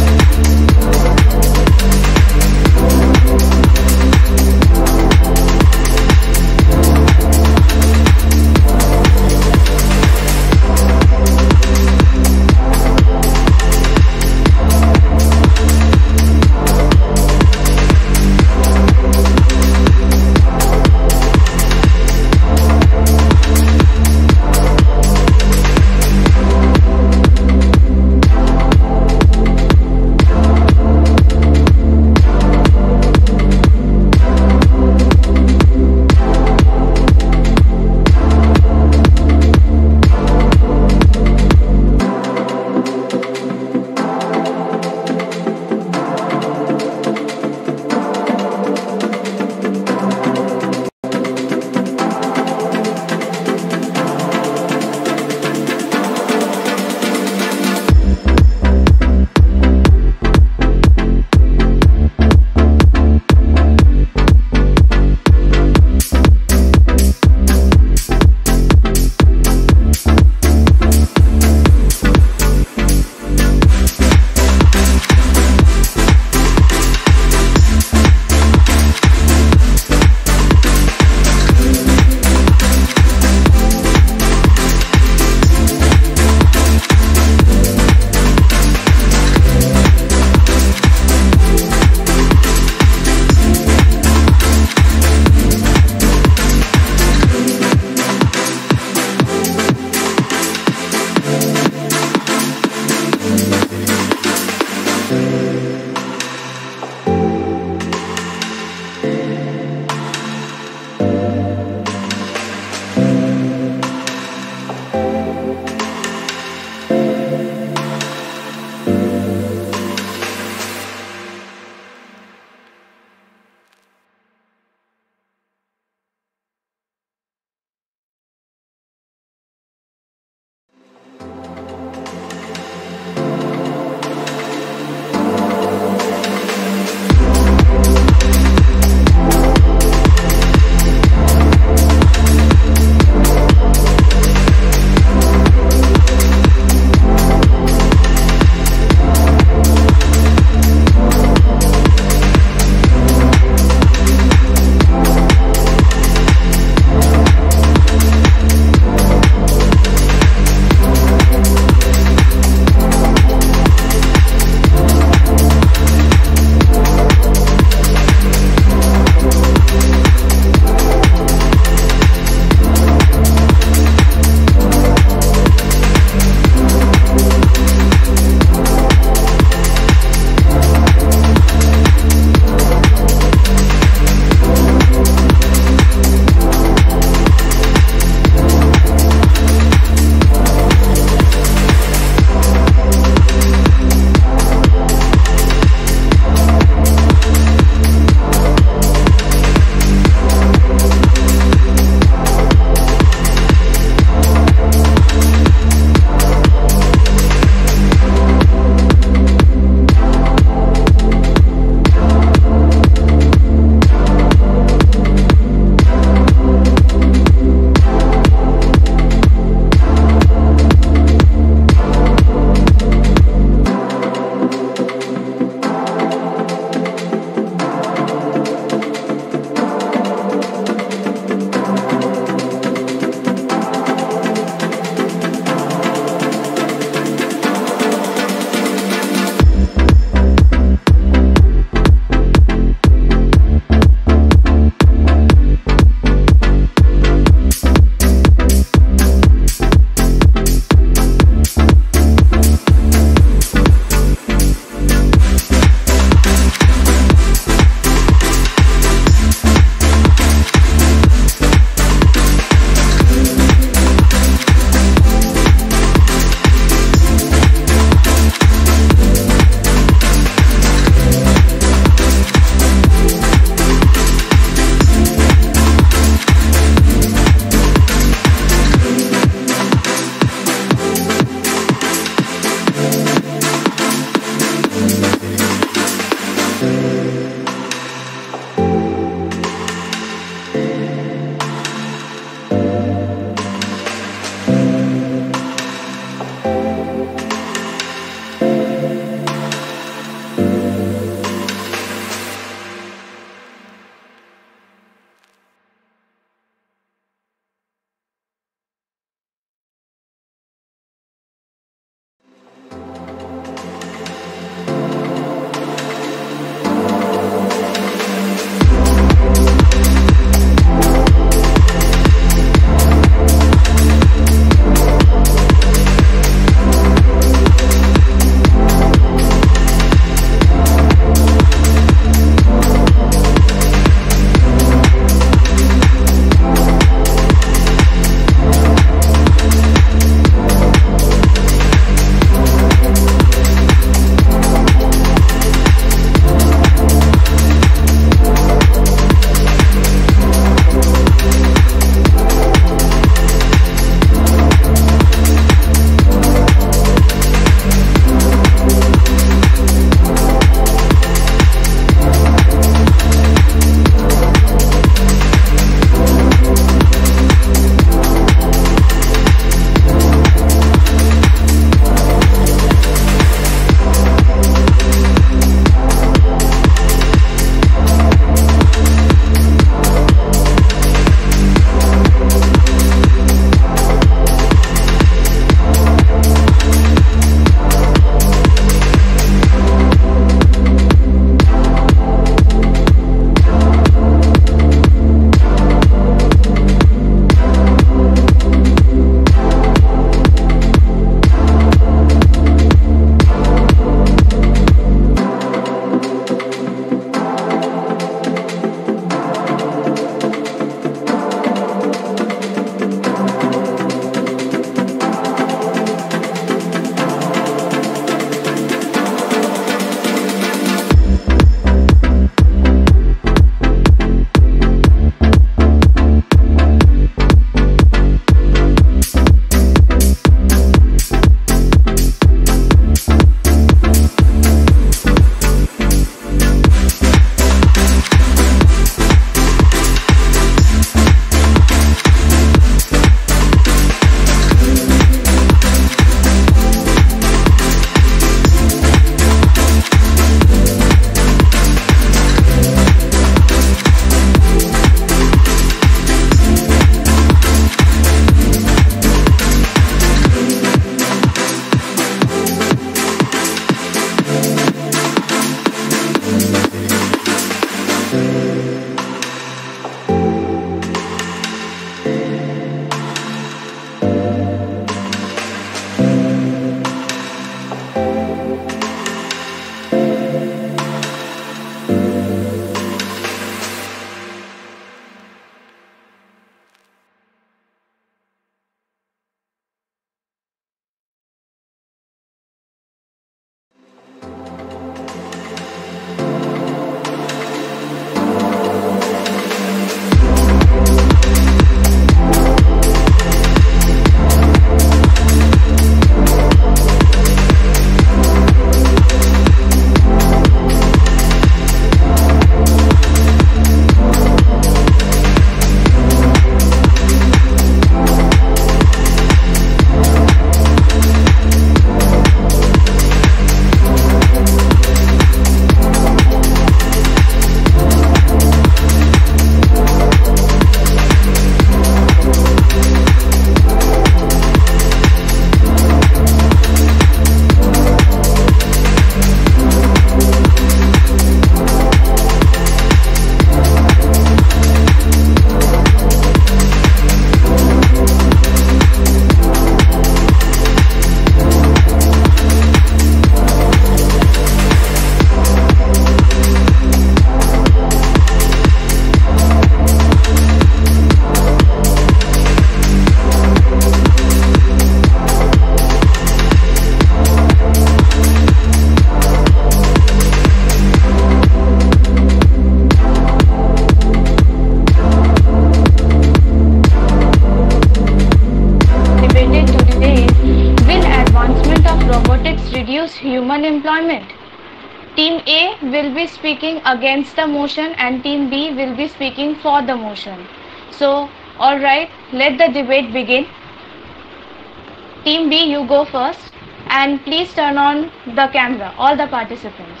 human employment? Team A will be speaking against the motion and Team B will be speaking for the motion. So, all right, let the debate begin. Team B, you go first and please turn on the camera, all the participants.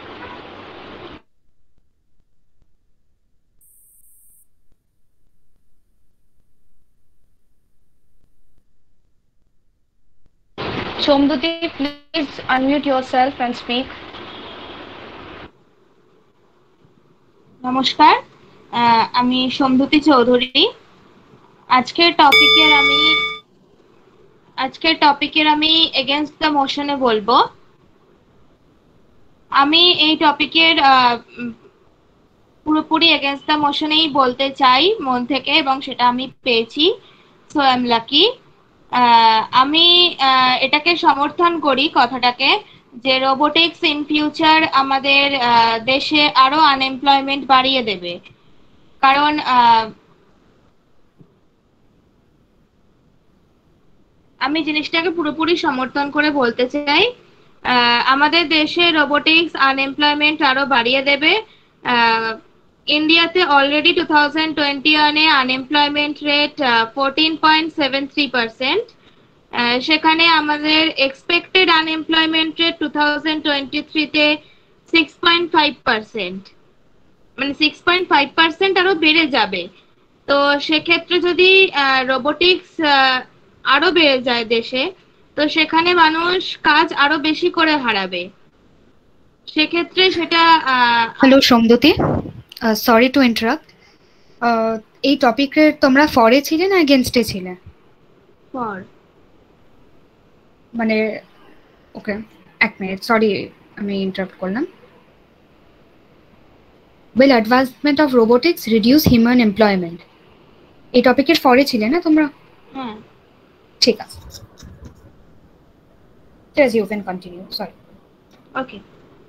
Somduti, please unmute yourself and speak. নমস্কার, আমি সোমদুতি চৌধুরী। আজকের টপিকের আমি আজকের টপিকের আমি against the মোশনে বলবো। আমি এই টপিকের পুরোপুরি এগেইনস্ট দ্য মোশনেই বলতে চাই মন থেকে, এবং সেটা আমি পেয়েছি, সো আই এম লাকি। আমি এটাকে সমর্থন করি কথাটাকে, যে রোবোটিক্স ইন ফিউচার আমাদের দেশে আরো আনএমপ্লয়মেন্ট বাড়িয়ে দেবে। কারণ আমি জিনিসটাকে পুরোপুরি সমর্থন করে বলতে চাই, আমাদের দেশে রোবোটিক্স আনএমপ্লয়মেন্ট আরো বাড়িয়ে দেবে। ইন্ডিয়াতে অলরেডি টু থাউজেন্ড টোয়েন্টি ওয়ানে unemployment rate fourteen point seven three percent, সেখানে আমাদের expected unemployment rate two thousand twenty থ্রিতে সিক্স পয়েন্ট ফাইভ পার্সেন্ট, মানে সিক্স পয়েন্ট ফাইভ পার্সেন্ট আরো বেড়ে যাবে। তো সেক্ষেত্রে যদি রোবোটিক্স আরো বেড়ে যায় দেশে, তো সেখানে মানুষ কাজ আরো বেশি করে হারাবে। সেক্ষেত্রে সেটা hello Somduti, sorry to interrupt, এই টপিকের তোমরা ফরে ছিলে না এগেইনস্টে ছিলে? ফর। মানে ওকে, এক মিনিট, সরি আমি ইন্টারাপ্ট করলাম। Will advancement of robotics reduce human employment? এই টপিকের ফরে ছিলে না তোমরা? হ্যাঁ, ঠিক আছে। Yes, you can continue. Sorry. ওকে।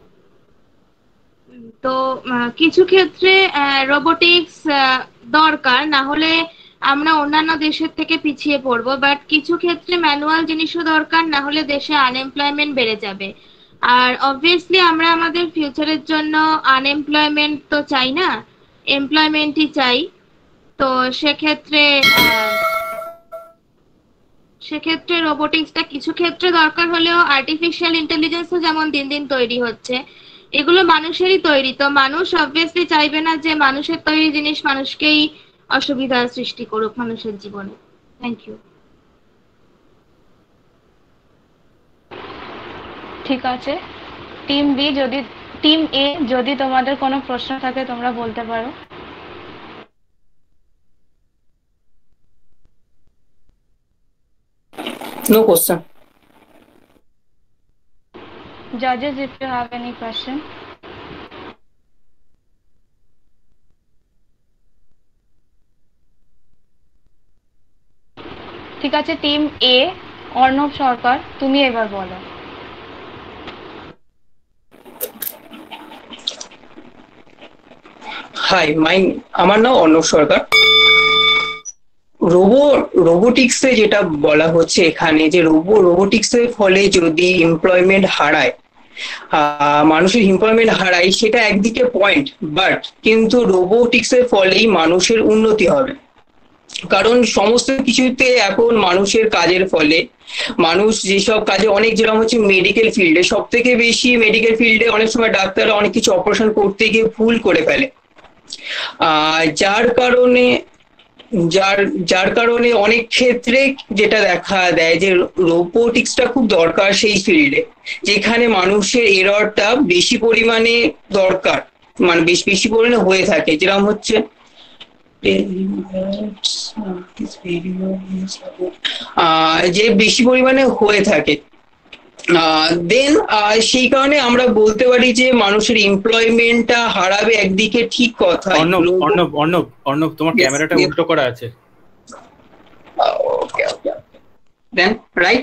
তো কিছু ক্ষেত্রে রোবোটিক্স দরকার, না হলে আমরা অন্যান্য দেশের থেকে পিছিয়ে পড়বো, বাট কিছু ক্ষেত্রে ম্যানুয়াল জিনিসও দরকার, না হলে দেশে আনএমপ্লয়মেন্ট বেড়ে যাবে। আর অবভিয়াসলি আমরা আমাদের ফিউচারের জন্য আনএমপ্লয়মেন্ট তো চাই না, এমপ্লয়মেন্টই চাই। তো সেক্ষেত্রে সেক্ষেত্রে রোবোটিক্সটা কিছু ক্ষেত্রে দরকার হলেও আর্টিফিশিয়াল ইন্টেলিজেন্সও যেমন দিন দিন তৈরি হচ্ছে, এগুলো মানুষেরই তৈরি। তো মানুষ অবভিয়াসলি চাইবে না যে মানুষের তৈরি জিনিস মানুষকেই অসুবিধার সৃষ্টি করুক মানুষের জীবনে। Thank you. ঠিক আছে, টিম বি যদি টিম এ যদি তোমাদের কোনো প্রশ্ন থাকে তোমরা বলতে পারো। No question. Judges, if you have any question. ঠিক আছে, টিম এ অর্ণব সরকার, তুমি এবার বলো। হাই, মাই আমার নাম অর্ণব সরকার। রোবো রোবোটিক্সে যেটা বলা হচ্ছে এখানে, যে রোবো রোবোটিক্সের ফলে যদি এমপ্লয়মেন্ট হারায়, মানুষের এমপ্লয়মেন্ট হারায়, সেটা একদিকে পয়েন্ট, বাট কিন্তু রোবোটিক্সের ফলেই মানুষের উন্নতি হবে। কারণ সমস্ত কিছুতে এখন মানুষের কাজের ফলে মানুষ যেসব কাজে অনেক, যেরকম হচ্ছে মেডিকেল ফিল্ডে, সব থেকে বেশি মেডিকেল ফিল্ডে অনেক সময় ডাক্তাররা অনেক কিছু অপারেশন করতে গিয়ে ভুল করে ফেলে, আহ যার কারণে যার যার কারণে অনেক ক্ষেত্রে যেটা দেখা দেয় যে রোবোটিক্সটা খুব দরকার সেই ফিল্ডে, যেখানে মানুষের এররটা বেশি পরিমাণে দরকার, মানে বেশি বেশি পরিমাণে হয়ে থাকে, যেরকম হচ্ছে যে বেশি পরিমাণে হয়ে থাকে। দেন সেই কারণে আমরা বলতে পারি যে মানুষের এমপ্লয়মেন্টটা হারাবে একদিকে, ঠিক কথা। অর্ণব অর্ণব অর্ণব অর্ণব তোমার ক্যামেরাটা উল্টো করা আছে। ওকে ওকে দেন রাইট,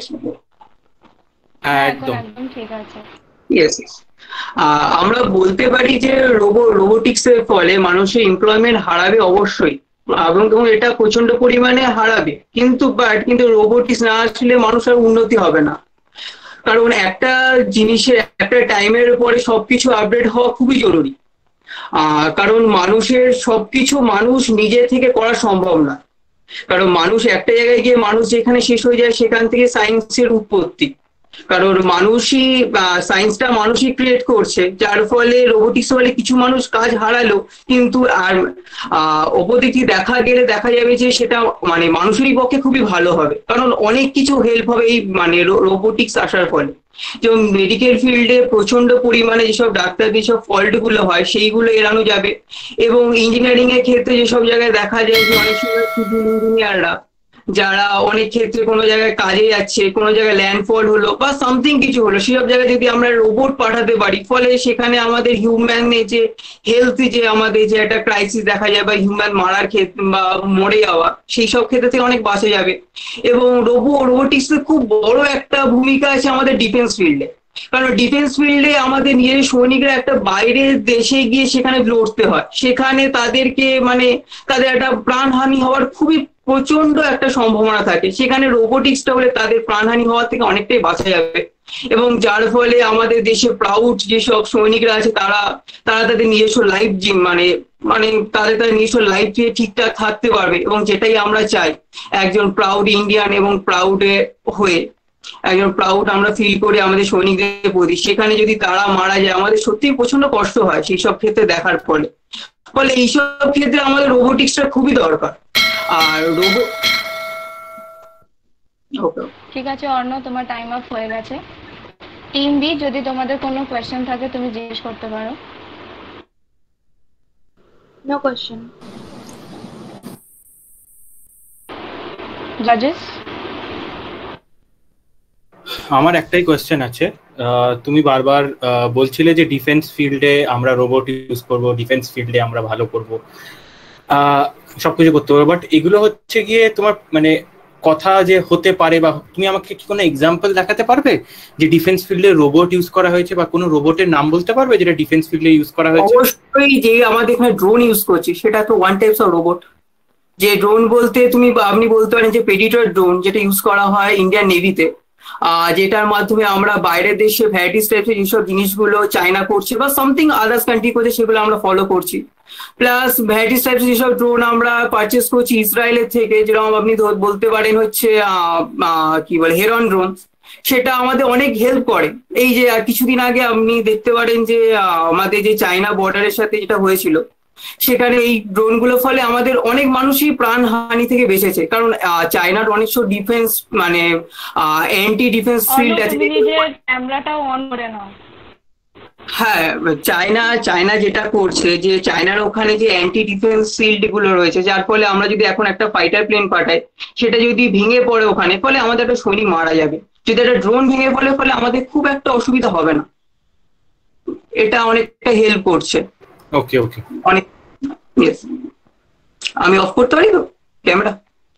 একদম ঠিক আছে। ইয়েস, আমরা বলতে পারি যে রোবো রোবোটিক্সের ফলে মানুষের এমপ্লয়মেন্ট হারাবে অবশ্যই, এবং এটা প্রচন্ড পরিমাণে হারাবে, কিন্তু বাট কিন্তু রোবোটিক্স না আসলে মানুষের উন্নতি হবে না। কারণ একটা জিনিসের একটা টাইমের পরে সবকিছু আপডেট হওয়া খুবই জরুরি। আহ কারণ মানুষের সবকিছু মানুষ নিজে থেকে করা সম্ভব না, কারণ মানুষ একটা জায়গায় গিয়ে মানুষ যেখানে শেষ হয়ে যায় সেখান থেকে সায়েন্সের উৎপত্তি। কারণ মানুষই সায়েন্সটা মানুষই ক্রিয়েট করছে, যার ফলে রোবোটিক্স ফলে কিছু মানুষ কাজ হারালো, কিন্তু আর আহ অপর দিক থেকে দেখা গেলে দেখা যাবে যে সেটা মানে মানুষেরই পক্ষে খুবই ভালো হবে, কারণ অনেক কিছু হেল্প হবে এই মানে রোবোটিক্স আসার ফলে। যেমন মেডিকেল ফিল্ডে প্রচন্ড পরিমাণে যেসব ডাক্তার যেসব ফল্ট গুলো হয় সেইগুলো এড়ানো যাবে, এবং ইঞ্জিনিয়ারিং এর ক্ষেত্রে যেসব জায়গায় দেখা যায় যে অনেক সময় সিভিল ইঞ্জিনিয়াররা যারা অনেক ক্ষেত্রে কোনো জায়গায় কাজে যাচ্ছে, কোনো জায়গায় ল্যান্ডফল হলো বা সামথিং কিছু হলো, সেসব জায়গায় যদি আমরা রোবট পাঠাতে পারি, ফলে সেখানে আমাদের হিউম্যানের যে হেলথ যে আমাদের যে একটা ক্রাইসিস দেখা যায় বা হিউম্যান মারার ক্ষেত্রে বা মরে যাওয়া, সেই সব ক্ষেত্রে থেকে অনেক বাঁচা যাবে। এবং রোবো রোবোটিক্সের খুব বড় একটা ভূমিকা আছে আমাদের ডিফেন্স ফিল্ডে, কারণ ডিফেন্স ফিল্ডে আমাদের নিজের সৈনিকরা একটা বাইরের দেশে গিয়ে সেখানে লড়তে হয়, সেখানে তাদেরকে মানে তাদের একটা প্রাণহানি হওয়ার খুবই প্রচন্ড একটা সম্ভাবনা থাকে, সেখানে রোবোটিক্সটা হলে তাদের প্রাণহানি হওয়ার থেকে অনেকটাই বাঁচা যাবে। এবং যার ফলে আমাদের দেশে প্রাউড যেসব সৈনিকরা আছে তারা তারা তাদের নিজস্ব লাইফ মানে মানে তাদের তাদের নিজস্ব লাইফ দিয়ে ঠিকঠাক থাকতে পারবে, এবং যেটাই আমরা চাই একজন প্রাউড ইন্ডিয়ান এবং প্রাউড হয়ে একজন প্রাউড আমরা ফিল করি আমাদের সৈনিকদের প্রতি। সেখানে যদি তারা মারা যায় আমাদের সত্যি প্রচন্ড কষ্ট হয় সেই সব ক্ষেত্রে দেখার ফলে। ফলে এইসব ক্ষেত্রে আমাদের রোবোটিক্সটা খুবই দরকার। আর রোবো ঠিক আছে অর্ণ, তোমার টাইম আপ হয়ে গেছে। টিম বি, যদি তোমাদের কোনো কোয়েশ্চেন থাকে তুমি জিজ্ঞেস করতে পারো। No question. জাজেস? আমার একটাই কোয়েশ্চেন আছে। তুমি বারবার বলছিলে যে ডিফেন্স ফিল্ডে আমরা রোবট ইউজ করব, ডিফেন্স ফিল্ডে আমরা ভালো করব, সবকিছু করতে পারবো, বাট এগুলো হচ্ছে গিয়ে তোমার মানে কথা যে হতে পারে, বা তুমি আমাকে কি কোনো এক্সাম্পল দেখাতে পারবে যে ডিফেন্স ফিল্ডে রোবট ইউজ করা হয়েছে, বা কোনো রোবটের নাম বলতে পারবে যেটা ডিফেন্স ফিল্ডে ইউজ করা হয়েছে? অবশ্যই, যে আমাদের এখানে ড্রোন ইউজ করছি সেটা তো ওয়ান টাইপস অফ রোবট। যে ড্রোন বলতে তুমি আপনি বলতে পারেন যে প্রেডিটর ড্রোন, যেটা ইউজ করা হয় ইন্ডিয়ান নেভিতে, আহ যেটার মাধ্যমে আমরা বাইরের দেশে ভ্যারাইটিস টাইপের যেসব জিনিসগুলো চায়না করছে বা সামথিং আদার্স কান্ট্রি করছে সেগুলো আমরা ফলো করছি। প্লাস ভ্যারাইটিস টাইপের যেসব ড্রোন আমরা পারচেস করছি ইসরায়েলের থেকে, যেরকম আপনি বলতে পারেন হচ্ছে কি বলে হেরন ড্রোন, সেটা আমাদের অনেক হেল্প করে। এই যে কিছুদিন আগে আপনি দেখতে পারেন যে আমাদের যে চায়না বর্ডারের সাথে যেটা হয়েছিল, সেখানে এই ড্রোন গুলোর ফলে আমাদের অনেক মানুষই প্রাণহানি থেকে বেঁচেছে, কারণ চায়নার অনেক সব ডিফেন্স মানে অ্যান্টি ডিফেন্স ফিল্ড আছে। ক্যামেরাটাও অন করে নাও। হ্যাঁ, চায়না চায়না যেটা করছে যে চায়নার ওখানে যে অ্যান্টি ডিফেন্স ফিল্ড গুলো রয়েছে, যার ফলে আমরা যদি এখন একটা ফাইটার প্লেন পাঠাই, সেটা যদি ভেঙে পড়ে ওখানে, ফলে আমাদের একটা সৈনিক মারা যাবে। যদি একটা ড্রোন ভেঙে পড়ে, ফলে আমাদের খুব একটা অসুবিধা হবে না। এটা অনেকটা হেল্প করছে। ওকে ওকে, অনেক। ইয়েস, আমি অফ করতে পারি তো ক্যামেরা?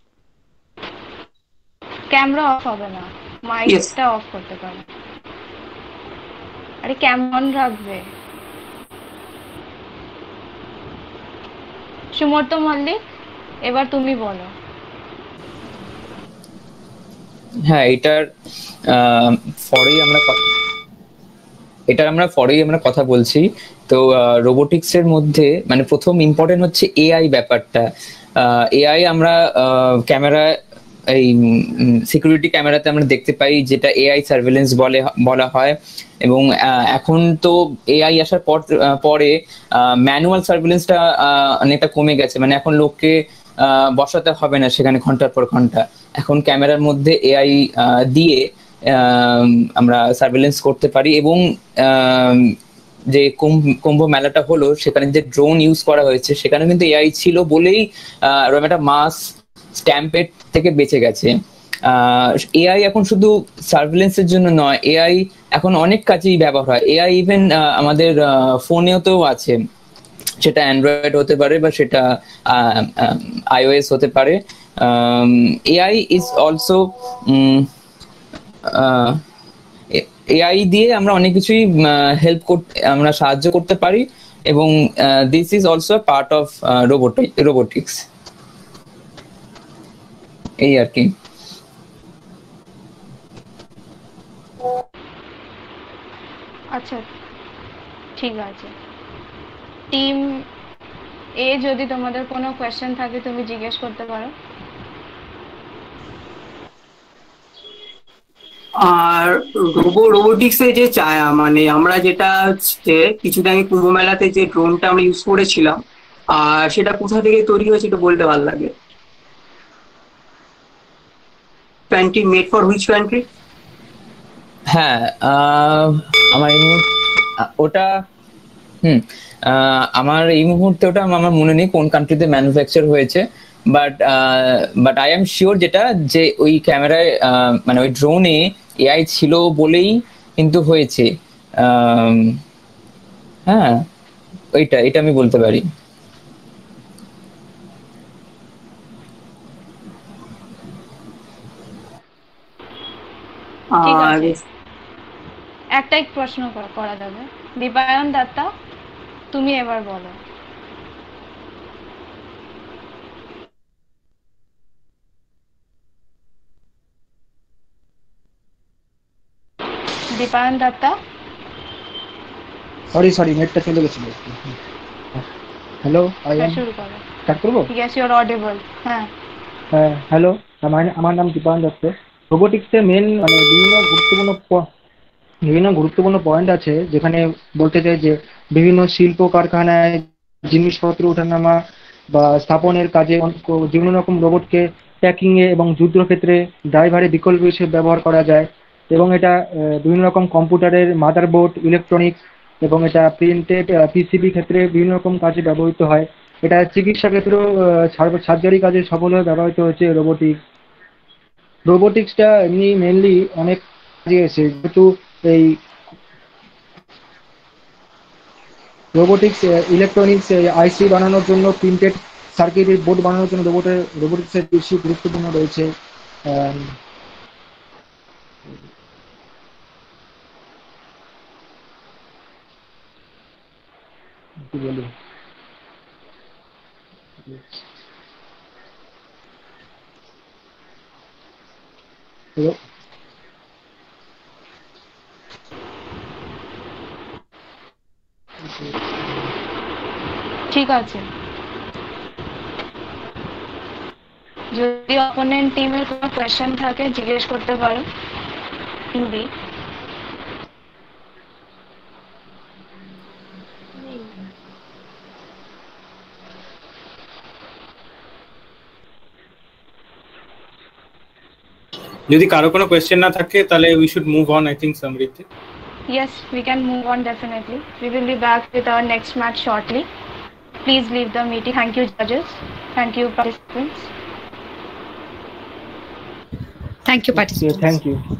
ক্যামেরা অফ হবে না, মাইকটা অফ করতে পারো। আরে কেমন রাখবে? সুমর্ত মল্লিক, এবার তুমি বলো। হ্যাঁ, এটার পরেই আমরা এটার আমরা পরেই আমরা কথা বলছি। তো রোবোটিক্স এর মধ্যে মানে প্রথম ইম্পর্টেন্ট হচ্ছে এআই ব্যাপারটা। এআই আমরা ক্যামেরা এই সিকিউরিটি ক্যামেরাতে আমরা দেখতে পাই, যেটা এআই সার্ভেলেন্স বলে বলা হয়। এবং এখন তো এআই আসার পর পরে ম্যানুয়াল সার্ভেলেন্সটা অনেকটা কমে গেছে, মানে এখন লোককে বসাতে হবে না সেখানে ঘন্টার পর ঘন্টা। এখন ক্যামেরার মধ্যে এআই দিয়ে আমরা সার্ভেলেন্স করতে পারি। এবং যে কুম্ভ মেলাটা হলো, সেখানে যে ড্রোন ইউজ করা হয়েছে সেখানে কিন্তু এআই ছিল বলেই একটা মাস স্ট্যাম্পেড থেকে বেঁচে গেছে। এআই এখন শুধু সার্ভেলেন্সের জন্য নয়, এআই এখন অনেক কাজেই ব্যবহার হয়। এআই ইভেন আমাদের ফোনেও তো আছে, সেটা অ্যান্ড্রয়েড হতে পারে বা সেটা আইওএস হতে পারে। এআই ইজ অলসো এআই দিয়ে আমরা অনেক কিছুই হেল্প করতে আমরা সাহায্য করতে পারি, এবং this is also part of robotic robotics. এই আর কি। আচ্ছা ঠিক আছে। টিম এ যদি তোমাদের কোনো কোয়েশ্চেন থাকে তুমি জিজ্ঞেস করতে পারো। আর রোবো রোবোটিক্স এ যে চায় মানে আমরা যেটা হচ্ছে কিছুদিন আগে কুম্ভ মেলাতে যে ড্রোনটা আমরা ইউজ করেছিলাম আর সেটা কোথা থেকে তৈরি হয়েছে একটু বলতে ভালো লাগে। Country made for which country? হ্যাঁ আহ, আমার এই মুহূর্তে ওটা হুম আহ, আমার এই মুহূর্তে ওটা আমার মনে নেই কোন কান্ট্রিতে ম্যানুফ্যাকচার হয়েছে, but but I am sure যেটা যে ওই ক্যামেরায় মানে ওই ড্রোনে এআই ছিল বলেই কিন্তু হয়েছে। আম, হ্যাঁ ওইটা এটা আমি বলতে পারি। ঠিক আছে, একটাই প্রশ্ন কর- করা যাবে। দীপায়ন দত্তা তুমি এবার বলো। দীপায়ন দত্তা সরি সরি নেটটা চলে গেছিল। হ্যালো আই হ্যাঁ, এম শুরু করো। স্টার্ট করবো? Yes you are audible. হ্যাঁ হ্যাঁ হ্যালো, আমার আমার নাম দীপায়ন দত্ত। রোবোটিক্সের মেন মানে বিভিন্ন গুরুত্বপূর্ণ প- বিভিন্ন গুরুত্বপূর্ণ পয়েন্ট আছে যেখানে বলতে চাই যে বিভিন্ন শিল্প কারখানায় জিনিসপত্র ওঠানামা বা স্থাপনের কাজে অনেক- বিভিন্ন রকম রোবটকে ট্র্যাকিং এ এবং যুদ্ধক্ষেত্রে ড্রাইভারের বিকল্প হিসেবে ব্যবহার করা যায় এবং এটা আহ, বিভিন্ন রকম কম্পিউটারের মাদারবোর্ড ইলেকট্রনিক্স এবং এটা প্রিন্টেড পিসিবি ক্ষেত্রে বিভিন্ন রকম কাজে ব্যবহৃত হয়। এটা চিকিৎসা ক্ষেত্রেও সার্জারি কাজে সফলভাবে ব্যবহৃত হচ্ছে রোবোটিক্স। রোবোটিক্সটা এমনি মেনলি অনেক কাজে এসে যেহেতু এই রোবোটিক্স ইলেকট্রনিক্স আইসি বানানোর জন্য প্রিন্টেড সার্কিট বোর্ড বানানোর জন্য রোবটের রোবোটিক্সের বেশি গুরুত্বপূর্ণ রয়েছে। আম, কি বলি হ্যালো ঠিক আছে, যদি অপোনেন্ট টিমের কোনো কোয়েশ্চেন থাকে জিজ্ঞেস করতে পারো। হিন্দি যদি কারো কোনো কোয়েশ্চেন না থাকে তাহলে we should move on, I think Samriddhi. Yes, we can move on definitely. We will be back with our next match shortly. Please leave the meeting. Thank you, judges. Thank you, participants. Thank you, participants. Thank you.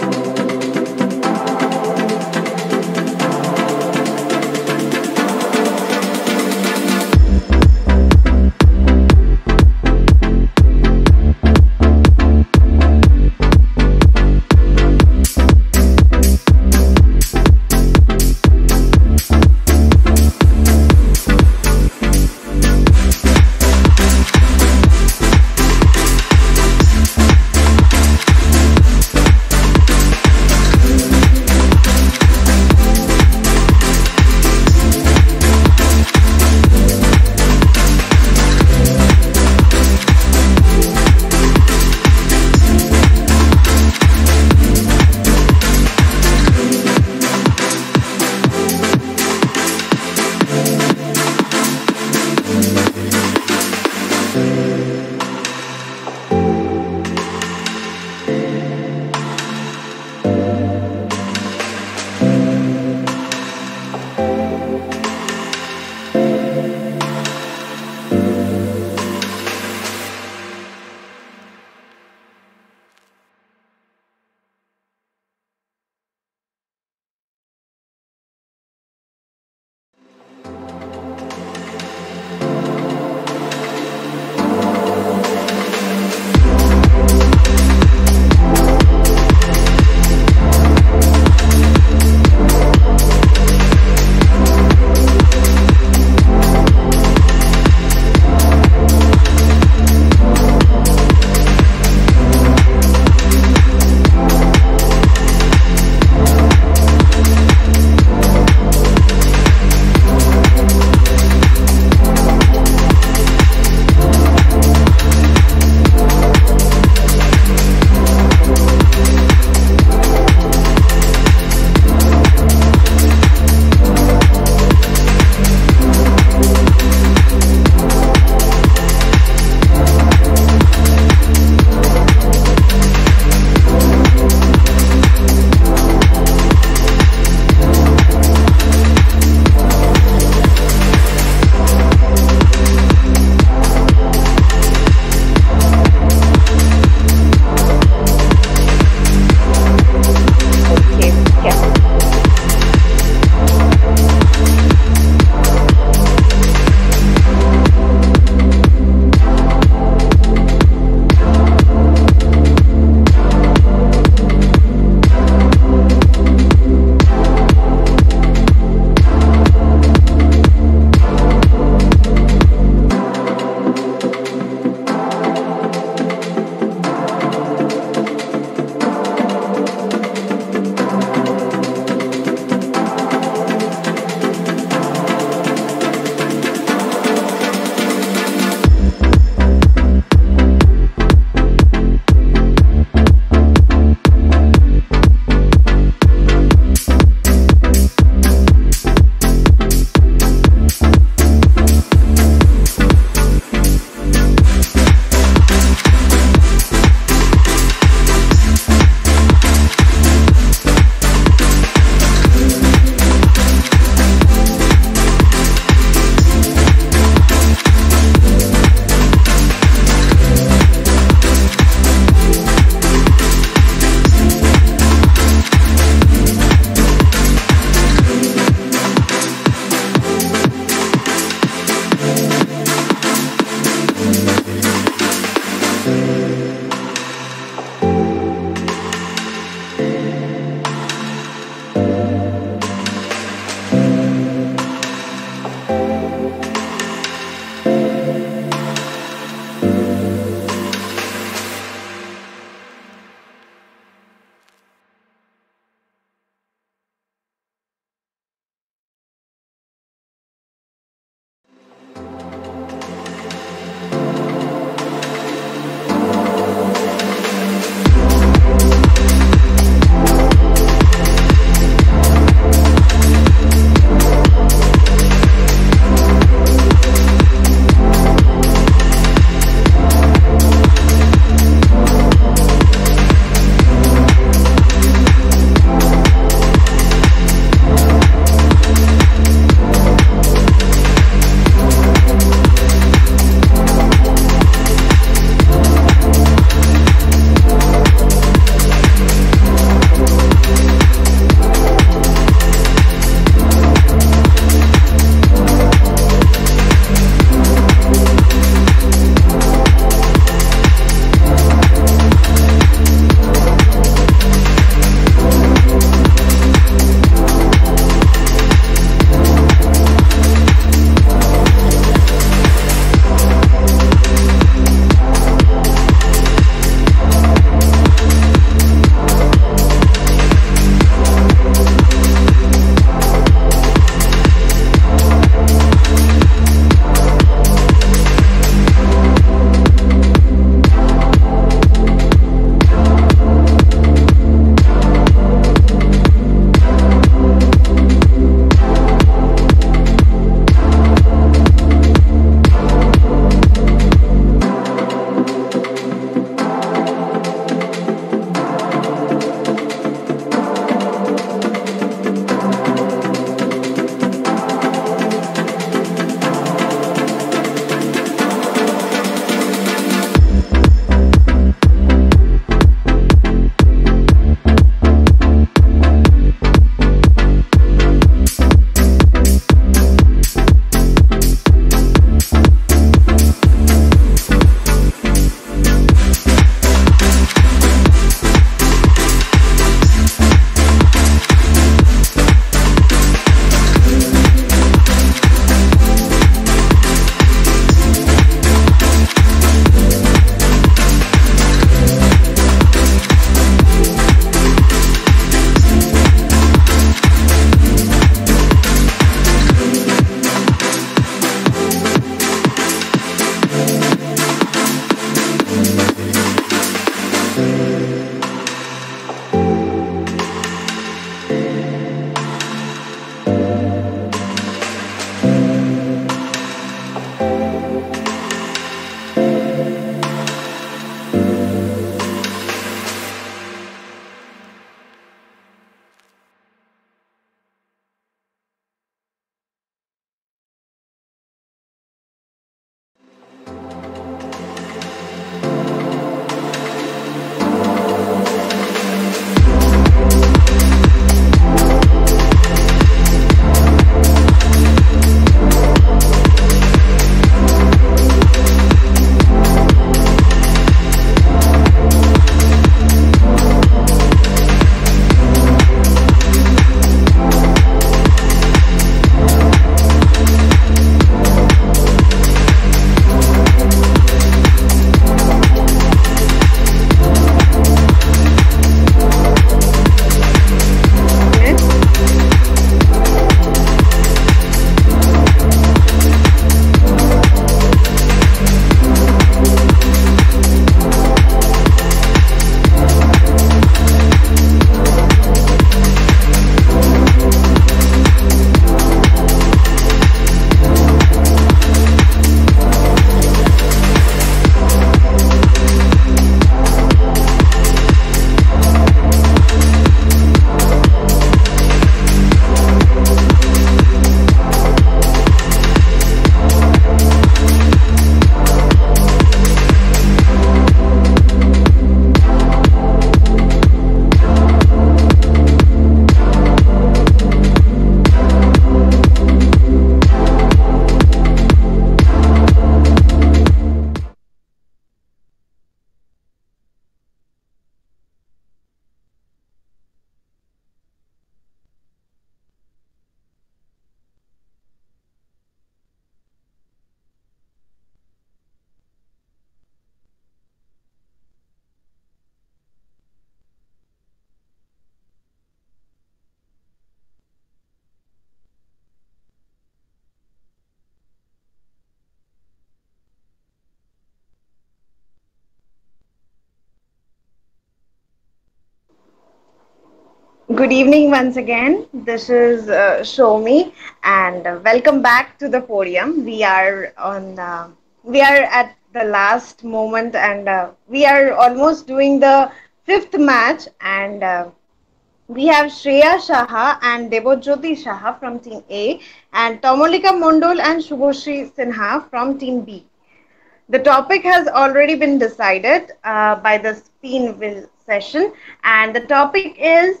Good evening once again. This is uh, Shomi, and uh, welcome back to the podium. We are on. Uh, we are at the last moment, and uh, we are almost doing the fifth match. And uh, we have Shreya Shaha and Debojyoti Shaha from Team A, and Tamalika Mondol and Shubhoshri Sinha from Team B. The topic has already been decided uh, by the spin wheel session, and the topic is: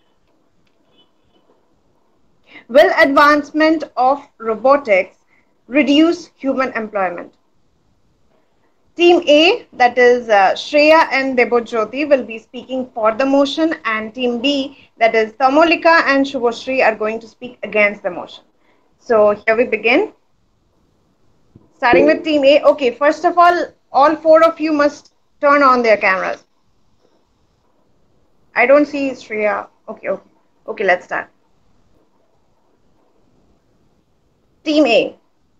will advancement of robotics reduce human employment? Team A, that is uh, Shreya and Debojyoti, will be speaking for the motion, and Team B, that is Tamalika and Shubhoshri, are going to speak against the motion. So here we begin. Starting with Team A. Okay, first of all, all four of you must turn on their cameras. I don't see Shreya. Okay, okay. Okay, let's start. Team A.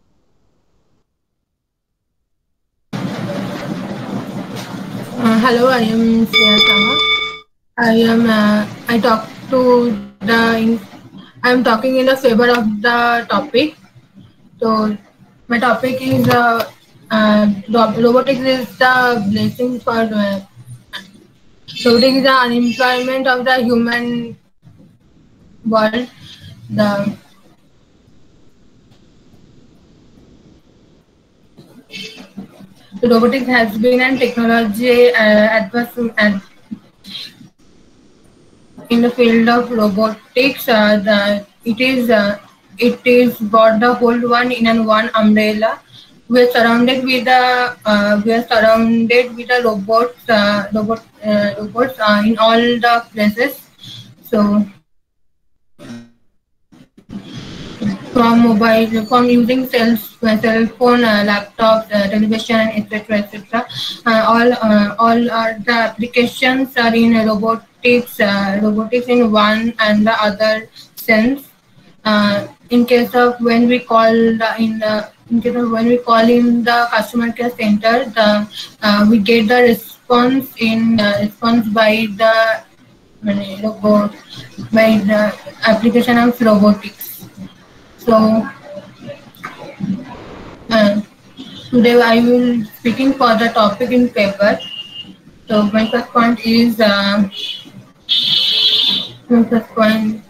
Uh, hello, I am Shreya Shaha. I am. Uh, I talk to the. I am talking in the favor of the topic. So my topic is uh, uh, robotics is the blessing for. Uh, robotics is the unemployment of the human world. The robotics has been an technology uh, advancement in the field of robotics. Uh, the, it is uh, it is got the whole one in an one umbrella. We are surrounded with the uh, we are surrounded with the robots uh, robot uh, robots uh, in all the places. So from mobile, from using cell, cell phone, uh, laptops, uh, television, et cetera, et cetera. Uh, all, uh, all are the applications are in robotics, uh, robotics in one and the other sense. Uh, in case of when we call the, in the in case of when we call in the customer care center, the uh, we get the response in uh, response by the uh, robot by the application of robotics. So uh, today I will speaking for the topic in paper. So my first point is uh, my first point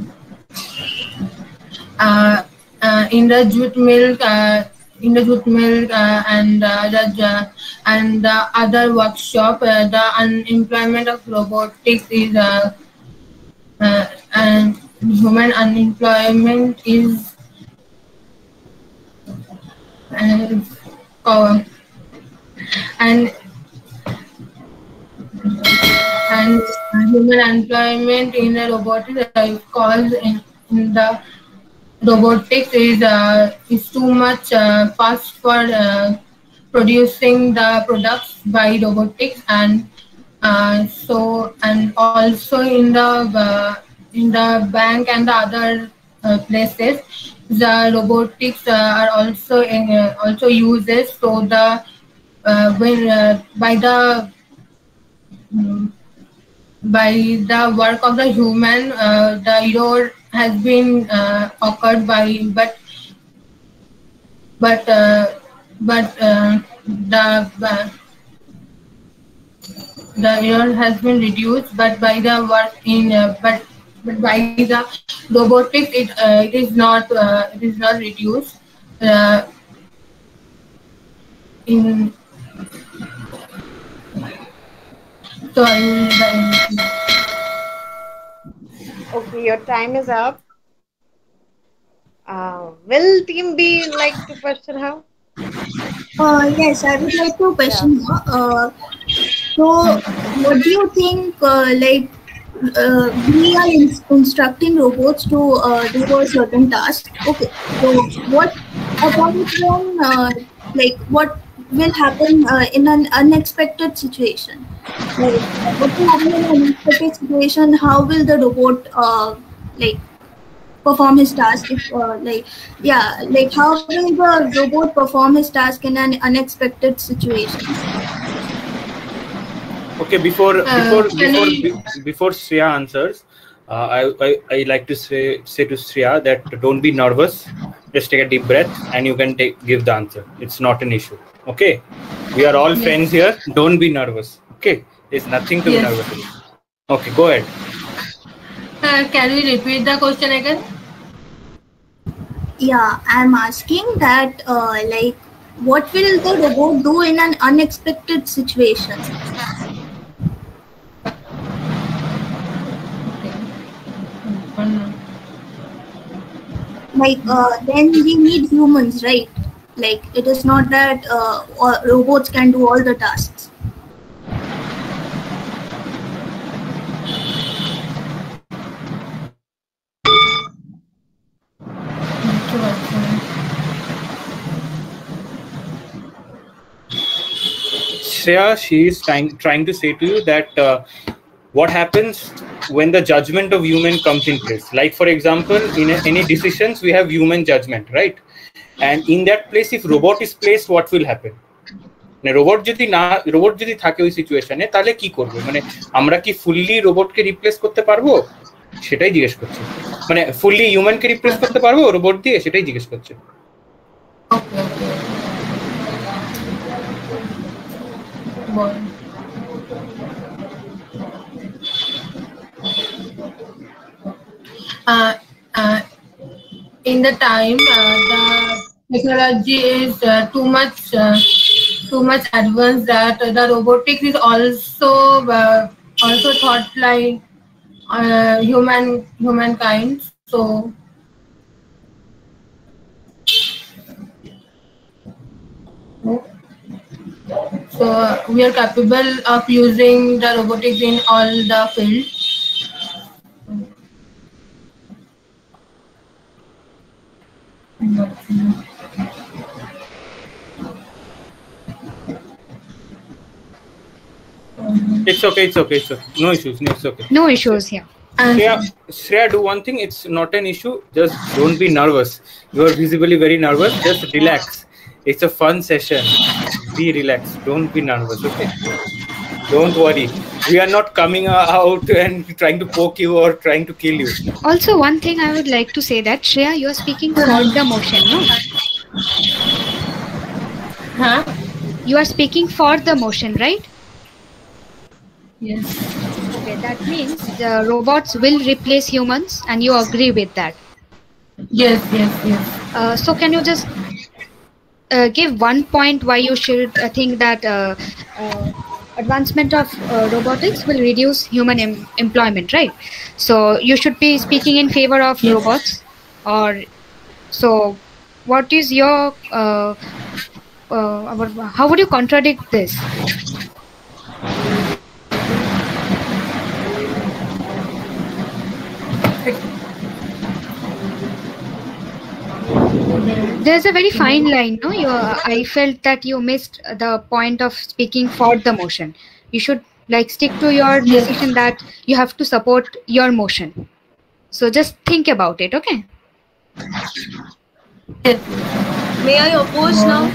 uh, uh, in the jute mill uh, in the jute mill uh, and uh, the and the other workshop uh, the unemployment of robotics is uh, uh, and human unemployment is and uh, and and human unemployment in the robotics uh, cause in, in the robotics is uh, is too much uh, fast for uh, producing the products by robotics, and uh, so and also in the uh, in the bank and the other uh, places, the robotics uh, are also in, uh, also uses. So the uh, when uh, by the um, by the work of the human, uh, the error has been uh, occurred by but but uh, but uh, the uh, the error has been reduced, but by the work in uh, but but by the robotics it uh, it is not uh, it is not reduced uh, in so I will, okay, your time is up. Uh, will Team B like to question her? Uh, yes, I would like to question her. Uh, so, what do you think? Uh, like, uh, we are in instructing robots to uh, do a certain task. Okay, so what about when, uh, like, what will happen uh, in an unexpected situation? Like, what will happen in an unexpected situation? How will the robot, uh, like, perform his task? If, uh, like, yeah, like, how will the robot perform his task in an unexpected situation? Okay, before Uh, before can before I- before Shreya answers, Uh, I, I I like to say say to Shreya that don't be nervous. Just take a deep breath, and you can take give the answer. It's not an issue. Okay, we are all Yes. friends here. Don't be nervous. Okay, there's nothing to Yes. be nervous about. Okay, go ahead. Uh, can we repeat the question again? Yeah, I'm asking that, uh, like, what will the robot do in an unexpected situation? Like, uh, then we need humans, right? Like, it is not that uh, all- robots can do all the tasks. Shreya, she is trying trying to say to you that uh, what happens when the judgment of human comes in place. Like for example, in a, any decisions we have human judgment, right? And in that place, if robot is placed, what will happen? Robot যদি না robot যদি থাকে ওই সিচুয়েশনে তাহলে কি করবে, মানে আমরা কি ফুললি রোবটকে রিপ্লেস করতে পারবো সেটাই জিজ্ঞেস করছে, মানে ফুললি হিউম্যানকে রিপ্লেস করতে পারবো রোবট দিয়ে সেটাই জিজ্ঞেস করছে। Uh, uh, in the time, uh, the technology is uh, too much uh, too much advanced that the robotics is also uh, also thought like uh, human humankind. So so uh, we are capable of using the robotics in all the fields. It's okay, it's okay, it's okay. No issues, no, it's okay. No issues here. Shreya, Shreya, do one thing. It's not an issue. Just don't be nervous. You are visibly very nervous. Just relax. It's a fun session. Be relaxed. Don't be nervous. Okay. Don't worry. We are not coming out and trying to poke you or trying to kill you. Also, one thing I would like to say that Shreya, you are speaking for the motion, no? Huh? You are speaking for the motion, right? Yes. Okay, that means the robots will replace humans, and you agree with that. Yes, yes, yes. Uh, so, can you just uh, give one point why you should uh, think that uh, uh, advancement of uh, robotics will reduce human em employment, right? So, you should be speaking in favor of Yes. robots, or so. What is your uh, uh, about, how would you contradict this? There's a very fine line, no? You, I felt that you missed the point of speaking for the motion. You should like stick to your decision that you have to support your motion. So just think about it, okay? May I oppose now?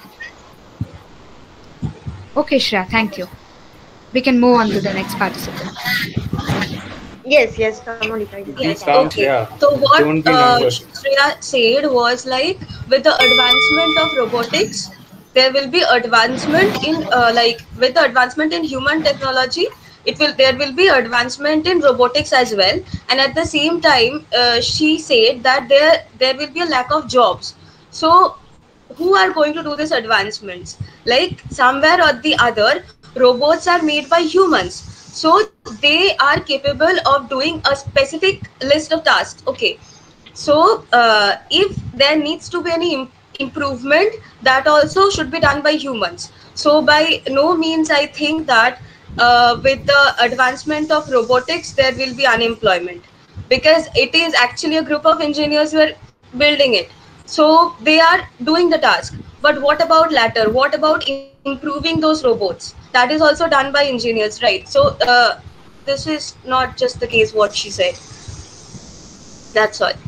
Okay, Shreya, thank you. We can move on to the next participant. Yes, yes, Tamalika. Yes, Calm, okay. Shreya. So what Don't be uh, nervous. Shreya said was like, with the advancement of robotics, there will be advancement in uh, like with the advancement in human technology, it will there will be advancement in robotics as well. And at the same time, uh, she said that there there will be a lack of jobs. So who are going to do these advancements? Like somewhere or the other, robots are made by humans. So they are capable of doing a specific list of tasks. Okay. So uh, if there needs to be any im improvement, that also should be done by humans. So by no means I think that uh, with the advancement of robotics, there will be unemployment, because it is actually a group of engineers who are building it. So they are doing the task. But what about latter? What about improving those robots? That is also done by engineers, right? So uh, this is not just the case what she said. That's all.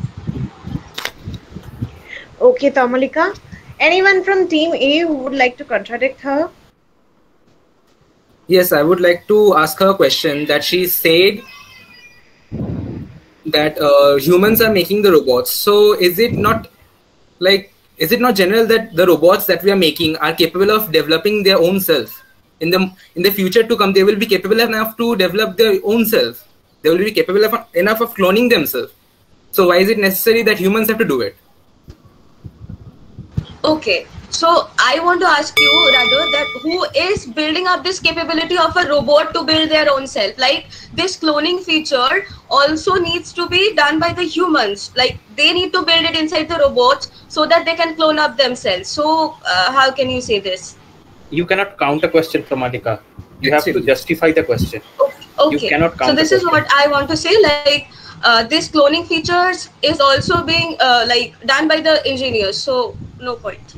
Okay, Tamalika. Anyone from Team A who would like to contradict her? Yes, I would like to ask her a question that she said that uh, humans are making the robots. So is it not like, is it not general that the robots that we are making are capable of developing their own self? In the in the future to come, they will be capable enough to develop their own self. They will be capable of, enough of cloning themselves. So why is it necessary that humans have to do it? Okay, so I want to ask you, Radu, that who is building up this capability of a robot to build their own self? Like, this cloning feature also needs to be done by the humans. Like, they need to build it inside the robots so that they can clone up themselves. So uh, how can you say this? You cannot count a question from Adhika. You have to justify the question. Okay, You cannot count so this the is what I want to say. Like, uh, this cloning features is also being uh, like done by the engineers. So no point.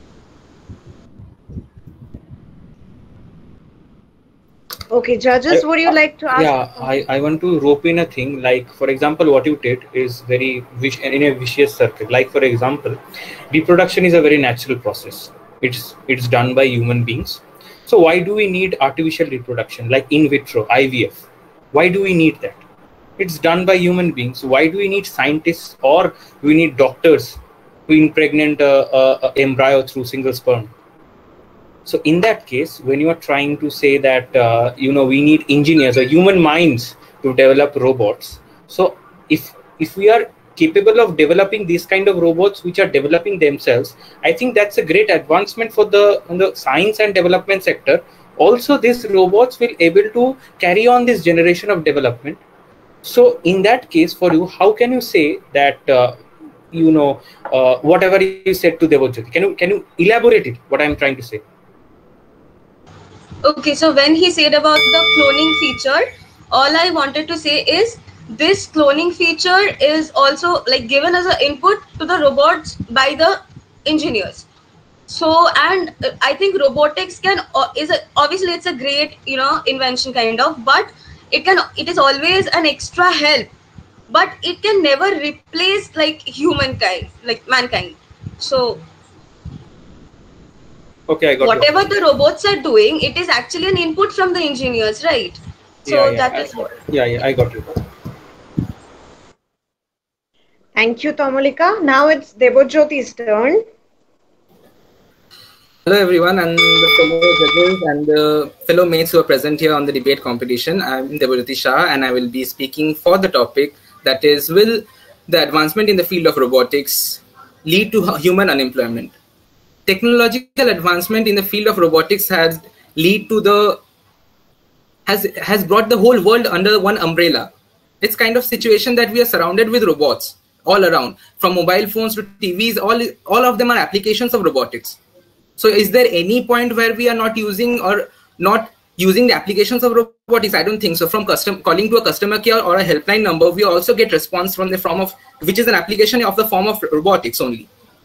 Okay, judges, I- would you like to ask? Yeah, I, I want to rope in a thing. Like, for example, what you did is very vic- in a vicious circle. Like, for example, reproduction is a very natural process. It's it's done by human beings. So why do we need artificial reproduction, like in vitro, I V F? Why do we need that? It's done by human beings. Why do we need scientists or we need doctors who impregnate a, a, a embryo through single sperm? So in that case, when you are trying to say that, uh, you know, we need engineers or human minds to develop robots. So if if we are capable of developing these kind of robots which are developing themselves, I think that's a great advancement for the, in the science and development sector. Also, these robots will able to carry on this generation of development. So in that case, for you, how can you say that, uh, you know, uh, whatever you said to Debojyoti, can you, can you elaborate it, what I'm trying to say? Okay, so when he said about the cloning feature, all I wanted to say is this cloning feature is also like given as an input to the robots by the engineers. So, and uh, I think robotics can uh, is a, obviously it's a great, you know, invention kind of, but it can it is always an extra help, but it can never replace like humankind, like mankind. So Okay, I got whatever you. the robots are doing, it is actually an input from the engineers, right? So Yeah, yeah, that I, is what. yeah, yeah, I got you. Thank you, Tamalika. Now it's Debojyoti's turn. Hello everyone and the fellow judges and the fellow mates who are present here on the debate competition. I'm Debojyoti Shah and I will be speaking for the topic that is, will the advancement in the field of robotics lead to human unemployment? Technological advancement in the field of robotics has lead to the has has brought the whole world under one umbrella. It's kind of situation that we are surrounded with robots all around, from mobile phones to T Vs. All all of them are applications of robotics. So is there any point where we are not using or not using the applications of robotics? I don't think so. From custom calling to a customer care or a helpline number, we also get response from the form of, which is an application of the form of robotics only.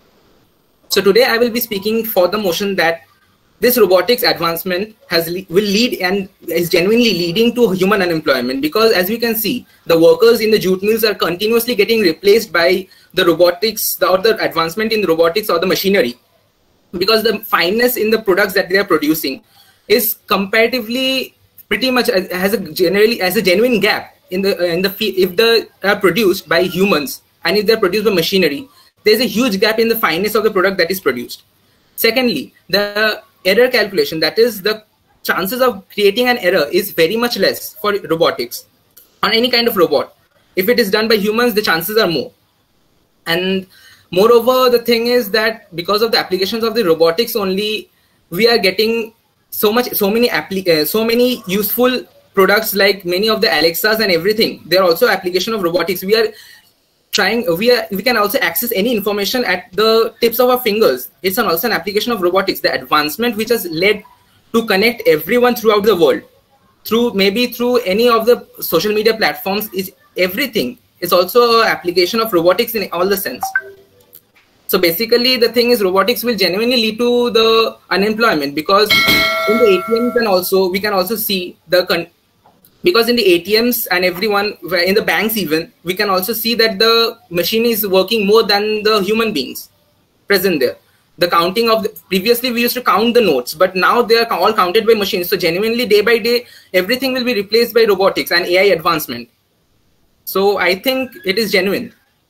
So today I will be speaking for the motion that this robotics advancement has will lead and is genuinely leading to human unemployment, because as we can see, the workers in the jute mills are continuously getting replaced by the robotics or the advancement in robotics or the machinery, because the fineness in the products that they are producing is comparatively pretty much has a generally as a genuine gap in the in the if they are produced by humans and if they are produced by machinery, there's a huge gap in the fineness of the product that is produced. Secondly, the error calculation, that is the chances of creating an error, is very much less for robotics on any kind of robot. If it is done by humans, the chances are more. And moreover, the thing is that because of the applications of the robotics only, we are getting so much, so many, uh, so many useful products like many of the Alexas and everything. They are also application of robotics. We are trying, we are, we can also access any information at the tips of our fingers. It's an, also an application of robotics. The advancement which has led to connect everyone throughout the world, through maybe through any of the social media platforms, is everything. It's also an application of robotics in all the sense. So basically, the thing is, robotics will genuinely lead to the unemployment, because in the A T Ms and also we can also see the con because in the A T Ms and everyone in the banks even, we can also see that the machine is working more than the human beings present there. The counting of the, previously we used to count the notes, but now they are all counted by machines. So genuinely, day by day, everything will be replaced by robotics and A I advancement. So I think it is genuine.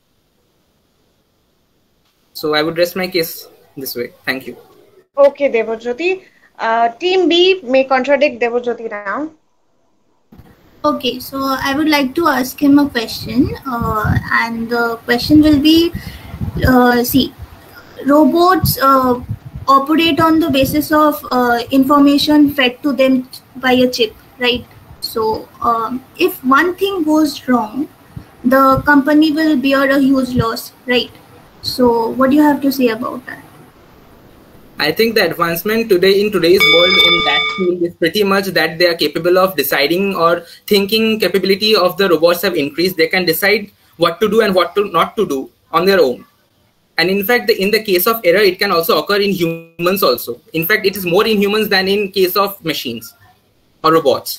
So I would rest my case this way. Thank you. Okay, Debojyoti. Uh, team B may contradict Debojyoti now. Okay, so I would like to ask him a question, uh, and the question will be, uh, see, robots uh, operate on the basis of uh, information fed to them by a chip, right? So um, if one thing goes wrong, the company will bear a huge loss, right? So what do you have to say about that? I think the advancement today in today's world in that field is pretty much that they are capable of deciding, or thinking capability of the robots have increased. They can decide what to do and what to not to do on their own. And in fact, the, in the case of error, it can also occur in humans also. In fact, it is more in humans than in case of machines or robots.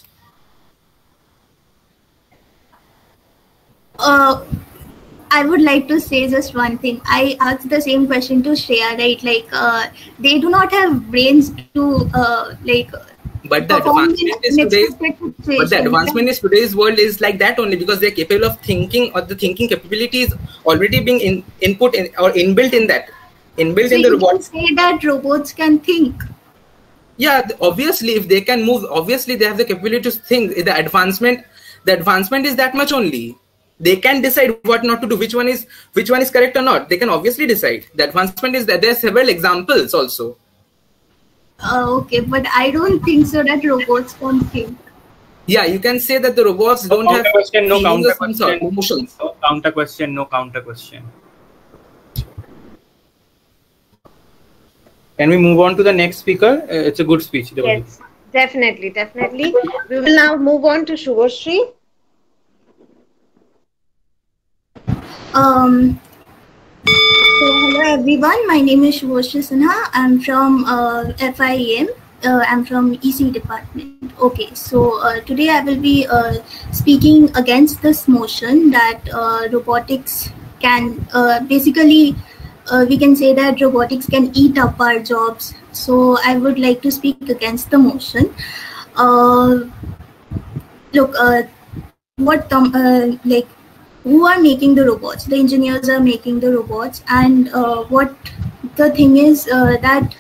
Uh, I would like to say just one thing. I asked the same question to Shreya, right? Like, uh, they do not have brains to, uh, like, But the advancement is today's, but the advancement is today's world is like that only because they are capable of thinking, or the thinking capability is already being in, input in, or inbuilt in that, inbuilt so in the you robot. can say that robots can think. Yeah, obviously, if they can move, obviously they have the capability to think. The advancement, the advancement is that much only. They can decide what not to do, which one is which one is correct or not. They can obviously decide. The advancement is that there are several examples also. Uh, okay, but I don't think so that robots can think. Yeah, you can say that the robots don't counter have question, no feelings counter of some sort, question, emotions. no counter question, no counter question. Can we move on to the next speaker? Uh, it's a good speech. Yes, definitely, definitely. We will now move on to Shubhoshri. Um, so hello everyone, my name is Shubhoshri Sinha. I'm from uh, F I E M. Uh, I'm from E C department. Okay, so uh, today I will be uh, speaking against this motion that uh, robotics can uh, basically uh, we can say that robotics can eat up our jobs. So I would like to speak against the motion. Uh, look, uh, what um, uh, like. Who are making the robots? The engineers are making the robots, and uh, what the thing is uh, that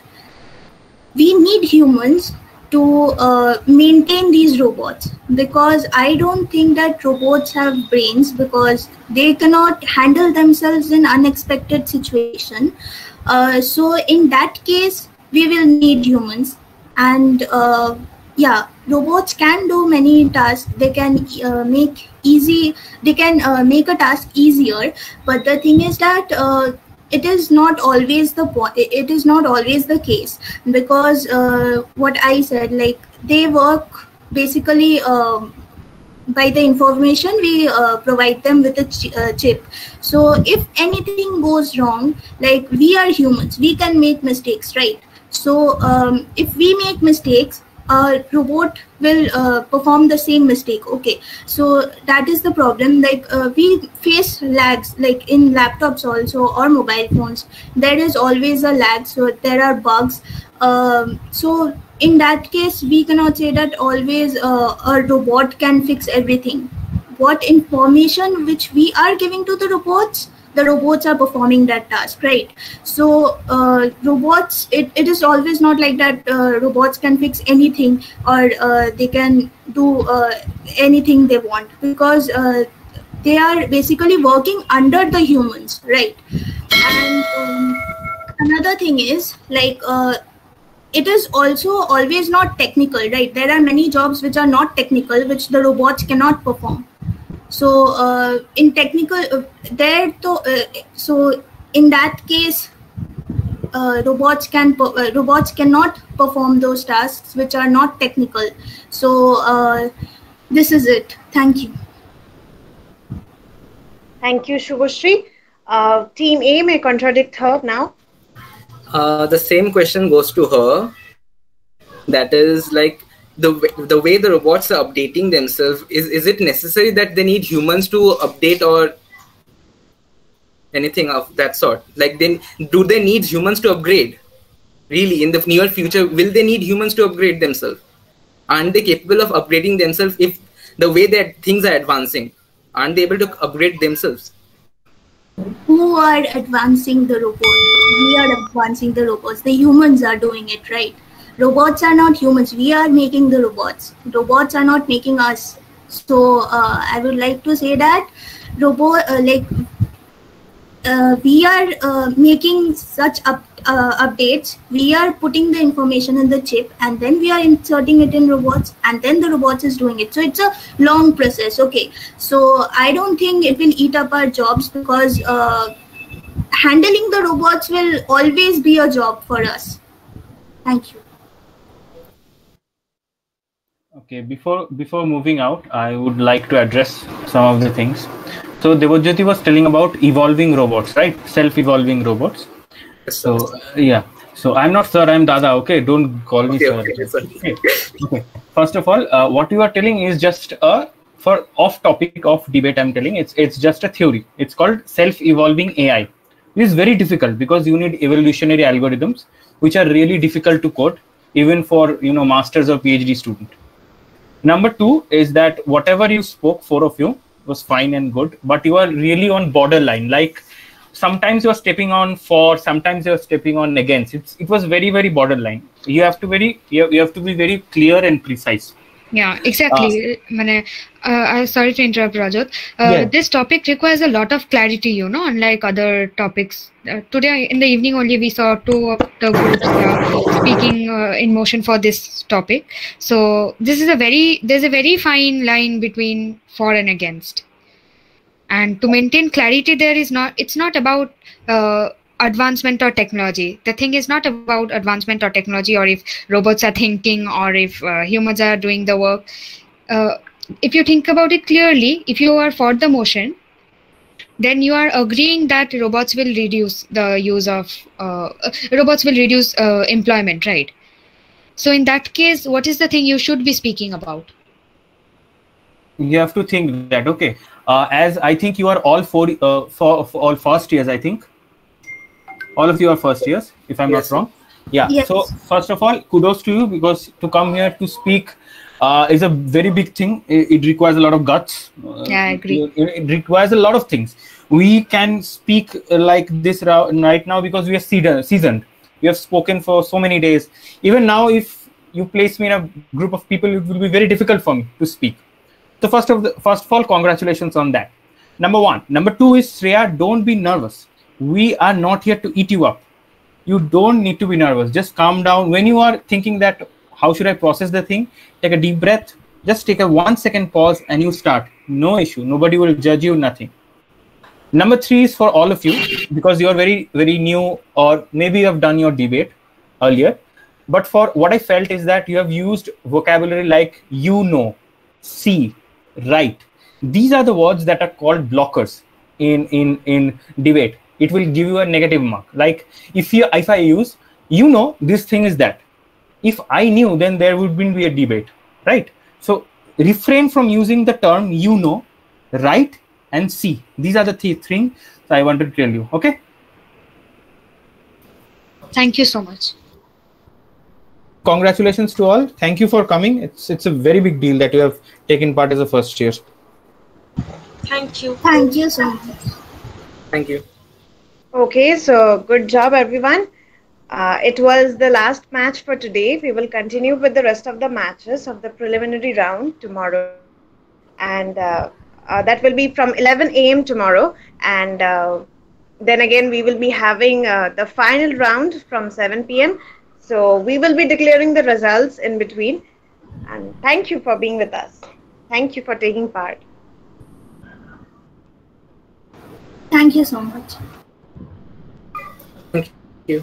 we need humans to uh, maintain these robots, because I don't think that robots have brains, because they cannot handle themselves in unexpected situation. Uh, so in that case, we will need humans, and uh, yeah, robots can do many tasks. They can uh, make easy, they can uh, make a task easier, but the thing is that uh, it is not always the point, it is not always the case, because uh, what I said, like, they work basically um, by the information we uh, provide them with a ch uh, chip. So if anything goes wrong, like, we are humans, we can make mistakes, right? So um, if we make mistakes, a robot will uh, perform the same mistake. Okay, so that is the problem. Like, uh, we face lags, like in laptops also, or mobile phones. There is always a lag, so there are bugs. Um, so in that case, we cannot say that always uh, a robot can fix everything. What information which we are giving to the robots, the robots are performing that task, right? So uh, robots, it, it is always not like that uh, robots can fix anything, or uh, they can do uh, anything they want, because uh, they are basically working under the humans, right? And um, another thing is, like, uh, it is also always not technical, right? There are many jobs which are not technical, which the robots cannot perform. So uh, in technical, uh, there to, uh, so in that case, uh, robots can uh, robots cannot perform those tasks which are not technical. So uh, this is it. Thank you. Thank you, Shubhoshri. Uh, team A may contradict her now. Uh, the same question goes to her. That is, like, the the way the robots are updating themselves, is is it necessary that they need humans to update or anything of that sort? Like, then do they need humans to upgrade? Really, in the near future, will they need humans to upgrade themselves? Aren't they capable of upgrading themselves if the way that things are advancing? aren't they able to upgrade themselves? Who are advancing the robots? We are advancing the robots. The humans are doing it, right? Robots are not humans. We are making the robots. Robots are not making us. So uh, I would like to say that robot uh, like uh, we are uh, making such up, uh, updates. We are putting the information in the chip, and then we are inserting it in robots, and then the robots is doing it. So it's a long process. Okay, so I don't think it will eat up our jobs, because uh, handling the robots will always be a job for us. Thank you. Okay, before before moving out, I would like to address some of the things. So Debojyoti was telling about evolving robots, right? Self-evolving robots. Yes, so uh, yeah. So I'm not sir, I'm Dada. Okay, don't call me Okay, sir. okay, sorry. Okay. Okay. First of all, uh, what you are telling is just a for off-topic of debate. I'm telling it's it's just a theory. It's called self-evolving A I. It is very difficult because you need evolutionary algorithms, which are really difficult to code, even for you know masters or PhD student. Number two is that whatever you spoke, four of you, was fine and good, but you are really on borderline. Like sometimes you are stepping on for, sometimes you are stepping on against. It's it was very very borderline. You have to very you have, you have to be very clear and precise. Yeah, exactly. Uh, uh, sorry to interrupt, Rajat. Uh, Yeah. This topic requires a lot of clarity, you know, unlike other topics. Uh, today in the evening only we saw two of the groups uh, speaking uh, in motion for this topic. So this is a very, there's a very fine line between for and against. And to maintain clarity there is not, it's not about uh, advancement or technology. The thing is not about advancement or technology, or if robots are thinking, or if uh, humans are doing the work. Uh, if you think about it clearly, if you are for the motion, then you are agreeing that robots will reduce the use of uh, robots will reduce uh, employment, right? So in that case, what is the thing you should be speaking about? You have to think that, okay, uh, as I think you are all four, uh, for, for all first years, I think. All of you are first years, if I'm Yes. not wrong. Yeah. Yes. So first of all, kudos to you, because to come here to speak uh, is a very big thing. It, it requires a lot of guts. Uh, Yeah, I agree. It, it requires a lot of things. We can speak uh, like this ra- right now because we are seasoned. seasoned. We have spoken for so many days. Even now, if you place me in a group of people, it will be very difficult for me to speak. So first of the, first of all, congratulations on that. Number one. Number two is, Shreya, don't be nervous. We are not here to eat you up. You don't need to be nervous. Just calm down. When you are thinking that, how should I process the thing? Take a deep breath. Just take a one second pause and you start. No issue. Nobody will judge you, nothing. Number three is for all of you, because you are very, very new, or maybe you have done your debate earlier. But for what I felt is that you have used vocabulary like you know, see, right. These are the words that are called blockers in, in, in debate. It will give you a negative mark. Like if you, if I use, you know, this thing is that. If I knew, then there would be a debate, right? So refrain from using the term you know, right, and see. These are the three things I wanted to tell you. Okay. Thank you so much. Congratulations to all. Thank you for coming. It's it's a very big deal that you have taken part as a first year. Thank you. Thank you so much. Thank you. Okay, so good job, everyone. Uh, it was the last match for today. We will continue with the rest of the matches of the preliminary round tomorrow. And uh, uh, that will be from eleven a m tomorrow. And uh, then again, we will be having uh, the final round from seven p m So we will be declaring the results in between. And thank you for being with us. Thank you for taking part. Thank you so much. Thank you.